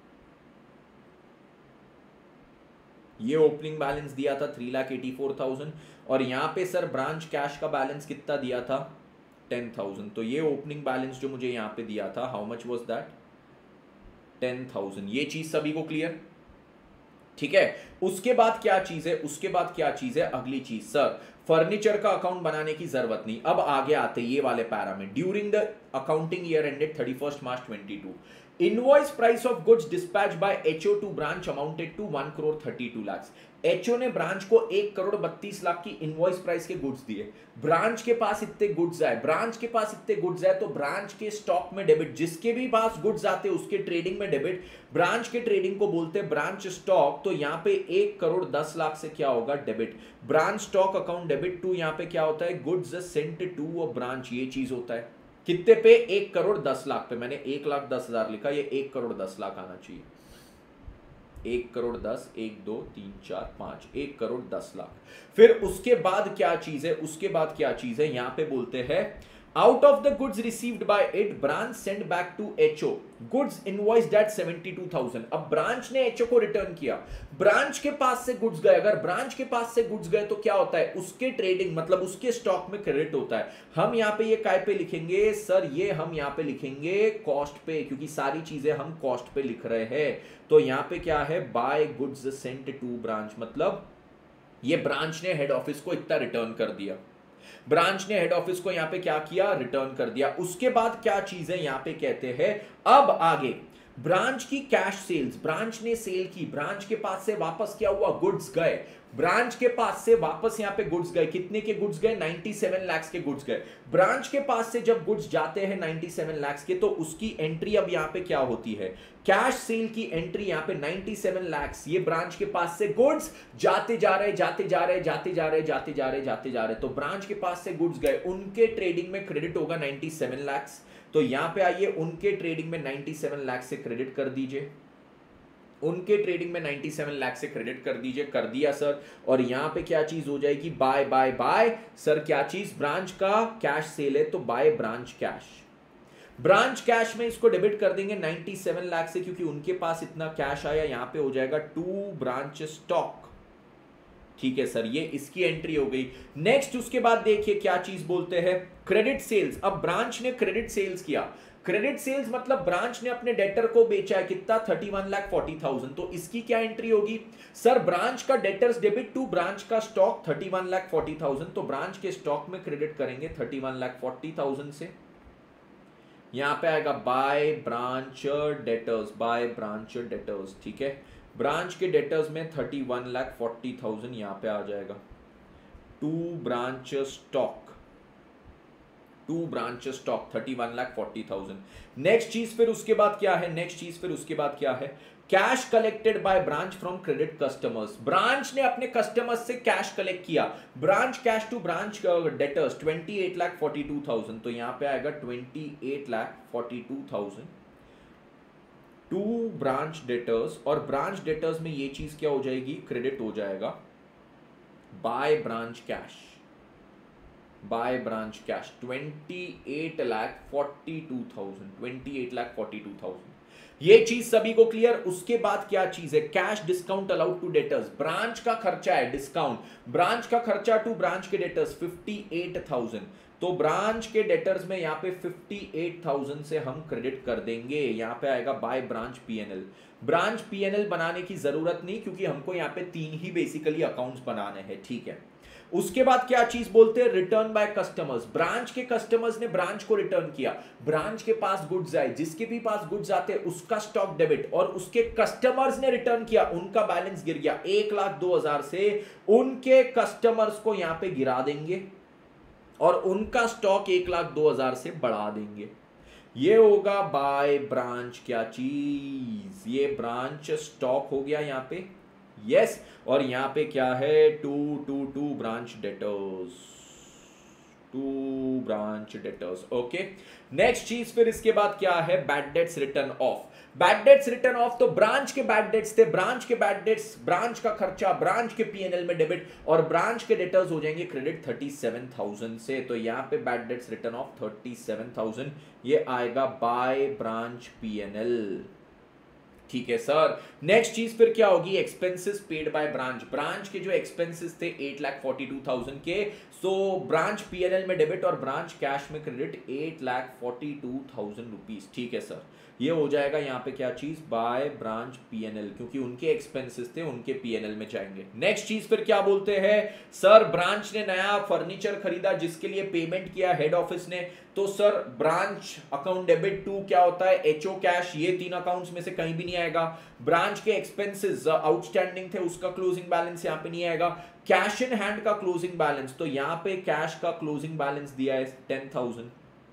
ये ओपनिंग बैलेंस दिया था three lakh eighty four thousand. और यहां पे सर ब्रांच कैश का बैलेंस कितना दिया था, टेन थाउजेंड। तो ये ओपनिंग बैलेंस जो मुझे यहां पे दिया था, how much was that, ten thousand. ये चीज सभी को क्लियर? ठीक है, उसके बाद क्या चीज है, उसके बाद क्या चीज है, अगली चीज सर फर्नीचर का अकाउंट बनाने की जरूरत नहीं। अब आगे आते ये वाले पैरा में, during the accounting year ended thirty first March twenty two, invoice price of goods dispatch by HO to branch amounted to one crore thirty two lakh. HO ने ब्रांच को एक करोड़ बत्तीस लाख की इनवॉइस प्राइस के गुड्स दिए। ब्रांच के पास इतने गुड्स आए, ब्रांच के पास इतने गुड्स आए तो ब्रांच के स्टॉक में डेबिट, जिसके भी पास गुड्स आते उसके ट्रेडिंग में डेबिट, ब्रांच के ट्रेडिंग को बोलते हैं ब्रांच स्टॉक। तो यहाँ पे एक करोड़ दस लाख से क्या होगा, debit. Branch stock account debit to, यहाँ पे क्या होता है, goods sent to a branch, ये चीज होता है कितने पे, एक करोड़ दस लाख पे। मैंने एक लाख दस हजार लिखा, ये एक करोड़ दस लाख आना चाहिए। एक करोड़ दस, एक दो तीन चार पांच, एक करोड़ दस लाख। फिर उसके बाद क्या चीज है, उसके बाद क्या चीज है, यहां पे बोलते हैं out of the goods received by it branch send back to HO goods invoiced at seventy two thousand. अब ब्रांच ने एचओ को रिटर्न किया, ब्रांच के पास से गुड्स गए, अगर ब्रांच के पास से गुड्स गए तो क्या होता है, उसके ट्रेडिंग मतलब उसके स्टॉक में क्रेडिट होता है। हम यहाँ पे ये काय पे लिखेंगे सर, ये हम यहाँ पे लिखेंगे कॉस्ट पे, क्योंकि सारी चीजें हम कॉस्ट पे लिख रहे हैं। तो यहाँ पे क्या है, by goods sent to branch, मतलब ये ब्रांच ने हेड ऑफिस को इतना रिटर्न कर दिया, ब्रांच ने हेड ऑफिस को यहां पे क्या किया, रिटर्न कर दिया। उसके बाद क्या चीज है, यहां पे कहते हैं अब आगे ब्रांच की कैश सेल्स, ब्रांच ने सेल की, ब्रांच के पास से वापस क्या हुआ, गुड्स गए, ब्रांच के पास से वापस यहां पे गुड्स गए, कितने के गुड्स गए, सत्तानवे लाख के गुड्स गए। ब्रांच के पास से जब गुड्स जाते हैं सत्तानवे लाख के, तो उसकी एंट्री अब यहां पे क्या होती है, कैश सेल की एंट्री यहां पे सत्तानवे लाख, ये ब्रांच के पास से गुड्स जाते जा रहे जाते जा रहे जाते जा रहे जाते जा रहे जाते जा रहे, तो ब्रांच के पास से गुड्स गए, उनके ट्रेडिंग में क्रेडिट होगा सत्तानवे लाख। तो यहां पे आइए, उनके ट्रेडिंग में सत्तानवे लाख से क्रेडिट कर दीजिए, उनके ट्रेडिंग में सत्तानवे लाख से क्रेडिट कर दीजिए, कर दिया सर। और यहां पे क्या चीज हो जाएगी, बाय बाय बाय सर, क्या चीज, ब्रांच का कैश सेल है तो by branch cash, branch cash में इसको डेबिट कर देंगे सत्तानवे लाख से, क्योंकि उनके पास इतना कैश आया, यहां पे हो जाएगा टू ब्रांच स्टॉक। ठीक है सर, ये इसकी एंट्री हो गई। नेक्स्ट उसके बाद देखिए क्या चीज बोलते हैं, क्रेडिट सेल्स। अब ब्रांच ने क्रेडिट सेल्स किया, क्रेडिट सेल्स मतलब ब्रांच ने अपने डेटर को बेचा है, कितना, thirty one lakh forty thousand. तो इसकी क्या एंट्री होगी सर, ब्रांच का डेटर्स डेबिट टू ब्रांच का stock thirty one lakh forty thousand, तो ब्रांच के स्टॉक में क्रेडिट करेंगे thirty one lakh forty thousand से। यहां पे आएगा by branch debtors, by branch debtors. ठीक है, ब्रांच के डेटर्स में thirty one lakh forty thousand यहां पे आ जाएगा, to branch stock, to branch stock thirty one lakh forty thousand. Next चीज फिर उसके बाद क्या है, नेक्स्ट चीज फिर उसके बाद क्या है, cash collected by branch from credit customers. Branch ने अपने कस्टमर्स से कैश कलेक्ट किया, branch cash to branch debtors twenty eight lakh forty two thousand. तो यहां पे आएगा twenty eight lakh forty two thousand to branch debtors, और ब्रांच डेटर्स में ये चीज क्या हो जाएगी, क्रेडिट हो जाएगा by branch cash, by branch cash twenty eight lakh forty two thousand, twenty eight lakh forty two thousand. ये चीज सभी को क्लियर। उसके बाद क्या चीज है, cash discount allowed to debtors, branch का खर्चा है डिस्काउंट, ब्रांच का खर्चा टू ब्रांच के डेटर्स फिफ्टी एट थाउजेंड, तो ब्रांच के डेटर्स में यहाँ पे फिफ्टी एट थाउजेंड से हम क्रेडिट कर देंगे। यहाँ पे आएगा by branch PNL. Branch PNL बनाने की जरूरत नहीं, क्योंकि हमको यहाँ पे तीन ही बेसिकली अकाउंट्स बनाने हैं। ठीक है, उसके बाद क्या चीज बोलते हैं, रिटर्न बाय कस्टमर्स। ब्रांच के कस्टमर्स ने ब्रांच को रिटर्न किया, ब्रांच के पास गुड्स आए, जिसके भी पास गुड्स आते हैं उसका स्टॉक डेबिट, और उसके कस्टमर्स ने रिटर्न किया, उनका बैलेंस गिर गया एक लाख दो हजार से, उनके कस्टमर्स को यहां पे गिरा देंगे और उनका स्टॉक एक लाख दो हजार से बढ़ा देंगे। ये होगा बाय ब्रांच क्या चीज, ये ब्रांच स्टॉक हो गया यहां पे, यस yes, और यहां पे क्या है, to to to branch debtors, to branch debtors. Okay, next चीज फिर इसके बाद क्या है, bad debts written off. Bad debts written off, तो ब्रांच के बैड डेट्स थे, ब्रांच के बैड डेट्स, ब्रांच का खर्चा ब्रांच के पीएनएल में डेबिट, और ब्रांच के डेटर्स हो जाएंगे क्रेडिट थर्टी सेवन थाउजेंड से। तो यहां पे bad debts written off thirty seven thousand, ये आएगा बाय ब्रांच पीएनएल। ठीक है सर, नेक्स्ट चीज फिर क्या होगी, expenses paid by branch. Branch के जो एक्सपेंसेस थे eight lakh forty two thousand के, सो ब्रांच पीएनएल में डेबिट और ब्रांच कैश में credit eight lakh forty two thousand rupees. ठीक है सर, ये हो जाएगा यहाँ पे क्या चीज, बाय ब्रांच पीएनएल, क्योंकि उनके एक्सपेंसेस थे उनके पीएनएल में जाएंगे। नेक्स्ट चीज फिर क्या बोलते हैं, सर ब्रांच ने नया फर्नीचर खरीदा जिसके लिए पेमेंट किया हेड ऑफिस ने, तो sir branch account debit to क्या होता है, एचओ कैश, ये तीन अकाउंट्स में से कहीं भी नहीं आएगा। ब्रांच के एक्सपेंसेस आउटस्टैंडिंग थे, उसका क्लोजिंग बैलेंस यहाँ पे नहीं आएगा। कैश इन हैंड का क्लोजिंग बैलेंस, तो यहाँ पे कैश का क्लोजिंग बैलेंस दिया है टेन थाउजेंड,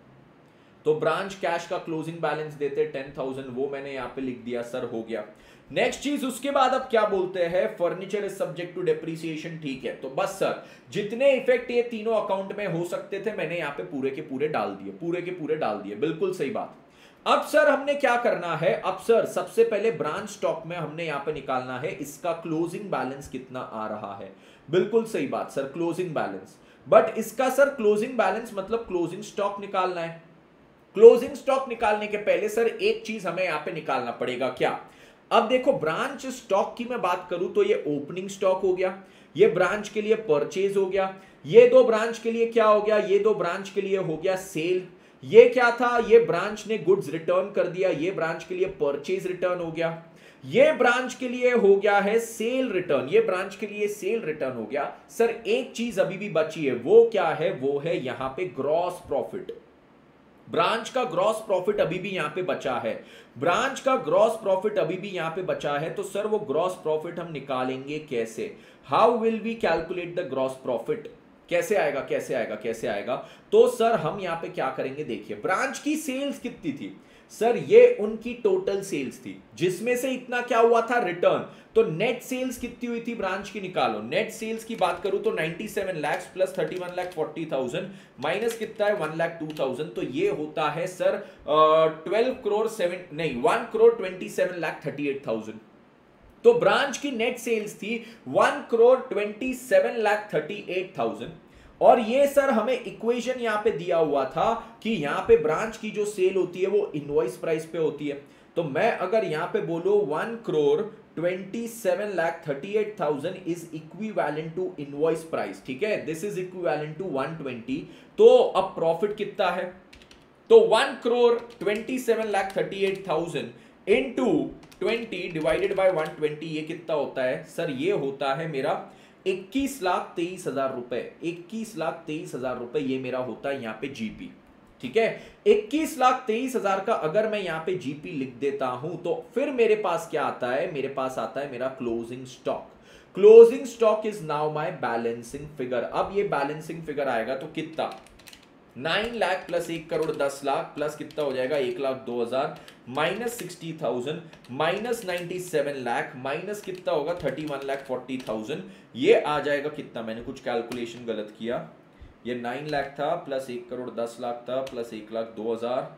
तो ब्रांच कैश का क्लोजिंग बैलेंस देते टेन थाउजेंड, वो मैंने यहां पे लिख दिया सर, हो गया। नेक्स्ट चीज उसके बाद अब क्या बोलते हैं, furniture is subject to depreciation. ठीक है, तो बस सर जितने इफेक्ट ये तीनों अकाउंट में हो सकते थे मैंने यहाँ पे पूरे के पूरे डाल दिए, पूरे के पूरे डाल दिए, बिल्कुल सही बात। अब सर हमने क्या करना है, अब सर सबसे पहले ब्रांच स्टॉक में हमने यहाँ पे निकालना है इसका क्लोजिंग बैलेंस कितना आ रहा है। बिल्कुल सही बात सर, क्लोजिंग बैलेंस, बट इसका सर क्लोजिंग बैलेंस मतलब क्लोजिंग स्टॉक निकालना है। क्लोजिंग स्टॉक निकालने के पहले सर एक चीज हमें यहां पे निकालना पड़ेगा, क्या, अब देखो ब्रांच स्टॉक की मैं बात करूं तो ये ओपनिंग स्टॉक हो गया, ये ब्रांच के लिए परचेज हो गया, ये दो ब्रांच के लिए क्या हो गया, ये दो ब्रांच के लिए हो गया सेल, ये क्या था, ये ब्रांच ने गुड्स रिटर्न कर दिया, ये ब्रांच के लिए परचेज रिटर्न हो गया, ये ब्रांच के लिए हो गया है सेल रिटर्न, ये ब्रांच के लिए सेल रिटर्न हो गया। सर एक चीज अभी भी बची है, वो क्या है, वो है यहां पे ग्रॉस प्रॉफिट। ब्रांच का ग्रॉस प्रॉफिट अभी भी यहां पे बचा है, ब्रांच का ग्रॉस प्रॉफिट अभी भी यहां पे बचा है, तो सर वो ग्रॉस प्रॉफिट हम निकालेंगे कैसे, how will we calculate the gross profit, कैसे आएगा कैसे आएगा कैसे आएगा, तो सर हम यहां पे क्या करेंगे, देखिए ब्रांच की सेल्स कितनी थी, सर ये उनकी टोटल सेल्स थी, जिसमें से इतना क्या हुआ था, रिटर्न, तो नेट सेल्स कितनी हुई थी ब्रांच की, निकालो। नेट सेल्स की बात करूं तो सत्तानवे लाख प्लस इकतीस लाख चालीस हजार माइनस कितना है एक लाख दो हज़ार, तो ये होता है सर ट्वेल्व करोड़ सेवन नहीं one crore twenty seven lakh thirty eight thousand. तो ब्रांच की नेट सेल्स थी one crore twenty seven lakh thirty eight thousand, और ये सर हमें इक्वेशन यहां पे दिया हुआ था कि यहां पे ब्रांच की जो सेल होती है वो इनवॉइस प्राइस पे होती है, तो मैं अगर यहां पे बोलो one crore twenty seven lakh thirty eight thousand is equivalent to invoice price, ठीक है, this is equivalent to one twenty, तो अब प्रॉफिट कितना है, तो one crore twenty seven lakh thirty eight thousand into twenty divided by one twenty, ये कितना होता है सर, ये होता है मेरा इक्कीस लाख तेईस हजार रुपए, इक्कीस लाख तेईस हजार रुपए ये मेरा होता है यहाँ पे जीपी, ठीक है, इक्कीस लाख तेईस हजार का अगर मैं यहाँ पे जीपी लिख देता हूं तो फिर मेरे पास क्या आता है, मेरे पास आता है मेरा closing stock. Closing stock is now my balancing figure. अब ये बैलेंसिंग फिगर आएगा तो कितना, नाइन लाख प्लस एक करोड़ दस लाख प्लस कितना हो जाएगा, एक लाख दो हजार minus sixty thousand minus ninety seven lakh minus कितना होगा thirty one lakh forty thousand, ये आ जाएगा कितना, मैंने कुछ कैलकुलेशन गलत किया, ये नाइन लाख था प्लस एक करोड़ दस लाख था प्लस एक लाख दो हजार,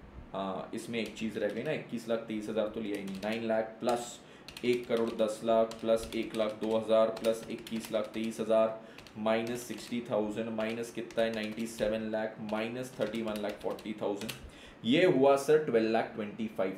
हाँ इसमें एक चीज रह गई ना, इक्कीस लाख तेईस हजार तो लिया ही नहीं, नाइन लाख प्लस एक करोड़ दस लाख प्लस एक लाख दो हजार प्लस इक्कीस लाख तेईस हजार माइनस सिक्सटी थाउजेंड माइनस कितना है ninety seven lakh minus thirty one lakh forty thousand, ये हुआ sir twelve lakh twenty five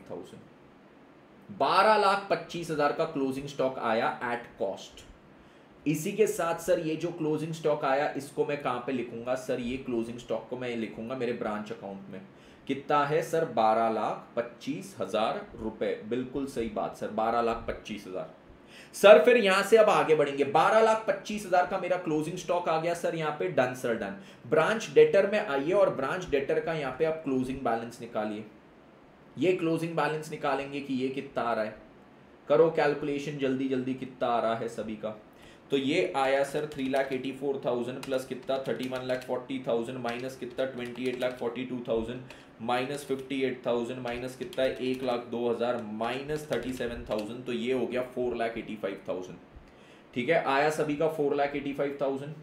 thousand. बारह लाख पच्चीस हजार का क्लोजिंग स्टॉक आया एट कॉस्ट। इसी के साथ सर ये जो क्लोजिंग स्टॉक आया इसको मैं कहां पे लिखूंगा, सर ये क्लोजिंग स्टॉक को मैं लिखूंगा मेरे ब्रांच अकाउंट में, कितना है सर, बारह लाख पच्चीस हजार रुपए, बिल्कुल सही बात सर, बारह लाख पच्चीस हजार। सर फिर यहां से अब आगे बढ़ेंगे, बारह लाख पच्चीस हजार का मेरा क्लोजिंग स्टॉक आ गया सर यहाँ पे, done sir done. Branch debtor में आइए और ब्रांच डेटर का यहाँ पे आप क्लोजिंग बैलेंस निकालिए। ये क्लोजिंग बैलेंस निकालेंगे कि ये कितना आ रहा है, करो कैलकुलेशन जल्दी जल्दी कितना आ रहा है सभी का। तो ये आया sir three lakh eighty four thousand plus कितना thirty one lakh forty thousand minus कितना twenty eight lakh forty two thousand minus fifty eight thousand minus कितना है एक लाख दो हजार माइनस थर्टी सेवन थाउजेंड, तो ये हो गया four lakh eighty five thousand. ठीक है, आया सभी का four lakh eighty five thousand.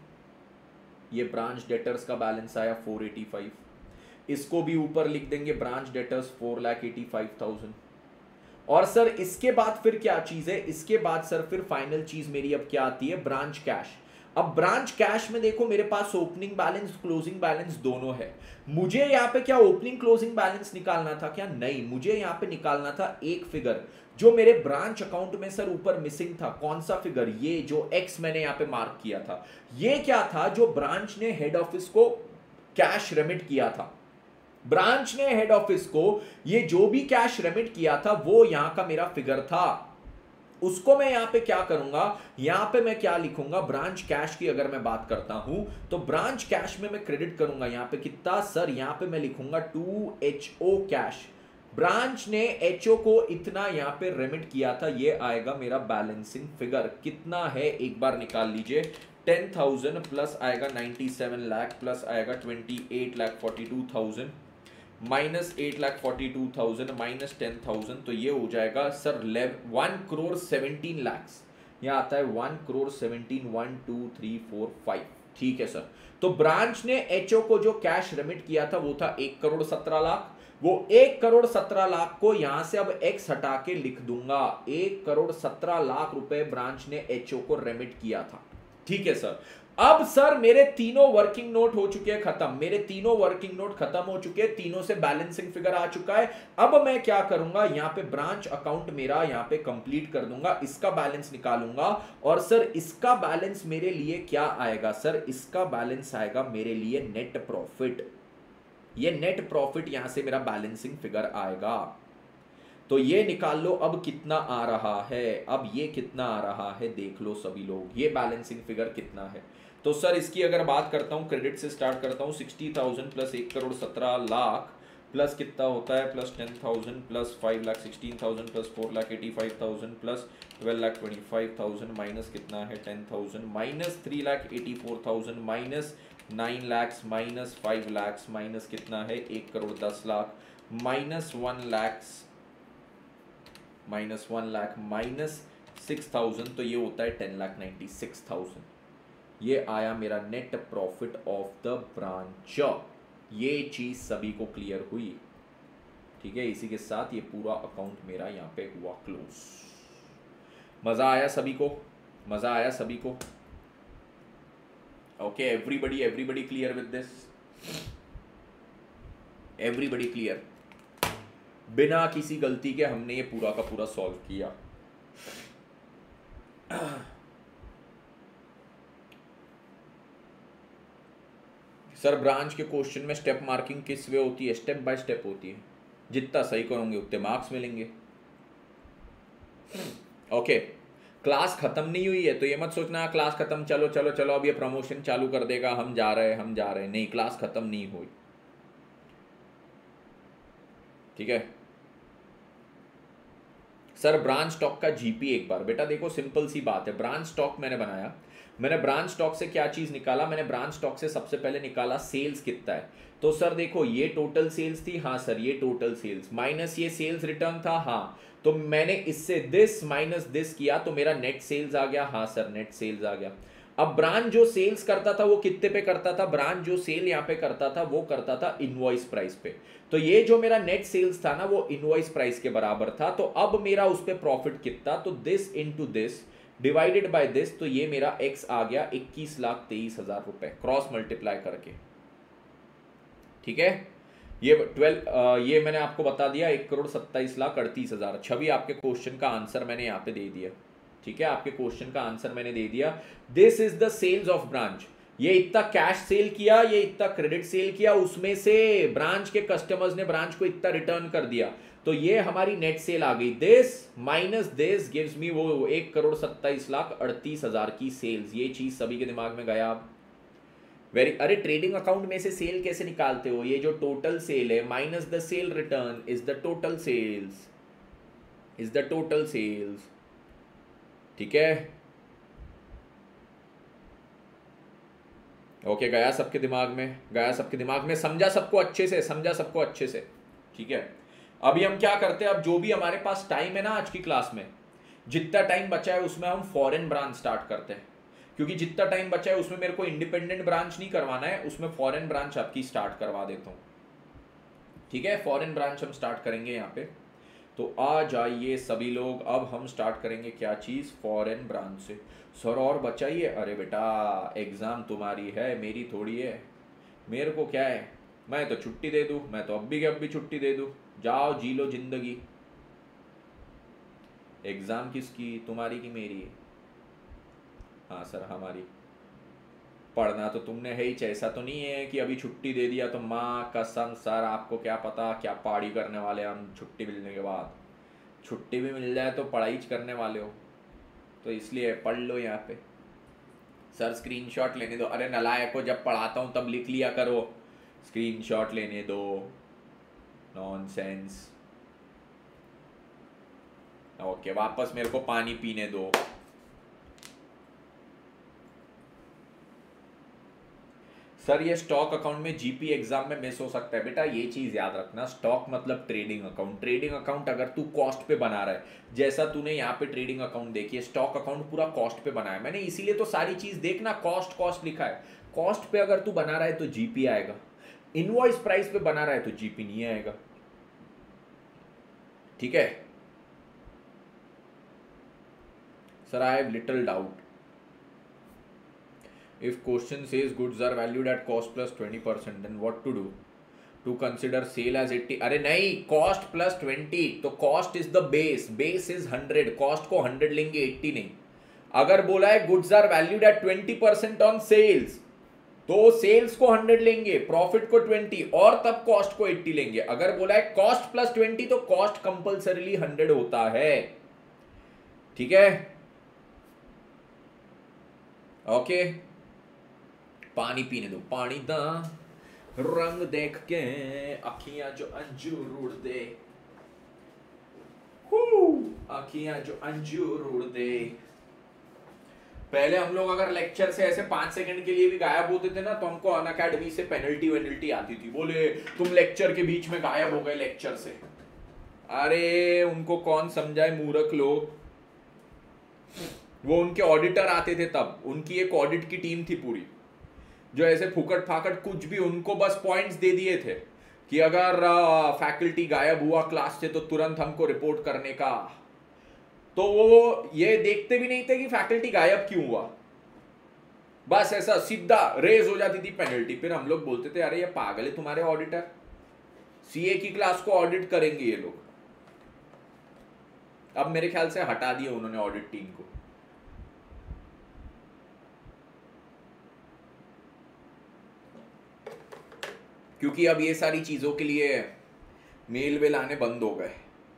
ये ब्रांच डेटर्स का बैलेंस आया फोर एटी फाइव, इसको भी ऊपर लिख देंगे branch debtors four lakh eighty five thousand. और सर इसके बाद फिर क्या चीज है, इसके बाद सर फिर फाइनल चीज मेरी अब क्या आती है, ब्रांच कैश। अब ब्रांच कैश में देखो मेरे पास ओपनिंग बैलेंस क्लोजिंग बैलेंस दोनों है। मुझे यहाँ पे क्या ओपनिंग क्लोजिंग बैलेंस निकालना था क्या, नहीं, मुझे यहाँ पे निकालना था एक फिगर जो मेरे ब्रांच अकाउंट में सर ऊपर मिसिंग था। कौन सा फिगर, ये जो एक्स मैंने यहाँ पे मार्क किया था, ये क्या था, जो ब्रांच ने हेड ऑफिस को कैश रेमिट किया था। ब्रांच ने हेड ऑफिस को ये जो भी कैश रेमिट किया था वो यहां का मेरा फिगर था। उसको मैं यहां पे क्या करूंगा, यहां पे मैं क्या लिखूंगा, ब्रांच कैश की अगर मैं बात करता हूं तो ब्रांच कैश में मैं क्रेडिट करूंगा यहां पे कितना सर, यहां पे मैं लिखूंगा to H O cash. Branch ने एचओ को इतना यहां पे रेमिट किया था, ये आएगा मेरा बैलेंसिंग फिगर। कितना है एक बार निकाल लीजिए, टेन थाउजेंड प्लस आएगा नाइन्टी सेवन लाख प्लस आएगा twenty eight lakh forty two thousand minus eight lakh forty two thousand minus ten thousand, तो ये हो जाएगा sir one crore seventeen lakhs. यहाँ आता है one crore seventeen, one two three four five. ठीक है सर, तो ब्रांच ने एचओ को जो कैश रेमिट किया था वो था एक करोड़ सत्रह लाख। वो एक करोड़ सत्रह लाख को यहां से अब एक्स हटा के लिख दूंगा, एक करोड़ सत्रह लाख रुपए ब्रांच ने एचओ को रेमिट किया था। ठीक है सर, अब सर मेरे तीनों वर्किंग नोट हो चुके हैं खत्म, मेरे तीनों वर्किंग नोट खत्म हो चुके हैं, तीनों से बैलेंसिंग फिगर आ चुका है। अब मैं क्या करूंगा, यहां पे ब्रांच अकाउंट मेरा यहां पे कंप्लीट कर दूंगा, इसका बैलेंस निकालूंगा। और सर इसका बैलेंस मेरे लिए क्या आएगा, सर इसका बैलेंस आएगा मेरे लिए नेट प्रॉफिट। ये नेट प्रॉफिट यहां से मेरा बैलेंसिंग फिगर आएगा। तो ये निकाल लो अब कितना आ रहा है, अब ये कितना आ रहा है देख लो सभी लोग, ये बैलेंसिंग फिगर कितना है। तो सर इसकी अगर बात करता हूं, क्रेडिट से स्टार्ट करता हूं, सिक्सटी थाउजेंड प्लस एक करोड़ सत्रह लाख प्लस कितना होता है, plus ten thousand plus five lakh sixteen thousand plus four lakh eighty five thousand plus twelve lakh twenty five thousand minus कितना है ten thousand minus three lakh eighty four thousand minus nine lakhs minus five lakhs minus कितना है एक करोड़ दस lakh minus one lakhs minus one lakh minus six thousand, तो ये होता है ten lakh ninety six thousand. ये आया मेरा net profit of the branch. ये चीज सभी को क्लियर हुई। ठीक है, इसी के साथ ये पूरा अकाउंट मेरा यहाँ पे हुआ क्लोज। मजा आया सभी को, मजा आया सभी को। Okay everybody, everybody clear with this, everybody clear. बिना किसी गलती के हमने ये पूरा का पूरा सॉल्व किया। सर ब्रांच के क्वेश्चन में स्टेप मार्किंग किस वे होती है, स्टेप बाय स्टेप होती है, जितना सही करोगे उतने मार्क्स मिलेंगे। ओके, क्लास खत्म नहीं हुई है तो ये मत सोचना क्लास खत्म, चलो चलो चलो अब ये प्रमोशन चालू कर देगा, हम जा रहे हैं हम जा रहे हैं, नहीं, क्लास खत्म नहीं हुई। ठीक है सर, ब्रांच स्टॉक का जीपी एक बार बेटा देखो, सिंपल सी बात है। ब्रांच स्टॉक मैंने बनाया, मैंने ब्रांच स्टॉक से क्या चीज निकाला, मैंने ब्रांच स्टॉक से सबसे पहले निकाला सेल्स कितना है। तो सर देखो ये टोटल सेल्स थी, हाँ सर ये टोटल सेल्स माइनस ये सेल्स रिटर्न था, हाँ, तो मैंने इससे दिस माइनस दिस किया तो मेरा नेट सेल्स आ गया, हाँ सर नेट सेल्स आ गया। अब ब्रांच जो सेल्स करता था वो कितने पे करता था, ब्रांच जो सेल यहाँ पे करता था वो करता था इनवॉइस प्राइस पे, तो ये जो मेरा नेट सेल्स था ना वो इनवॉइस प्राइस के बराबर था। तो अब मेरा उस पे प्रॉफिट कितना, तो this into this divided by this, तो ये मेरा एक्स आ गया इक्कीस लाख तेईस हजार रुपए क्रॉस मल्टीप्लाई करके। ठीक है, ये ट्वेल्व ये मैंने आपको बता दिया एक करोड़ सत्ताईस लाख अड़तीस हजार। छवि आपके क्वेश्चन का आंसर मैंने यहाँ पे दे दिया। ठीक है, आपके क्वेश्चन का आंसर मैंने दे दिया। This is the sales of branch, ये इतना कैश सेल किया, ये इतना क्रेडिट सेल किया, उसमें से ब्रांच के कस्टमर्स ने ब्रांच को इतना रिटर्न कर दिया, तो ये हमारी नेट सेल आ गई। This minus this gives me वो एक करोड़ सत्ताईस लाख अड़तीस हजार की सेल्स। ये चीज सभी के दिमाग में गया। वेरी अरे ट्रेडिंग अकाउंट में से सेल कैसे निकालते हो? ये जो टोटल सेल है minus the sale return is the total sales, is the total sales. ठीक है, ओके, गया सबके दिमाग में, गया सबके दिमाग में, समझा सबको अच्छे से, समझा सबको अच्छे से। ठीक है, अभी हम क्या करते हैं, अब जो भी हमारे पास टाइम है ना आज की क्लास में, जितना टाइम बचा है उसमें हम फॉरेन ब्रांच स्टार्ट करते हैं, क्योंकि जितना टाइम बचा है उसमें मेरे को इंडिपेंडेंट ब्रांच नहीं करवाना है, उसमें फॉरेन ब्रांच आपकी स्टार्ट करवा देता हूँ। ठीक है, फॉरेन ब्रांच हम स्टार्ट करेंगे यहाँ पे। तो आ जाइए सभी लोग, अब हम स्टार्ट करेंगे क्या चीज़, फॉरेन ब्रांच से। सर और बचाइए, अरे बेटा एग्ज़ाम तुम्हारी है, मेरी थोड़ी है, मेरे को क्या है, मैं तो छुट्टी दे दूँ, मैं तो अब भी अब भी छुट्टी दे दूँ, जाओ जी लो जिंदगी। एग्ज़ाम किसकी, तुम्हारी की मेरी? हाँ सर हमारी। पढ़ना तो तुमने है ही, ऐसा तो नहीं है कि अभी छुट्टी दे दिया तो माँ कसम सर आपको क्या पता क्या पार्टी करने वाले हम छुट्टी मिलने के बाद। छुट्टी भी मिल जाए तो पढ़ाई करने वाले हो, तो इसलिए पढ़ लो यहाँ पे। सर स्क्रीनशॉट लेने दो, अरे नलायक को जब पढ़ाता हूँ तब लिख लिया करो, स्क्रीनशॉट लेने दो, नॉनसेंस। ओके, वापस मेरे को पानी पीने दो। सर ये स्टॉक अकाउंट में जीपी एग्जाम में मिस हो सकता है। बेटा ये चीज याद रखना, स्टॉक मतलब ट्रेडिंग अकाउंट। ट्रेडिंग अकाउंट अगर तू कॉस्ट पे बना रहा है, जैसा तूने यहाँ पे ट्रेडिंग अकाउंट देखिए, स्टॉक अकाउंट पूरा कॉस्ट पे बनाया मैंने, इसीलिए तो सारी चीज देखना कॉस्ट कॉस्ट लिखा है। कॉस्ट पे अगर तू बना रहा है तो जीपी आएगा, इनवॉइस प्राइस पे बना रहा है तो जीपी नहीं आएगा। ठीक है sir, I have little doubt. If question says goods are valued at cost plus twenty percent, then what to do? To consider sale as eighty? अरे नहीं, cost plus twenty, तो cost is the base, base is one hundred, cost को one hundred लेंगे, eighty नहीं। अगर बोला है goods are valued at twenty percent on sales, तो sales को one hundred लेंगे, profit को twenty, और तब cost को eighty लेंगे। अगर बोला है cost plus twenty, तो cost compulsorily one hundred होता है। ठीक है, ओके okay. पानी पीने दो, पानी दा रंग देख के अखियां जो अंजूर उड़ दे, अखियां जो अंजूर उड़ दे। पहले हम लोग अगर लेक्चर से ऐसे पांच सेकंड के लिए भी गायब होते थे ना, तो हमको अनअकैडमी से पेनल्टी वेनल्टी आती थी, बोले तुम लेक्चर के बीच में गायब हो गए लेक्चर से। अरे उनको कौन समझाए मूर्ख लोग। वो उनके ऑडिटर आते थे तब, उनकी एक ऑडिट की टीम थी पूरी, जो ऐसे फुकट फाकट कुछ भी, उनको बस पॉइंट्स दे दिए थे कि अगर फैकल्टी गायब हुआ क्लास से तो तुरंत हमको रिपोर्ट करने का। तो वो ये देखते भी नहीं थे कि फैकल्टी गायब क्यों हुआ, बस ऐसा सीधा रेज हो जाती थी पेनल्टी। फिर हम लोग बोलते थे अरे ये पागल है तुम्हारे ऑडिटर, सीए की क्लास को ऑडिट करेंगे ये लोग। अब मेरे ख्याल से हटा दिया उन्होंने ऑडिट टीम को। क्योंकि अब ये सारी चीजों के लिए मेल वेल आने बंद हो गए।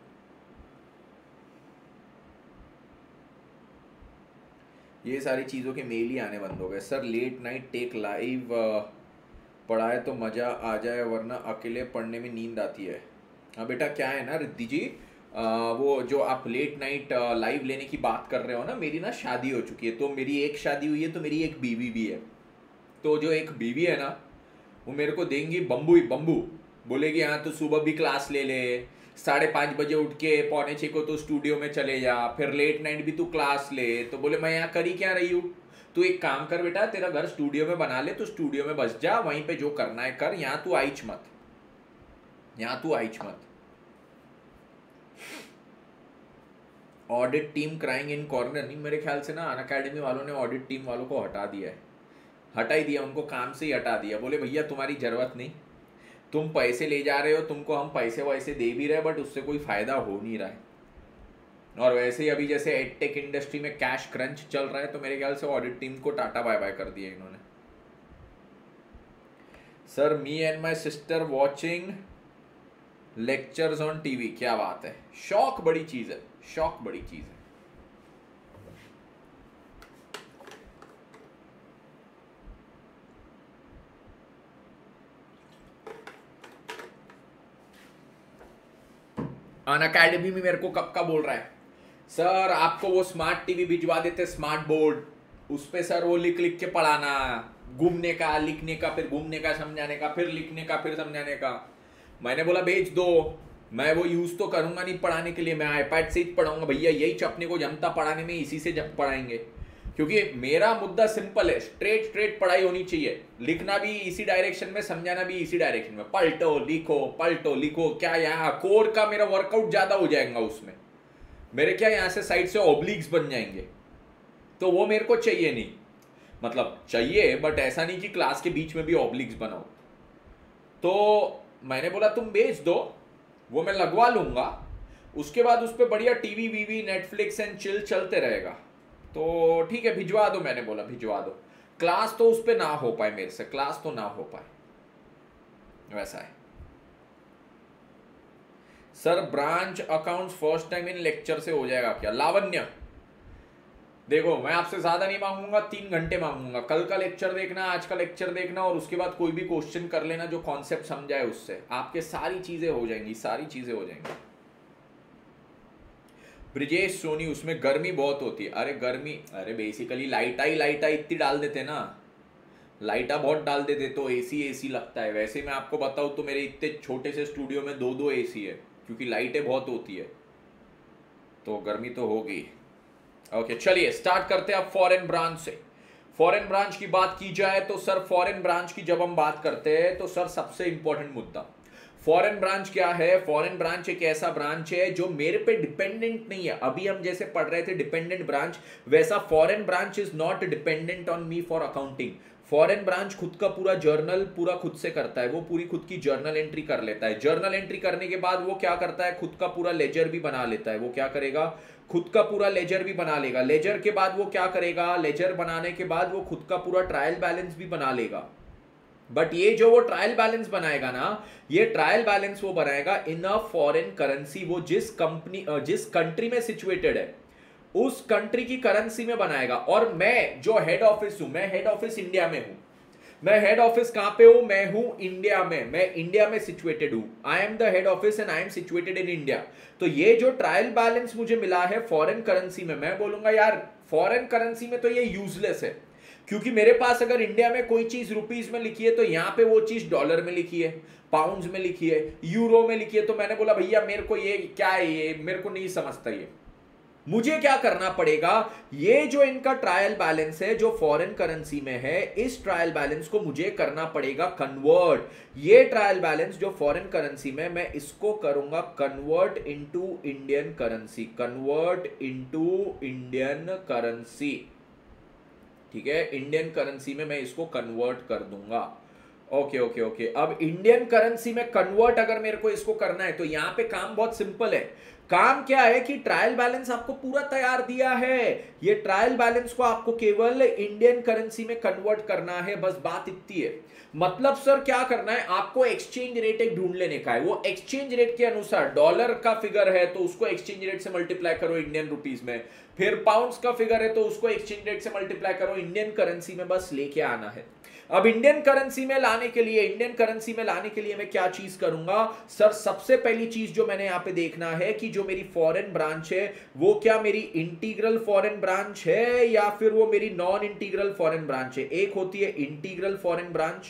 ये सारी चीजों के मेल ही आने बंद हो गए। Sir late night tech live पढ़ाए तो मजा आ जाए, वरना अकेले पढ़ने में नींद आती है। हाँ बेटा क्या है ना रिद्धि जी, आ, वो जो आप लेट नाइट लाइव लेने की बात कर रहे हो ना, मेरी ना शादी हो चुकी है, तो मेरी एक शादी हुई है, तो मेरी एक बीवी भी है। तो जो एक बीवी है ना, वो मेरे को देंगी बम्बू ही बम्बू, बोलेगी हाँ तो सुबह भी क्लास ले ले, साढ़े पाँच बजे उठ के पौने छः को तो स्टूडियो में चले जा, फिर लेट नाइट भी तू क्लास ले। तो बोले मैं यहाँ करी क्या रही हूँ, तू एक काम कर बेटा, तेरा घर स्टूडियो में बना ले, तो स्टूडियो में बस जा, वहीं पे जो करना है कर, यहाँ तू आइच मत, यहाँ तू आइच मत। Audit team crying in corner नहीं, मेरे ख्याल से ना अनअकैडमी वालों ने ऑडिट टीम वालों को हटा दिया है, हटा ही दिया, उनको काम से ही हटा दिया। बोले भैया तुम्हारी जरूरत नहीं, तुम पैसे ले जा रहे हो, तुमको हम पैसे वैसे दे भी रहे, बट उससे कोई फायदा हो नहीं रहा है। और वैसे ही अभी जैसे एडटेक इंडस्ट्री में कैश क्रंच चल रहा है, तो मेरे ख्याल से ऑडिट टीम को टाटा बाय बाय कर दिया इन्होंने। Sir me and my sister watching lectures on TV. क्या बात है, शौक बड़ी चीज है, शौक बड़ी चीज है। अन अकेडमी में मेरे को कब का बोल रहा है सर आपको वो स्मार्ट टीवी भिजवा देते, स्मार्ट बोर्ड, उस पे सर वो लिख लिख के पढ़ाना, घूमने का लिखने का फिर घूमने का समझाने का फिर लिखने का फिर समझाने का। मैंने बोला भेज दो, मैं वो यूज तो करूंगा नहीं पढ़ाने के लिए, मैं आईपैड से ही पढ़ाऊंगा भैया, यही अपने को जमता पढ़ाने में, इसी से जब पढ़ाएंगे। क्योंकि मेरा मुद्दा सिंपल है, स्ट्रेट स्ट्रेट पढ़ाई होनी चाहिए, लिखना भी इसी डायरेक्शन में, समझाना भी इसी डायरेक्शन में, पलटो लिखो पलटो लिखो। क्या यहाँ कोर का मेरा वर्कआउट ज्यादा हो जाएगा उसमें, मेरे क्या यहाँ से साइड से ऑब्लिक्स बन जाएंगे, तो वो मेरे को चाहिए नहीं। मतलब चाहिए बट ऐसा नहीं कि क्लास के बीच में भी ऑब्लिक्स बनाओ। तो मैंने बोला तुम भेज दो, वो मैं लगवा लूंगा, उसके बाद उस पर बढ़िया टीवी वीवी नेटफ्लिक्स एंड चिल चलते रहेगा। तो ठीक है भिजवा दो, मैंने बोला भिजवा दो। क्लास तो उस पर ना हो पाए मेरे से, क्लास तो ना हो पाए, वैसा है। Sir branch accounts first time इन लेक्चर से हो जाएगा क्या? लावण्य देखो मैं आपसे ज्यादा नहीं मांगूंगा, तीन घंटे मांगूंगा। कल का लेक्चर देखना, आज का लेक्चर देखना, और उसके बाद कोई भी क्वेश्चन कर लेना जो कॉन्सेप्ट समझाए, उससे आपके सारी चीजें हो जाएंगी, सारी चीजें हो जाएंगी। ब्रिजेश सोनी उसमें गर्मी बहुत होती है। अरे गर्मी, अरे बेसिकली लाइटा ही लाइटा इतनी डाल देते ना, लाइटा बहुत डाल देते तो एसी एसी लगता है। वैसे मैं आपको बताऊं तो मेरे इतने छोटे से स्टूडियो में दो दो एसी है, क्योंकि लाइटें बहुत होती है, तो गर्मी तो होगी। ओके चलिए स्टार्ट करते हैं अब फॉरेन ब्रांच से। फॉरेन ब्रांच की बात की जाए तो सर फॉरेन ब्रांच की जब हम बात करते हैं तो सर सबसे इंपॉर्टेंट मुद्दा, फॉरेन ब्रांच क्या है? फॉरेन ब्रांच एक ऐसा ब्रांच है जो मेरे पे डिपेंडेंट नहीं है। अभी हम जैसे पढ़ रहे थे डिपेंडेंट ब्रांच, वैसा foreign branch is not dependent on me for accounting. Foreign branch खुद का पूरा जर्नल पूरा खुद से करता है, वो पूरी खुद की जर्नल एंट्री कर लेता है। जर्नल एंट्री करने के बाद वो क्या करता है, खुद का पूरा लेजर भी बना लेता है। वो क्या करेगा, खुद का पूरा लेजर भी बना लेगा। लेजर के बाद वो क्या करेगा, लेजर बनाने के बाद वो खुद का पूरा ट्रायल बैलेंस भी बना लेगा। बट ये जो वो ट्रायल बैलेंस बनाएगा ना, ये ट्रायल बैलेंस वो बनाएगा इन अ फॉरेन करेंसी। वो जिस कंपनी जिस कंट्री में सिचुएटेड है उस कंट्री की करेंसी में बनाएगा। और मैं जो हेड ऑफिस हूं, मैं हेड ऑफिस इंडिया में हूं। मैं हेड ऑफिस कहां पे हूं? मैं हूं इंडिया में, मैं इंडिया में सिचुएटेड हूं। I am the head office and I am situated in India. तो ये जो ट्रायल बैलेंस मुझे मिला है फॉरेन करेंसी में, मैं बोलूंगा यार फॉरेन करेंसी में तो ये यूजलेस है, क्योंकि मेरे पास अगर इंडिया में कोई चीज रुपीज में लिखी है तो यहां पे वो चीज डॉलर में लिखी है, पाउंड्स में लिखी है, यूरो में लिखी है। तो मैंने बोला भैया मेरे को ये क्या है, ये मेरे को नहीं समझता। ये मुझे क्या करना पड़ेगा, ये जो इनका ट्रायल बैलेंस है जो फॉरेन करेंसी में है, इस ट्रायल बैलेंस को मुझे करना पड़ेगा कन्वर्ट। ये ट्रायल बैलेंस जो फॉरेन करेंसी में, मैं इसको करूंगा convert into Indian currency, convert into Indian currency. ठीक है, इंडियन करेंसी में मैं इसको कन्वर्ट कर दूंगा। ओके ओके ओके अब इंडियन करेंसी में कन्वर्ट अगर मेरे को इसको करना है तो यहां पे काम बहुत सिंपल है। काम क्या है कि ट्रायल बैलेंस आपको पूरा तैयार दिया है, ये ट्रायल बैलेंस को आपको केवल इंडियन करेंसी में कन्वर्ट करना है, बस बात इतनी है। मतलब सर क्या करना है, आपको एक्सचेंज रेट एक ढूंढ लेने का है। वो एक्सचेंज रेट के अनुसार डॉलर का फिगर है तो उसको एक्सचेंज रेट से मल्टीप्लाई करो इंडियन रुपीस में, फिर पाउंड्स का फिगर है तो उसको एक्सचेंज रेट से मल्टीप्लाई करो इंडियन करेंसी में, बस लेके आना है। अब इंडियन करेंसी में लाने के लिए इंडियन करेंसी में लाने के लिए मैं क्या चीज करूंगा सर? सबसे पहली चीज जो मैंने यहां पे देखना है कि जो मेरी फॉरेन ब्रांच है वो क्या मेरी इंटीग्रल फॉरेन ब्रांच है या फिर वो मेरी नॉन इंटीग्रल फॉरेन ब्रांच है। एक होती है इंटीग्रल फॉरेन ब्रांच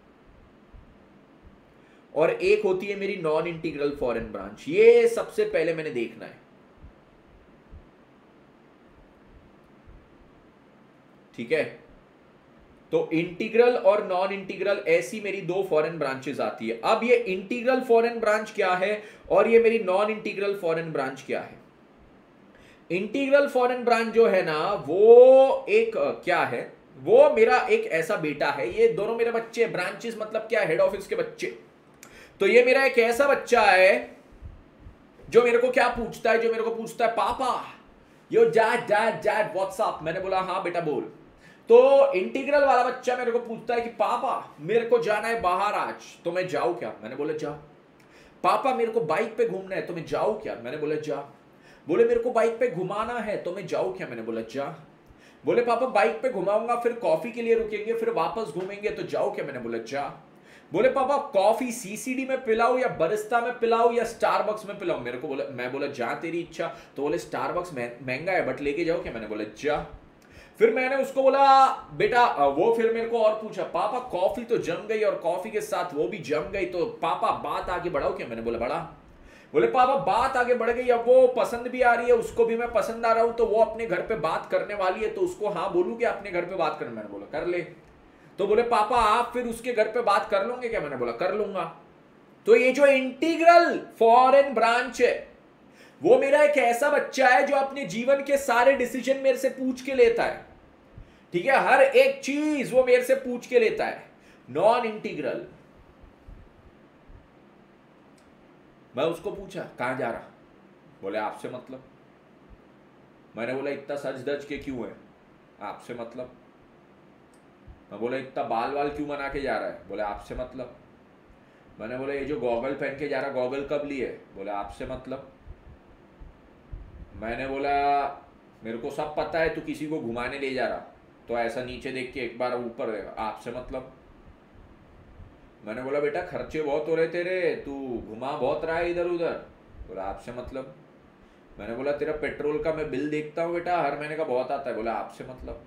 और एक होती है मेरी नॉन इंटीग्रल फॉरेन ब्रांच। ये सबसे पहले मैंने देखना है, ठीक है। तो इंटीग्रल और नॉन इंटीग्रल ऐसी मेरी दो फॉरेन ब्रांचेस आती है। अब ये इंटीग्रल फॉरेन ब्रांच क्या है और ये मेरी नॉन इंटीग्रल फॉरेन ब्रांच क्या है? इंटीग्रल फॉरेन ब्रांच जो है ना वो एक क्या है, वो मेरा एक ऐसा बेटा है, ये दोनों मेरे बच्चे, ब्रांचेस मतलब क्या, हेड ऑफिस के बच्चे। तो ये मेरा एक ऐसा बच्चा है जो मेरे को क्या पूछता है, जो मेरे को पूछता है पापा yo dad dad dad what's up. मैंने बोला हाँ बेटा बोल। तो इंटीग्रल वाला बच्चा मेरे को पूछता है कि पापा मेरे को जाना है बाहर आज, तो मैं जाऊं क्या? मैंने बोला जा। पापा मेरे को बाइक पे घूमना है, तो मैं जाऊं क्या? मैंने बोला जा। बोले मेरे को बाइक पे घुमाना है, तो मैं जाऊं क्या? मैंने बोला जा। बोले पापा बाइक पे घुमाऊंगा, फिर कॉफी के लिए रुकेंगे, फिर वापस घूमेंगे, तो जाओ क्या? मैंने बोला जा। बोले पापा कॉफी सीसीडी में पिलाऊं या बरिस्ता में पिलाऊं या स्टारबक्स में पिलाऊं? मेरे को बोला, मैं बोला जा तेरी इच्छा। तो बोले स्टारबक्स महंगा है बट लेके जाओ क्या? मैंने बोला जा। फिर मैंने उसको बोला बेटा वो, फिर मेरे को और पूछा पापा कॉफी तो जम गई और कॉफी के साथ वो भी जम गई, तो पापा बात आगे बढ़ाओ क्या? मैंने बोला बढ़ा। बोले पापा बात आगे बढ़ गई, अब वो पसंद भी आ रही है, उसको भी मैं पसंद आ रहा हूं, तो वो अपने घर पे बात करने वाली है, तो उसको हाँ बोलूं कि अपने घर पे बात करने? मैंने बोला कर ले। तो बोले पापा आप फिर उसके घर पे बात कर लोगे क्या? मैंने बोला कर लूंगा। तो ये जो इंटीग्रल फॉरेन ब्रांच है वो मेरा एक ऐसा बच्चा है जो अपने जीवन के सारे डिसीजन मेरे से पूछ के लेता है, ठीक है, हर एक चीज वो मेरे से पूछ के लेता है। नॉन इंटीग्रल, मैं उसको पूछा कहां जा रहा? बोले आपसे मतलब। मैंने बोला इतना सच धज के क्यों है? आपसे मतलब। मैं बोला इतना बाल वाल क्यों बना के जा रहा है? बोले आपसे मतलब। मैंने बोला ये जो गॉगल पहन के जा रहा, गॉगल कब लिए? बोले आपसे मतलब। मैंने बोला मेरे को सब पता है, तू किसी को घुमाने ले जा रहा, तो ऐसा नीचे देख के एक बार ऊपर देगा, आपसे मतलब। मैंने बोला बेटा खर्चे बहुत हो रहे तेरे, तू घुमा बहुत रहा है इधर उधर। बोला आपसे मतलब। मैंने बोला तेरा पेट्रोल का मैं बिल देखता हूँ बेटा, हर महीने का बहुत आता है। बोला आपसे मतलब।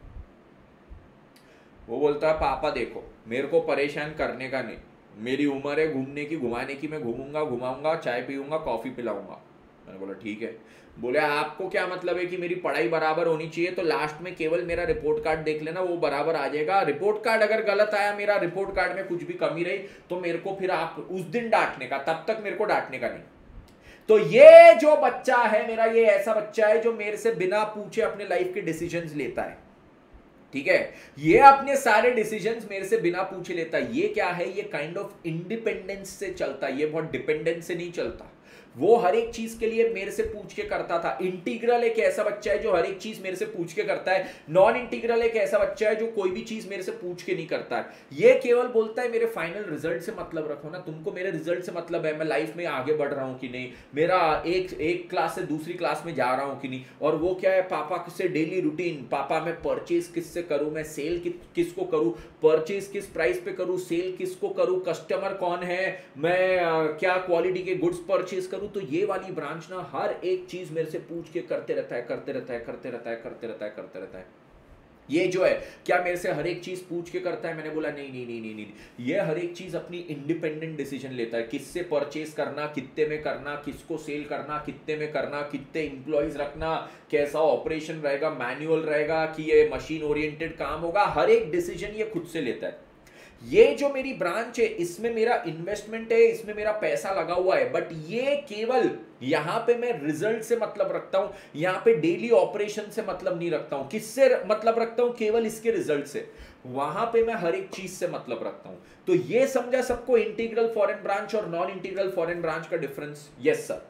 वो बोलता है पापा देखो मेरे को परेशान करने का नहीं, मेरी उम्र है घूमने की, घुमाने की, मैं घूमूंगा घुमाऊंगा, चाय पीऊंगा, कॉफी पिलाऊंगा। मैंने बोला ठीक है। बोले आपको क्या मतलब है कि मेरी पढ़ाई बराबर होनी चाहिए, तो लास्ट में केवल मेरा रिपोर्ट कार्ड देख लेना, वो बराबर आ जाएगा। रिपोर्ट कार्ड अगर गलत आया, मेरा रिपोर्ट कार्ड में कुछ भी कमी रही, तो मेरे को फिर आप उस दिन डांटने का, तब तक मेरे को डांटने का नहीं। तो ये जो बच्चा है मेरा, ये ऐसा बच्चा है जो मेरे से बिना पूछे अपने लाइफ के डिसीजंस लेता है, ठीक है, ये अपने सारे डिसीजंस मेरे से बिना पूछे लेता है। ये क्या है? ये काइंड ऑफ इंडिपेंडेंस से चलता है, ये बहुत डिपेंडेंस से नहीं चलता। वो हर एक चीज के लिए मेरे से पूछ के करता था। इंटीग्रल एक ऐसा बच्चा है जो हर एक चीज मेरे से पूछ के करता है। नॉन इंटीग्रल एक ऐसा बच्चा है जो कोई भी चीज मेरे से पूछ के नहीं करता है। ये केवल बोलता है मेरे फाइनल रिजल्ट से मतलब रखो ना, तुमको मेरे रिजल्ट से मतलब है, मैं लाइफ में आगे बढ़ रहा हूं कि नहीं, मेरा एक एक क्लास से दूसरी क्लास में जा रहा हूं कि नहीं। और वो क्या है, पापा से डेली रूटीन, पापा मैं परचेज किससे करूं, मैं सेल कि, किसको करूं, परचेज किस प्राइस पे करूं, सेल किसको करूं, कस्टमर कौन है, मैं आ, क्या क्वालिटी के गुड्स परचेज करूं। तो ये वाली ब्रांच ना हर एक चीज मेरे से पूछ के करते रहता है करते रहता है करते रहता है करते रहता है करते रहता है। ये जो है क्या मेरे से हर एक चीज पूछ के करता है? मैंने बोला नहीं नहीं नहीं नहीं नहीं, ये हर एक चीज अपनी इंडिपेंडेंट डिसीजन लेता है, किससे परचेज करना, कितने में करना, किसको सेल करना, कितने में करना, कितने इंप्लॉइज रखना, कैसा ऑपरेशन रहेगा, मैनुअल रहेगा कि ये मशीन ओरिएंटेड काम होगा, हर एक डिसीजन ये खुद से लेता है। ये जो मेरी ब्रांच है इसमें मेरा इन्वेस्टमेंट है, इसमें मेरा पैसा लगा हुआ है, बट ये केवल यहां पे मैं रिजल्ट से मतलब रखता हूं, यहां पे डेली ऑपरेशन से मतलब नहीं रखता हूं। किससे मतलब रखता हूं? केवल इसके रिजल्ट से। वहां पे मैं हर एक चीज से मतलब रखता हूं। तो ये समझा सबको इंटीग्रल फॉरेन ब्रांच और नॉन इंटीग्रल फॉरेन ब्रांच का डिफरेंस? Yes sir.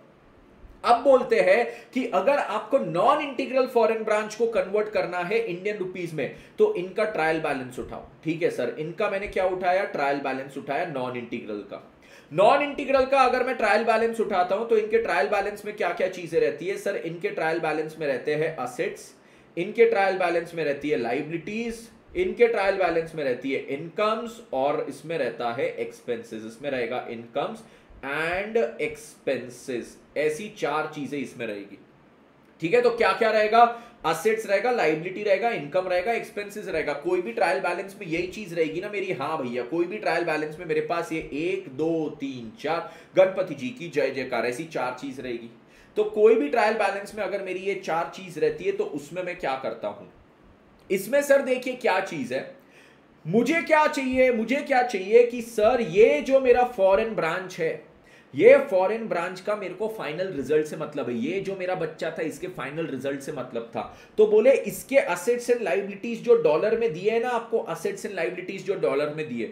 अब बोलते हैं कि अगर आपको नॉन इंटीग्रल फॉरेन ब्रांच को कन्वर्ट करना है इंडियन रुपीस में, तो इनका ट्रायल बैलेंस उठाओ। ठीक है सर, इनका मैंने क्या उठाया? ट्रायल बैलेंस उठाया नॉन इंटीग्रल का। नॉन इंटीग्रल का अगर मैं ट्रायल बैलेंस उठाता हूं तो इनके ट्रायल बैलेंस में क्या क्या चीजें रहती है सर? इनके ट्रायल बैलेंस में रहते हैं असेट्स, इनके ट्रायल बैलेंस में रहती है लाइबिलिटीज, इनके ट्रायल बैलेंस में रहती है इनकम्स, और इसमें रहता है एक्सपेंसेस। इसमें रहेगा इनकम्स एंड एक्सपेंसेस, ऐसी चार चीजें इसमें रहेगी। ठीक है, तो क्या क्या रहेगा? असेट्स रहेगा, लाइबिलिटी रहेगा, इनकम रहेगा, एक्सपेंसेस रहेगा। कोई भी ट्रायल बैलेंस में यही चीज रहेगी ना मेरी? हाँ भैया, कोई भी ट्रायल बैलेंस में मेरे पास ये एक दो तीन चार, गणपति जी की जय जयकार, ऐसी चार चीज रहेगी। तो कोई भी ट्रायल बैलेंस में अगर मेरी ये चार चीज रहती है तो उसमें मैं क्या करता हूं? इसमें सर देखिए क्या चीज है, मुझे क्या चाहिए? मुझे क्या चाहिए कि सर ये जो मेरा फॉरेन ब्रांच है, ये फॉरेन ब्रांच का मेरे को फाइनल रिजल्ट से मतलब है। ये जो मेरा बच्चा था इसके फाइनल रिजल्ट से मतलब था। तो बोले इसके असेट्स एंड लाइबिलिटीज जो डॉलर में दिए है ना आपको, असेट्स एंड लाइबिलिटीज जो डॉलर में दिए,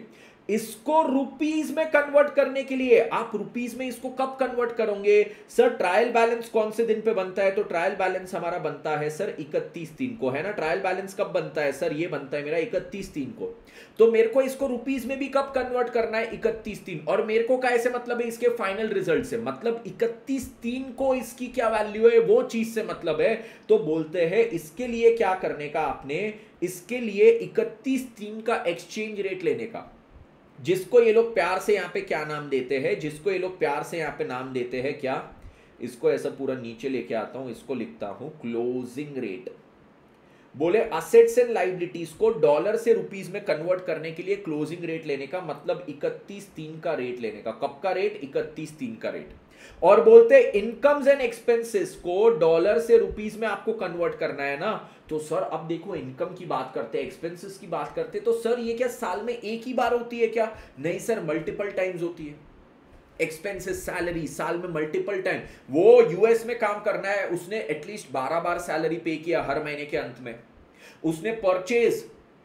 इसको रुपीज में कन्वर्ट करने के लिए आप रुपीज में इसको कब कन्वर्ट करोगे सर? ट्रायल बैलेंस कौन से दिन पे बनता है? तो ट्रायल बैलेंस हमारा बनता है सर इकतीस तीन को, है ना? ट्रायल बैलेंस कब बनता है सर? ये बनता है मेरा इकतीस तीन को। तो मेरे को इसको रुपीज में भी कब कन्वर्ट करना है? इकतीस तीन। और मेरे को कैसे मतलब है इसके फाइनल रिजल्ट से, मतलब इकतीस तीन को इसकी क्या वैल्यू है वो चीज से मतलब है। तो बोलते हैं इसके लिए क्या करने का आपने, इसके लिए इकतीस तीन का एक्सचेंज रेट लेने का, जिसको ये लोग प्यार से यहां पे क्या नाम देते हैं, जिसको ये लोग प्यार से यहां पे नाम देते हैं क्या, इसको ऐसा पूरा नीचे लेके आता हूं, इसको लिखता हूं क्लोजिंग रेट। बोले असेट्स एंड लाइबिलिटीज को डॉलर से रुपीस में कन्वर्ट करने के लिए क्लोजिंग रेट लेने का मतलब इकतीस तीन का रेट लेने का। कब का रेट? इकतीस तीन का रेट। और बोलते इनकम्स एंड एक्सपेंसेस को डॉलर से रुपीस में आपको कन्वर्ट करना है ना। तो सर अब देखो इनकम की बात करते हैं, एक्सपेंसेस की बात करते हैं, तो सर ये क्या साल में एक ही बार होती है क्या? नहीं सर, मल्टीपल टाइम्स होती है। एक्सपेंसेस सैलरी साल में मल्टीपल टाइम, वो यूएस में काम करना है, उसने एटलीस्ट बारह बार सैलरी पे किया हर महीने के अंत में। उसने परचेज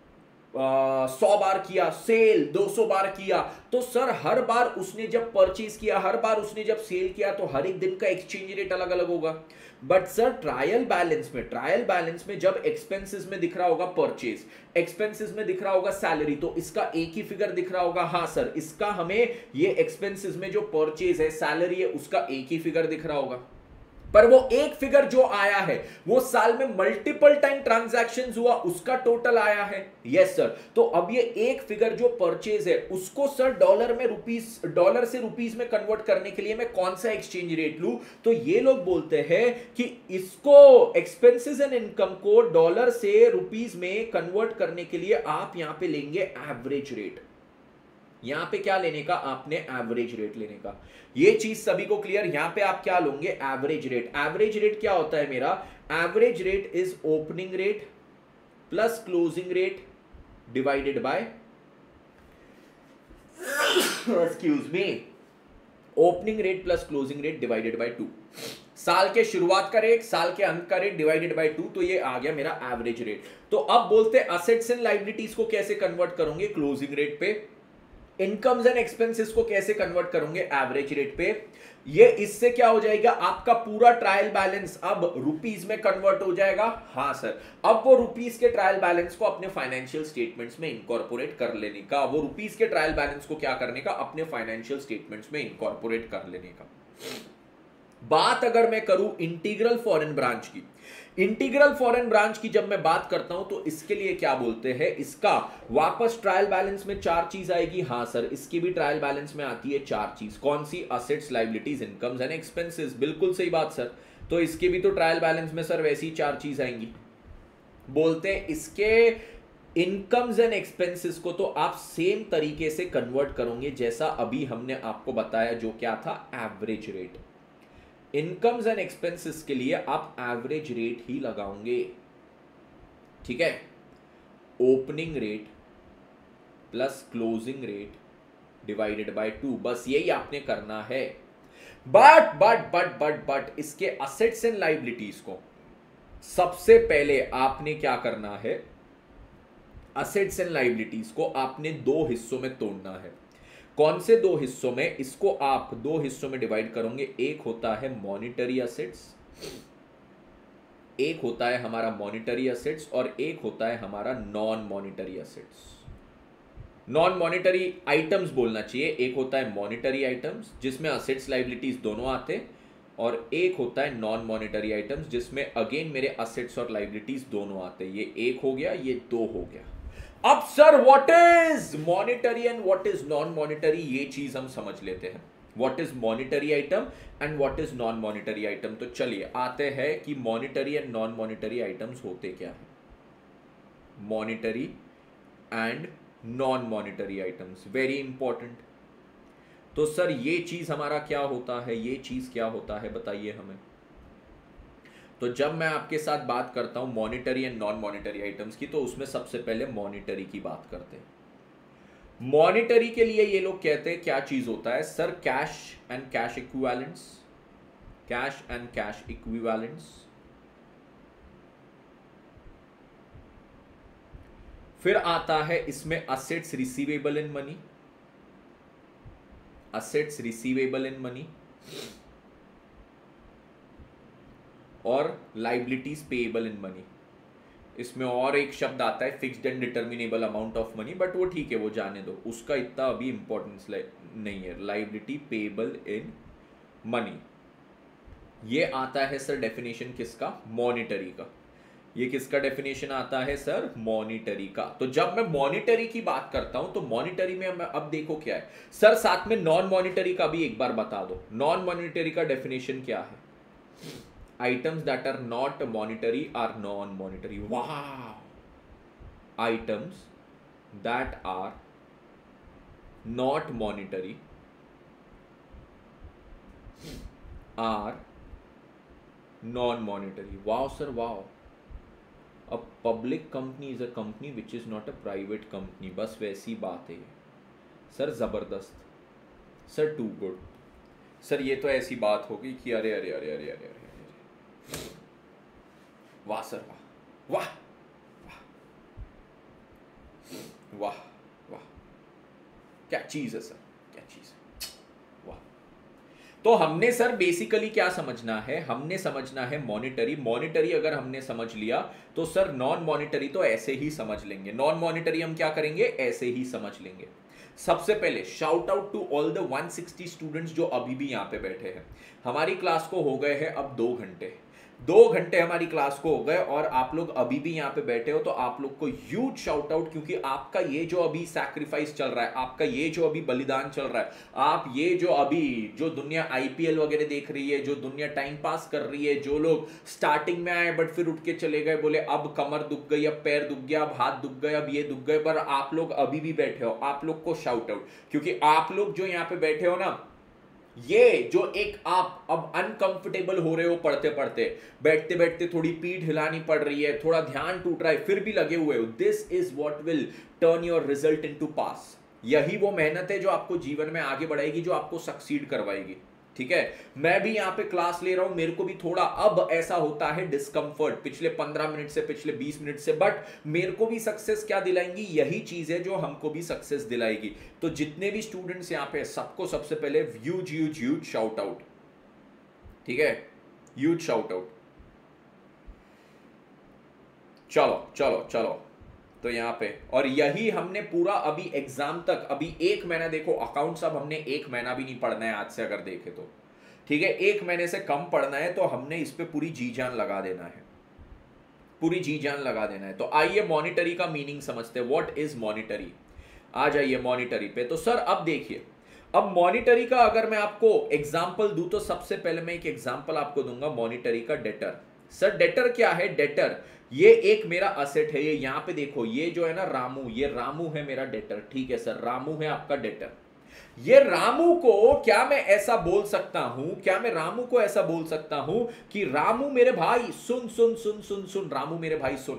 सौ बार किया, सेल दो सौ बार किया। तो सर हर बार उसने जब परचेज किया, हर बार उसने जब सेल किया, तो हर एक दिन का एक्सचेंज रेट अलग अलग होगा। बट सर ट्रायल बैलेंस में, ट्रायल बैलेंस में जब एक्सपेंसेस में दिख रहा होगा परचेज, एक्सपेंसेस में दिख रहा होगा सैलरी, तो इसका एक ही फिगर दिख रहा होगा। हाँ सर, इसका हमें ये एक्सपेंसेस में जो परचेज है, सैलरी है, उसका एक ही फिगर दिख रहा होगा। पर वो एक फिगर जो आया है वो साल में मल्टीपल टाइम ट्रांजैक्शंस हुआ, उसका टोटल आया है। Yes sir. तो अब ये एक फिगर जो परचेज है उसको सर डॉलर में रुपीस, डॉलर से रुपीस में कन्वर्ट करने के लिए मैं कौन सा एक्सचेंज रेट लूं? तो ये लोग बोलते हैं कि इसको एक्सपेंसेस एंड इनकम को डॉलर से रुपीस में कन्वर्ट करने के लिए आप यहां पे लेंगे एवरेज रेट। यहां पे क्या लेने का? आपने एवरेज रेट लेने का। ये चीज सभी को क्लियर? यहां पे आप क्या लोगे? Average rate. एवरेज रेट क्या होता है मेरा? Average rate is opening rate plus closing rate divided by, excuse me, opening rate plus closing rate divided by two. साल के शुरुआत का रेट, साल के अंत का रेट डिवाइडेड बाय टू, तो ये आ गया मेरा एवरेज रेट। तो अब बोलते हैं असेट्स एंड लायबिलिटीज को कैसे कन्वर्ट करोगे? क्लोजिंग रेट पे। इनकम्स एंड एक्सपेंसेस को कैसे कन्वर्ट करोगे? एवरेज रेट पे। ये इससे क्या हो जाएगा? आपका पूरा ट्रायल बैलेंस अब रुपीस में कन्वर्ट हो जाएगा। हाँ सर। अब वो रुपीस के ट्रायल बैलेंस को अपने फाइनेंशियल स्टेटमेंट्स में इनकॉर्पोरेट कर लेने का, वो रुपीस के ट्रायल बैलेंस को क्या करने का? अपने फाइनेंशियल स्टेटमेंट्स में इनकॉर्पोरेट कर लेने का। बात अगर मैं करूं इंटीग्रल फॉरेन ब्रांच की, इंटीग्रल फॉरेन ब्रांच की जब मैं बात करता हूं तो इसके लिए क्या बोलते हैं? इसका वापस ट्रायल बैलेंस में चार चीज आएगी। हाँ सर, इसकी भी ट्रायल बैलेंस में आती है चार चीज। कौन सी? Assets, liabilities, incomes and expenses. बिल्कुल सही बात सर। तो इसकी भी तो ट्रायल बैलेंस में सर वैसी चार चीज आएंगी। बोलते हैं इसके इनकम्स एंड एक्सपेंसेस को तो आप सेम तरीके से कन्वर्ट करोगे जैसा अभी हमने आपको बताया, जो क्या था? Average rate. Incomes and expenses के लिए आप एवरेज रेट ही लगाओगे, ठीक है? Opening rate plus closing rate divided by two, बस यही आपने करना है। But but but but but इसके असेट्स एंड लायबिलिटीज को सबसे पहले आपने क्या करना है? असेट्स एंड लायबिलिटीज को आपने दो हिस्सों में तोड़ना है। कौन से दो हिस्सों में? इसको आप दो हिस्सों में डिवाइड करोगे। एक होता है मॉनिटरी असेट्स, एक होता है हमारा मॉनिटरी असेट्स, और एक होता है हमारा non monetary assets. Non monetary items बोलना चाहिए। एक होता है मॉनिटरी आइटम्स जिसमें असेट्स लायबिलिटीज दोनों आते हैं, और एक होता है नॉन मॉनिटरी आइटम्स जिसमें अगेन मेरे असेट्स और लायबिलिटीज दोनों आते हैं। ये एक हो गया, ये दो हो गया। अब sir what is monetary and what is non monetary, ये चीज हम समझ लेते हैं। What is monetary item and what is non monetary item. तो चलिए आते हैं कि monetary and non monetary items होते क्या है। Monetary and non monetary items, very important. तो सर ये चीज हमारा क्या होता है? ये चीज क्या होता है बताइए हमें। तो जब मैं आपके साथ बात करता हूं monetary and non monetary items की, तो उसमें सबसे पहले मॉनिटरी की बात करते हैं। मॉनिटरी के लिए ये लोग कहते हैं क्या चीज होता है? Sir cash and cash equivalents, cash and cash equivalents. फिर आता है इसमें assets receivable in money, assets receivable in money और liabilities payable in money. इसमें और एक शब्द आता है fixed and determinable amount of money, but वो ठीक है, वो जाने दो, उसका इतना अभी इंपॉर्टेंस नहीं है. लाइबिलिटी पेबल इन मनी, ये आता है सर डेफिनेशन किसका? मॉनिटरी का. ये किसका डेफिनेशन आता है सर? मॉनिटरी का. तो जब मैं मॉनिटरी की बात करता हूं तो मॉनिटरी में अब देखो क्या है सर, साथ में नॉन मॉनिटरी का भी एक बार बता दो. नॉन मॉनिटरी का डेफिनेशन क्या है? items that are not monetary are non-monetary. Wow! Items that are not monetary are non-monetary. Wow, sir, wow. A public company is a company which is not a private company. बस वैसी बात है sir. जबरदस्त sir, to good sir. ये तो ऐसी बात होगी कि अरे अरे अरे अरे अरे अरे वाह सर, वाह वाह वाह वाह वाह, क्या चीज है सर, क्या चीज है, वाह. तो हमने सर बेसिकली क्या समझना है? हमने समझना है मॉनिटरी. मॉनिटरी अगर हमने समझ लिया तो सर नॉन मॉनिटरी तो ऐसे ही समझ लेंगे. नॉन मॉनिटरी हम क्या करेंगे? ऐसे ही समझ लेंगे. सबसे पहले shout out to all the one sixty students जो अभी भी यहां पे बैठे हैं. हमारी क्लास को हो गए हैं अब दो घंटे. दो घंटे हमारी क्लास को हो गए और आप लोग अभी भी यहाँ पे बैठे हो, तो आप लोग को ह्यूज शाउट आउट, क्योंकि आपका ये जो अभी सैक्रिफाइस चल रहा है, आपका ये जो अभी बलिदान चल रहा है, आप ये जो अभी जो दुनिया आईपीएल वगैरह देख रही है, जो दुनिया टाइम पास कर रही है, जो लोग स्टार्टिंग में आए बट फिर उठ के चले गए, बोले अब कमर दुख गई, अब पैर दुख गया, अब हाथ दुख गए, अब ये दुख गए, पर आप लोग अभी भी बैठे हो, आप लोग को शाउट आउट. क्योंकि आप लोग जो यहाँ पे बैठे हो ना, ये जो एक आप अब अनकंफर्टेबल हो रहे हो पढ़ते पढ़ते, बैठते बैठते थोड़ी पीठ हिलानी पड़ रही है, थोड़ा ध्यान टूट रहा है, फिर भी लगे हुए हो, this is what will turn your result into pass. यही वो मेहनत है जो आपको जीवन में आगे बढ़ाएगी, जो आपको सक्सीड करवाएगी. ठीक है, मैं भी यहाँ पे क्लास ले रहा हूं, मेरे को भी थोड़ा अब ऐसा होता है डिस्कंफर्ट पिछले पंद्रह मिनट से, पिछले बीस मिनट से, बट मेरे को भी सक्सेस क्या दिलाएंगी? यही चीज है जो हमको भी सक्सेस दिलाएगी. तो जितने भी स्टूडेंट्स यहाँ पे, सबको सबसे पहले huge huge huge shout out. ठीक है, ह्यूज शाउट आउट. चलो चलो चलो. तो यहाँ पे, और यही हमने पूरा अभी एग्जाम तक, अभी एक महीना देखो, अकाउंट्स अब हमने एक महीना भी नहीं पढ़ना है आज से अगर देखे तो. ठीक है, एक महीने से कम पढ़ना है, तो हमने इस पे पूरी जी जान लगा देना है, पूरी जी जान लगा देना है. तो आइए मॉनिटरी का मीनिंग समझते हैं. What is monetary? आ जाइए मॉनिटरी पे. तो सर अब देखिए, अब मॉनिटरी का अगर मैं आपको एग्जाम्पल दूं, तो सबसे पहले मैं एक एग्जाम्पल आपको दूंगा मॉनिटरी का. डेटर. सर डेटर क्या है? डेटर ये एक मेरा असेट है. ये यहां पे देखो, ये जो है ना रामू, ये रामू है मेरा डेटर. ठीक है सर, रामू है आपका डेटर. ये रामू को क्या मैं ऐसा बोल सकता हूं, क्या मैं रामू को ऐसा बोल सकता हूं कि रामू मेरे भाई सुन सुन सुन सुन सुन, रामू मेरे भाई सुन,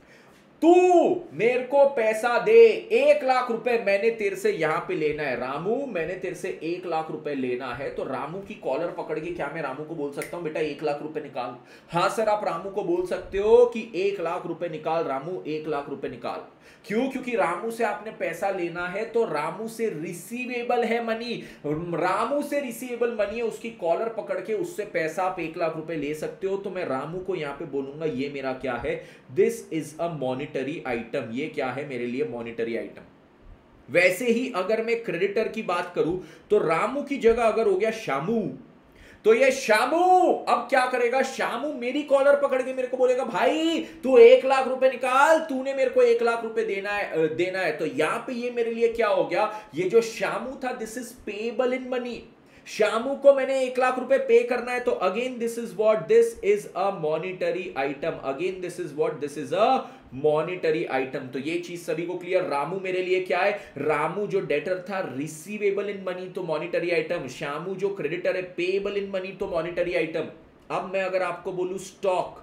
तू मेरे को पैसा दे, एक लाख रुपए मैंने तेरे से यहां पे लेना है. रामू मैंने तेरे से एक लाख रुपए लेना है. तो रामू की कॉलर पकड़ के क्या मैं रामू को बोल सकता हूं, बेटा एक लाख रुपए निकाल? हाँ सर, आप रामू को बोल सकते हो कि एक लाख रुपए निकाल, रामू एक लाख रुपए निकाल. क्यों? क्योंकि रामू से आपने पैसा लेना है, तो रामू से रिसीवेबल है मनी, रामू से रिसीवेबल मनी है, उसकी कॉलर पकड़ के उससे पैसा आप एक लाख रुपए ले सकते हो. तो मैं रामू को यहां पे बोलूंगा ये मेरा क्या है? This is a monetary item. ये क्या है मेरे लिए? Monetary item. वैसे ही अगर मैं क्रेडिटर की बात करूं, तो रामू की जगह अगर हो गया शामू, तो ये शामू अब क्या करेगा? शामू मेरी कॉलर पकड़ के मेरे को बोलेगा भाई तू एक लाख रुपए निकाल, तूने मेरे को एक लाख रुपए देना है देना है. तो यहां पे ये मेरे लिए क्या हो गया? ये जो शामू था, this is payable in money. Shamu को मैंने एक लाख रुपए पे करना है. तो again this is what? This is a monetary item. Again this is what? This is a monetary item. तो ये चीज सभी को क्लियर. रामू मेरे लिए क्या है? रामू जो डेटर था, रिसीवेबल इन मनी, तो मॉनिटरी आइटम. शामू जो क्रेडिटर है, पेएबल इन मनी, तो मॉनिटरी आइटम. अब मैं अगर आपको बोलूं स्टॉक,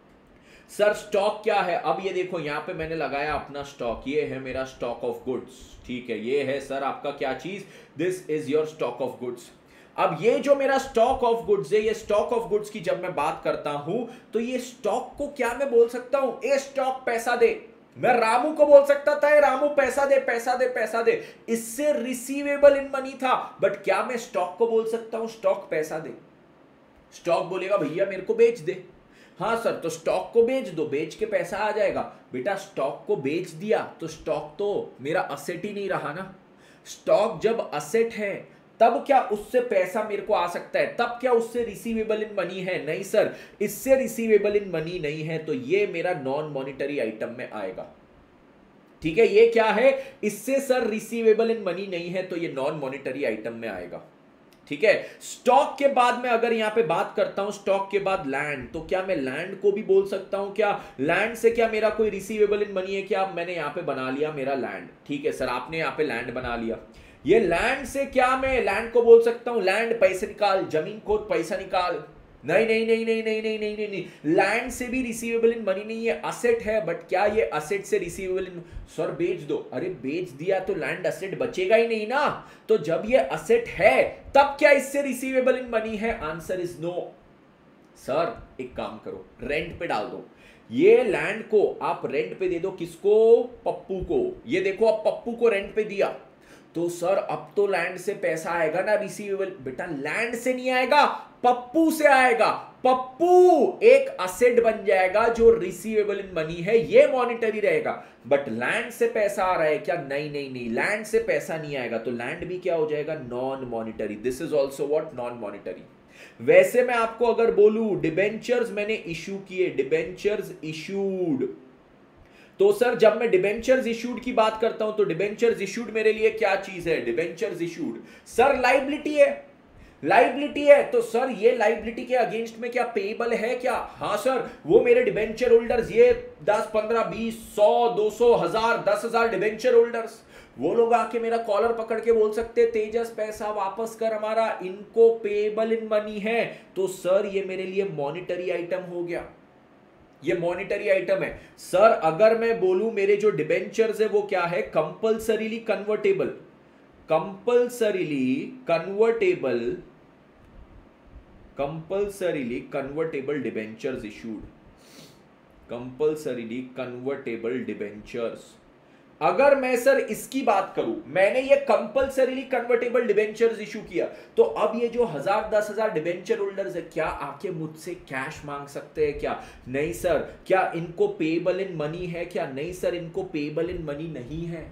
सर स्टॉक क्या है? अब ये देखो, यहां पे मैंने लगाया अपना स्टॉक. ये है मेरा स्टॉक ऑफ गुड्स. ठीक है, ये है सर आपका क्या चीज? This is your stock of goods. अब ये जो मेरा स्टॉक ऑफ गुड्स है, ये स्टॉक ऑफ गुड्स की जब मैं बात करता हूं, तो ये स्टॉक को क्या मैं बोल सकता हूं? ए स्टॉक पैसा दे. मैं रामू को बोल सकता था रामू पैसा दे पैसा दे पैसा दे, इससे रिसीवेबल इन मनी था। बट क्या मैं स्टॉक को बोल सकता हूं स्टॉक पैसा दे? स्टॉक बोलेगा भैया मेरे को बेच दे। हाँ सर, तो स्टॉक को बेच दो, बेच के पैसा आ जाएगा। बेटा स्टॉक को बेच दिया तो स्टॉक तो मेरा असेट ही नहीं रहा ना। स्टॉक जब असेट है तब क्या उससे पैसा मेरे को आ सकता है? तब क्या उससे रिसीवेबल इन मनी है? नहीं सर, इससे रिसीवेबल इन मनी नहीं है, तो ये मेरा नॉन मॉनिटरी आइटम में आएगा। ठीक है, ये क्या है? इससे सर रिसीवेबल इन मनी नहीं है, तो ये नॉन मॉनिटरी आइटम में आएगा। ठीक है, स्टॉक के बाद में अगर यहां पे बात करता हूं, स्टॉक के बाद लैंड, तो क्या मैं लैंड को भी बोल सकता हूं? क्या लैंड से क्या मेरा कोई रिसीवेबल इन मनी है? क्या मैंने यहां पे बना लिया मेरा लैंड। ठीक है सर, आपने यहां पे लैंड बना लिया, ये लैंड से क्या मैं लैंड को बोल सकता हूं लैंड पैसे निकाल, जमीन खोद पैसा निकाल? नहीं नहीं नहीं नहीं नहीं नहीं नहीं नहीं नहीं, लैंड से भी रिसीवेबल इन मनी नहीं है, असेट है। बट क्या ये असेट से रिसीवेबल इन? सर बेच दो। अरे बेच दिया तो लैंड असेट बचेगा ही नहीं ना। तो जब ये असेट है तब क्या इससे रिसीवेबल इन मनी है? Answer is no. सर एक काम करो, रेंट पे डाल दो, ये लैंड को आप रेंट पे दे दो। किसको? पप्पू को। ये देखो अब पप्पू को रेंट पे दिया, तो सर अब तो लैंड से पैसा आएगा ना रिसीवेबल। बेटा लैंड से नहीं आएगा, पप्पू से आएगा। पप्पू एक असेट बन जाएगा जो रिसीवेबल इन मनी है, ये मॉनिटरी रहेगा। बट लैंड से पैसा आ रहा है क्या? नहीं नहीं नहीं, लैंड से पैसा नहीं आएगा, तो लैंड भी क्या हो जाएगा? Non monetary. This is also what? Non monetary. वैसे मैं आपको अगर बोलूं डिबेंचर्स मैंने इश्यू किए, डिबेंचर्स इश्यूड, तो सर जब मैं डिबेंचर्स इश्यूड की बात करता हूं तो डिबेंचर्स इश्यूड मेरे लिए क्या चीज है? डिबेंचर्स इश्यूड सर लाइबिलिटी है। लाइबिलिटी है तो सर ये लाइबिलिटी के अगेंस्ट में क्या पेएबल है क्या? हाँ सर, वो मेरे डिबेंचर होल्डर्स, ये दस पंद्रह बीस सौ दो सौ हजार दस हजार डिबेंचर होल्डर्स, वो लोग आके मेरा कॉलर पकड़ के बोल सकते तेजस पैसा वापस कर हमारा, इनको पेएबल इन मनी है। तो सर ये मेरे लिए मॉनिटरी आइटम हो गया, ये मॉनिटरी आइटम है। सर अगर मैं बोलूं मेरे जो डिबेंचर्स है वो क्या है? Compulsorily convertible, compulsorily convertible, compulsorily convertible debentures issued, compulsorily convertible debentures. अगर मैं सर इसकी बात करूं, मैंने ये कंपल्सरीली कन्वर्टेबल डिबेंचर्स इशू किया, तो अब ये जो हजार दस हजार डिबेंचर होल्डर्स है क्या आके मुझसे कैश मांग सकते हैं क्या? नहीं सर। क्या इनको पेएबल इन मनी है क्या? नहीं सर, इनको पेएबल इन मनी नहीं है,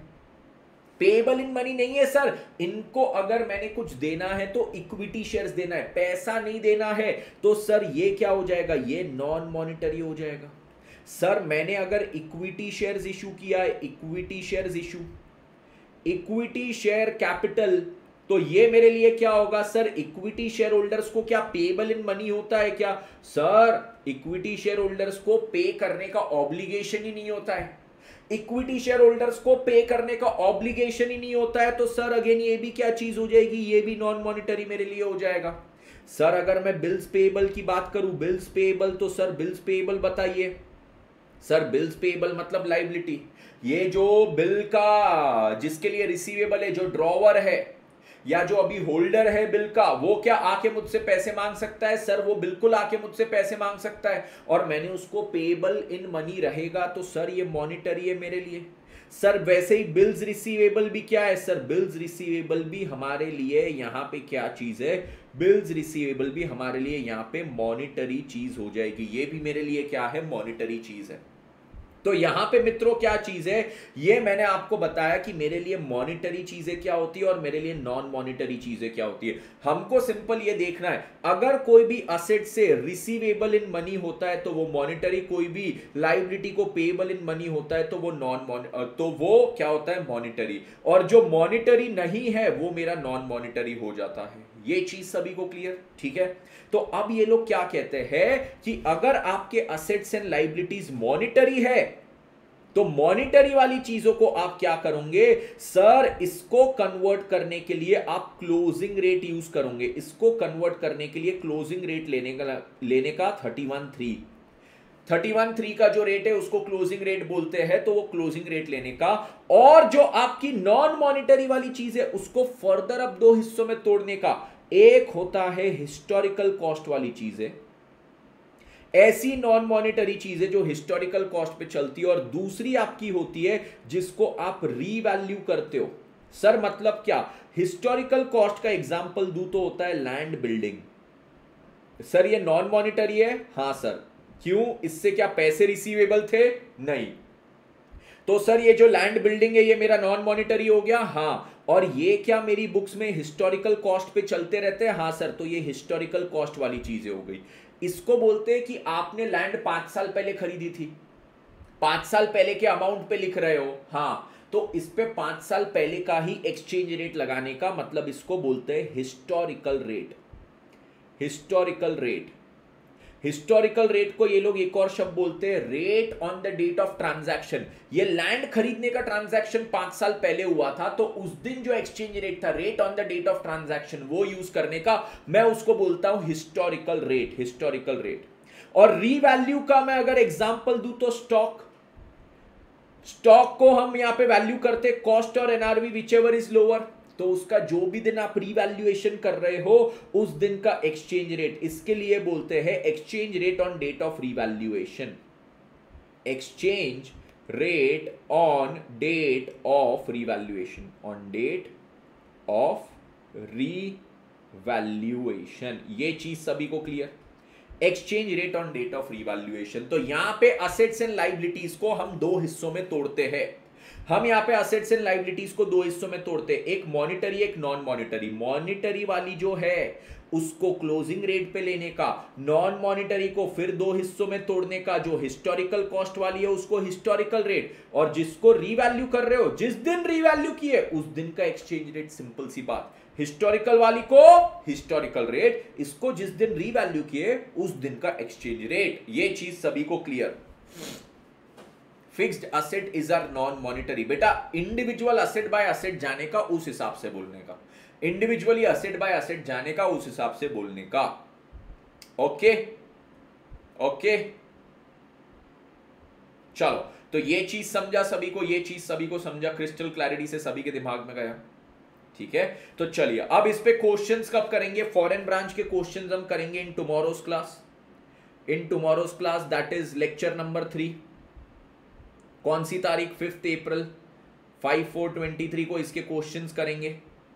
पेएबल इन मनी नहीं है सर। इनको अगर मैंने कुछ देना है तो इक्विटी शेयर्स देना है, पैसा नहीं देना है, तो सर ये क्या हो जाएगा? ये नॉन मॉनिटरी हो जाएगा। सर मैंने अगर इक्विटी शेयर्स इशू किया है, equity shares issue, equity share capital, तो ये मेरे लिए क्या होगा? सर इक्विटी शेयर होल्डर्स को क्या पेएबल इन मनी होता है क्या? सर इक्विटी शेयर होल्डर्स को पे करने का ऑब्लिगेशन ही नहीं होता है, इक्विटी शेयर होल्डर्स को पे करने का ऑब्लिगेशन ही नहीं होता है, तो सर अगेन ये भी क्या चीज हो जाएगी? ये भी नॉन मॉनिटरी मेरे लिए हो जाएगा। सर अगर मैं बिल्स पेएबल की बात करूं, बिल्स पेएबल, तो सर बिल्स पेएबल बताइए। सर बिल्स पेएबल मतलब लाइबिलिटी, ये जो बिल का जिसके लिए रिसीवेबल है, जो ड्रॉवर है या जो अभी होल्डर है बिल का, वो क्या आके मुझसे पैसे मांग सकता है? सर वो बिल्कुल आके मुझसे पैसे मांग सकता है, और मैंने उसको पेएबल इन मनी रहेगा, तो सर ये मॉनिटरी है मेरे लिए। सर वैसे ही बिल्स रिसीवेबल भी क्या है? सर बिल्स रिसीवेबल भी हमारे लिए यहाँ पे क्या चीज है? बिल्स रिसीवेबल भी हमारे लिए यहाँ पे मॉनिटरी चीज हो जाएगी, ये भी मेरे लिए क्या है? मॉनिटरी चीज है। तो यहां पे मित्रों क्या चीज है? ये मैंने आपको बताया कि मेरे लिए मॉनिटरी चीजें क्या होती है और मेरे लिए नॉन मॉनिटरी चीजें क्या होती है। हमको सिंपल ये देखना है, अगर कोई भी असेट से रिसीवेबल इन मनी होता है तो वो मॉनिटरी, कोई भी लाइबिलिटी को पेएबल इन मनी होता है तो वो नॉन तो वो क्या होता है? मॉनिटरी। और जो मॉनिटरी नहीं है वो मेरा नॉन मॉनिटरी हो जाता है। ये चीज सभी को क्लियर? ठीक है, तो अब ये लोग क्या कहते हैं कि अगर आपके असेट्स एंड लाइबिलिटीज मॉनिटरी है तो मॉनिटरी वाली चीजों को आप क्या करोगे? सर इसको कन्वर्ट करने के लिए आप क्लोजिंग रेट यूज करोगे। इसको कन्वर्ट करने के लिए क्लोजिंग रेट लेने का लेने का thirty one three thirty one three का जो रेट है उसको क्लोजिंग रेट बोलते हैं, तो वो क्लोजिंग रेट लेने का। और जो आपकी नॉन मॉनिटरी वाली चीज है उसको फर्दर अब दो हिस्सों में तोड़ने का। एक होता है हिस्टोरिकल कॉस्ट वाली चीजें, ऐसी नॉन मॉनिटरी चीजें जो हिस्टोरिकल कॉस्ट पे चलती है, और दूसरी आपकी होती है जिसको आप रीवैल्यू करते हो। सर मतलब क्या? हिस्टोरिकल कॉस्ट का एग्जांपल दूं तो होता है लैंड बिल्डिंग। सर ये नॉन मॉनिटरी है? हां सर। क्यों? इससे क्या पैसे रिसीवेबल थे? नहीं। तो सर ये जो लैंड बिल्डिंग है ये मेरा नॉन मॉनिटरी हो गया? हां। और ये क्या मेरी बुक्स में हिस्टोरिकल कॉस्ट पे चलते रहते हैं? हां सर। तो ये हिस्टोरिकल कॉस्ट वाली चीजें हो गई। इसको बोलते हैं कि आपने लैंड पांच साल पहले खरीदी थी, पांच साल पहले के अमाउंट पे लिख रहे हो। हां, तो इस पे पांच साल पहले का ही एक्सचेंज रेट लगाने का मतलब इसको बोलते हैं historical rate. Historical rate historical rate को ये लोग एक और शब्द बोलते हैं rate on the date of transaction. ये लैंड खरीदने का ट्रांजैक्शन पांच साल पहले हुआ था, तो उस दिन जो एक्सचेंज रेट था, rate on the date of transaction, वो यूज करने का मैं उसको बोलता हूं हिस्टोरिकल रेट। Historical rate. और रीवैल्यू का मैं अगर एग्जांपल दूं तो स्टॉक स्टॉक को हम यहां पे वैल्यू करते कॉस्ट और NRV whichever is lower. तो उसका जो भी दिन आप रीवैल्यूएशन कर रहे हो उस दिन का एक्सचेंज रेट, इसके लिए बोलते हैं exchange rate on date of revaluation. Exchange rate on date of revaluation. On date of revaluation. ये चीज सभी को clear? Exchange rate on date of revaluation. तो यहां पे असेट्स एंड लायबिलिटीज को हम दो हिस्सों में तोड़ते हैं। हम यहां पे असेट्स एंड लायबिलिटीज को दो हिस्सों में तोड़ते हैं, एक मॉनिटरी एक नॉन मॉनिटरी। मॉनिटरी वाली जो है उसको क्लोजिंग रेट पे लेने का, नॉन मॉनिटरी को फिर दो हिस्सों में तोड़ने का। जो हिस्टोरिकल कॉस्ट वाली है उसको हिस्टोरिकल रेट, और जिसको रीवैल्यू कर रहे हो जिस दिन रीवैल्यू किए उस दिन का एक्सचेंज रेट। सिंपल सी बात। हिस्टोरिकल वाली को हिस्टोरिकल रेट, इसको जिस दिन रीवैल्यू किए उस दिन का एक्सचेंज रेट। ये चीज सभी को clear? Fixed asset is are non monetary. बेटा इंडिविजुअल असेट बाय असेट जाने का, उस हिसाब से बोलने का। इंडिविजुअली असेट बाय असेट जाने का, उस हिसाब से बोलने का। ओके ओके चलो, तो ये चीज समझा सभी को? ये चीज सभी को समझा? क्रिस्टल क्लैरिटी से सभी के दिमाग में गया? ठीक है, तो चलिए अब इस पे क्वेश्चंस कब करेंगे? फॉरेन ब्रांच के क्वेश्चंस हम करेंगे in tomorrow's class. In tomorrow's class, that is lecture number three. कौन सी तारीख? Fifth April, five four twenty three को इसके क्वेश्चंस करेंगे।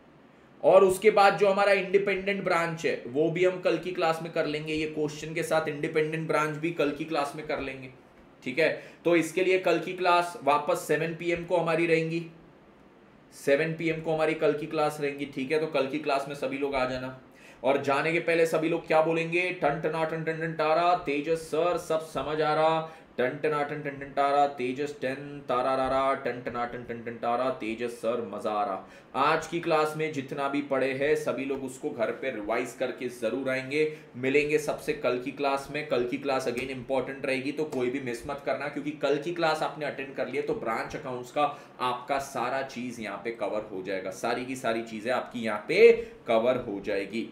और उसके बाद जो हमारा इंडिपेंडेंट ब्रांच है वो भी हम कल की क्लास में कर लेंगे। ये क्वेश्चन के साथ इंडिपेंडेंट ब्रांच भी कल की क्लास में कर लेंगे। ठीक है, तो इसके लिए कल की क्लास वापस सेवन पी एम को हमारी रहेंगी। सेवन पी एम को हमारी कल की क्लास रहेंगी। ठीक है, तो कल की क्लास में सभी लोग आ जाना। और जाने के पहले सभी लोग क्या बोलेंगे? टन टना टन टन टन तारा, तेजस सर सब समझ आ रहा। टन टना टन टन टन तारा, तेजस टेन तारा रा, टन टना टन टन टन तारा, तेजस सर मजा आ रहा। आज की क्लास में जितना भी पढ़े हैं सभी लोग उसको घर पे रिवाइज करके जरूर आएंगे। मिलेंगे सबसे कल की क्लास में। कल की क्लास अगेन इंपॉर्टेंट रहेगी, तो कोई भी मिस मत करना, क्योंकि कल की क्लास आपने अटेंड कर लिया तो ब्रांच अकाउंट्स का आपका सारा चीज यहाँ पे कवर हो जाएगा। सारी की सारी चीजें आपकी यहाँ पे कवर हो जाएगी।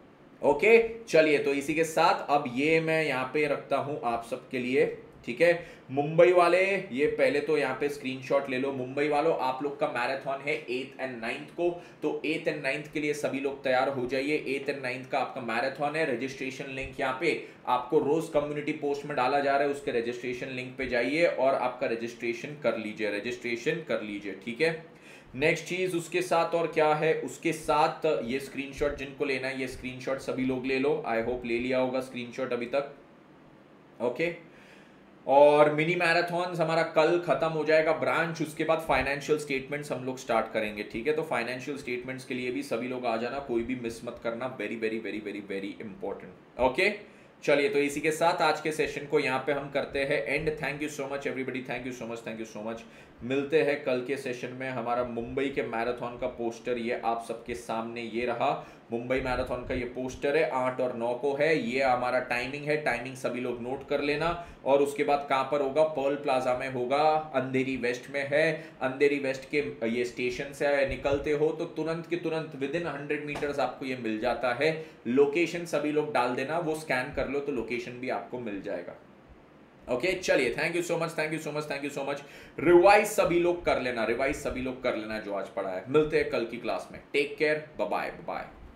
ओके चलिए, तो इसी के साथ अब ये मैं यहाँ पे रखता हूं आप सबके लिए। ठीक है, मुंबई वाले ये पहले तो यहाँ पे स्क्रीनशॉट ले लो। मुंबई वालों, आप लोग का मैराथन है एथ एंड नाइन्थ को, तो एथ एंड नाइन्थ के लिए सभी लोग तैयार हो जाइए। एथ एंड नाइन्थ का आपका मैराथन है। रजिस्ट्रेशन लिंक यहाँ पे आपको रोज कम्युनिटी पोस्ट में डाला जा रहा है, उसके रजिस्ट्रेशन लिंक पे जाइए और आपका रजिस्ट्रेशन कर लीजिए। रजिस्ट्रेशन कर लीजिए। ठीक है, नेक्स्ट चीज उसके साथ और क्या है? उसके साथ ये स्क्रीनशॉट जिनको लेना है, ये स्क्रीनशॉट सभी लोग ले लो। आई होप ले लिया होगा स्क्रीनशॉट अभी तक। ओके, और मिनी मैराथन हमारा कल खत्म हो जाएगा ब्रांच। उसके बाद फाइनेंशियल स्टेटमेंट्स हम लोग स्टार्ट करेंगे। ठीक है, तो फाइनेंशियल स्टेटमेंट्स के लिए भी सभी लोग आ जाना, कोई भी मिस मत करना। Very very very very very important. Okay चलिए, तो इसी के साथ आज के सेशन को यहाँ पे हम करते हैं end. Thank you so much everybody, thank you so much, thank you so much. मिलते हैं कल के सेशन में। हमारा मुंबई के मैराथन का पोस्टर ये आप सबके सामने ये रहा। मुंबई मैराथन का ये पोस्टर है, आठ और नौ को है। ये हमारा टाइमिंग है, टाइमिंग सभी लोग नोट कर लेना। और उसके बाद कहाँ पर होगा? पर्ल प्लाजा में होगा, अंधेरी वेस्ट में है। अंधेरी वेस्ट के ये स्टेशन से निकलते हो तो तुरंत के तुरंत विद इन हंड्रेड मीटर्स आपको ये मिल जाता है। लोकेशन सभी लोग डाल देना, वो स्कैन कर लो तो लोकेशन भी आपको मिल जाएगा। ओके okay, चलिए, thank you so much, thank you so much, thank you so much. Revise सभी लोग कर लेना, रिवाइज सभी लोग कर लेना जो आज पढ़ा है। मिलते हैं कल की क्लास में। Take care, bye bye bye.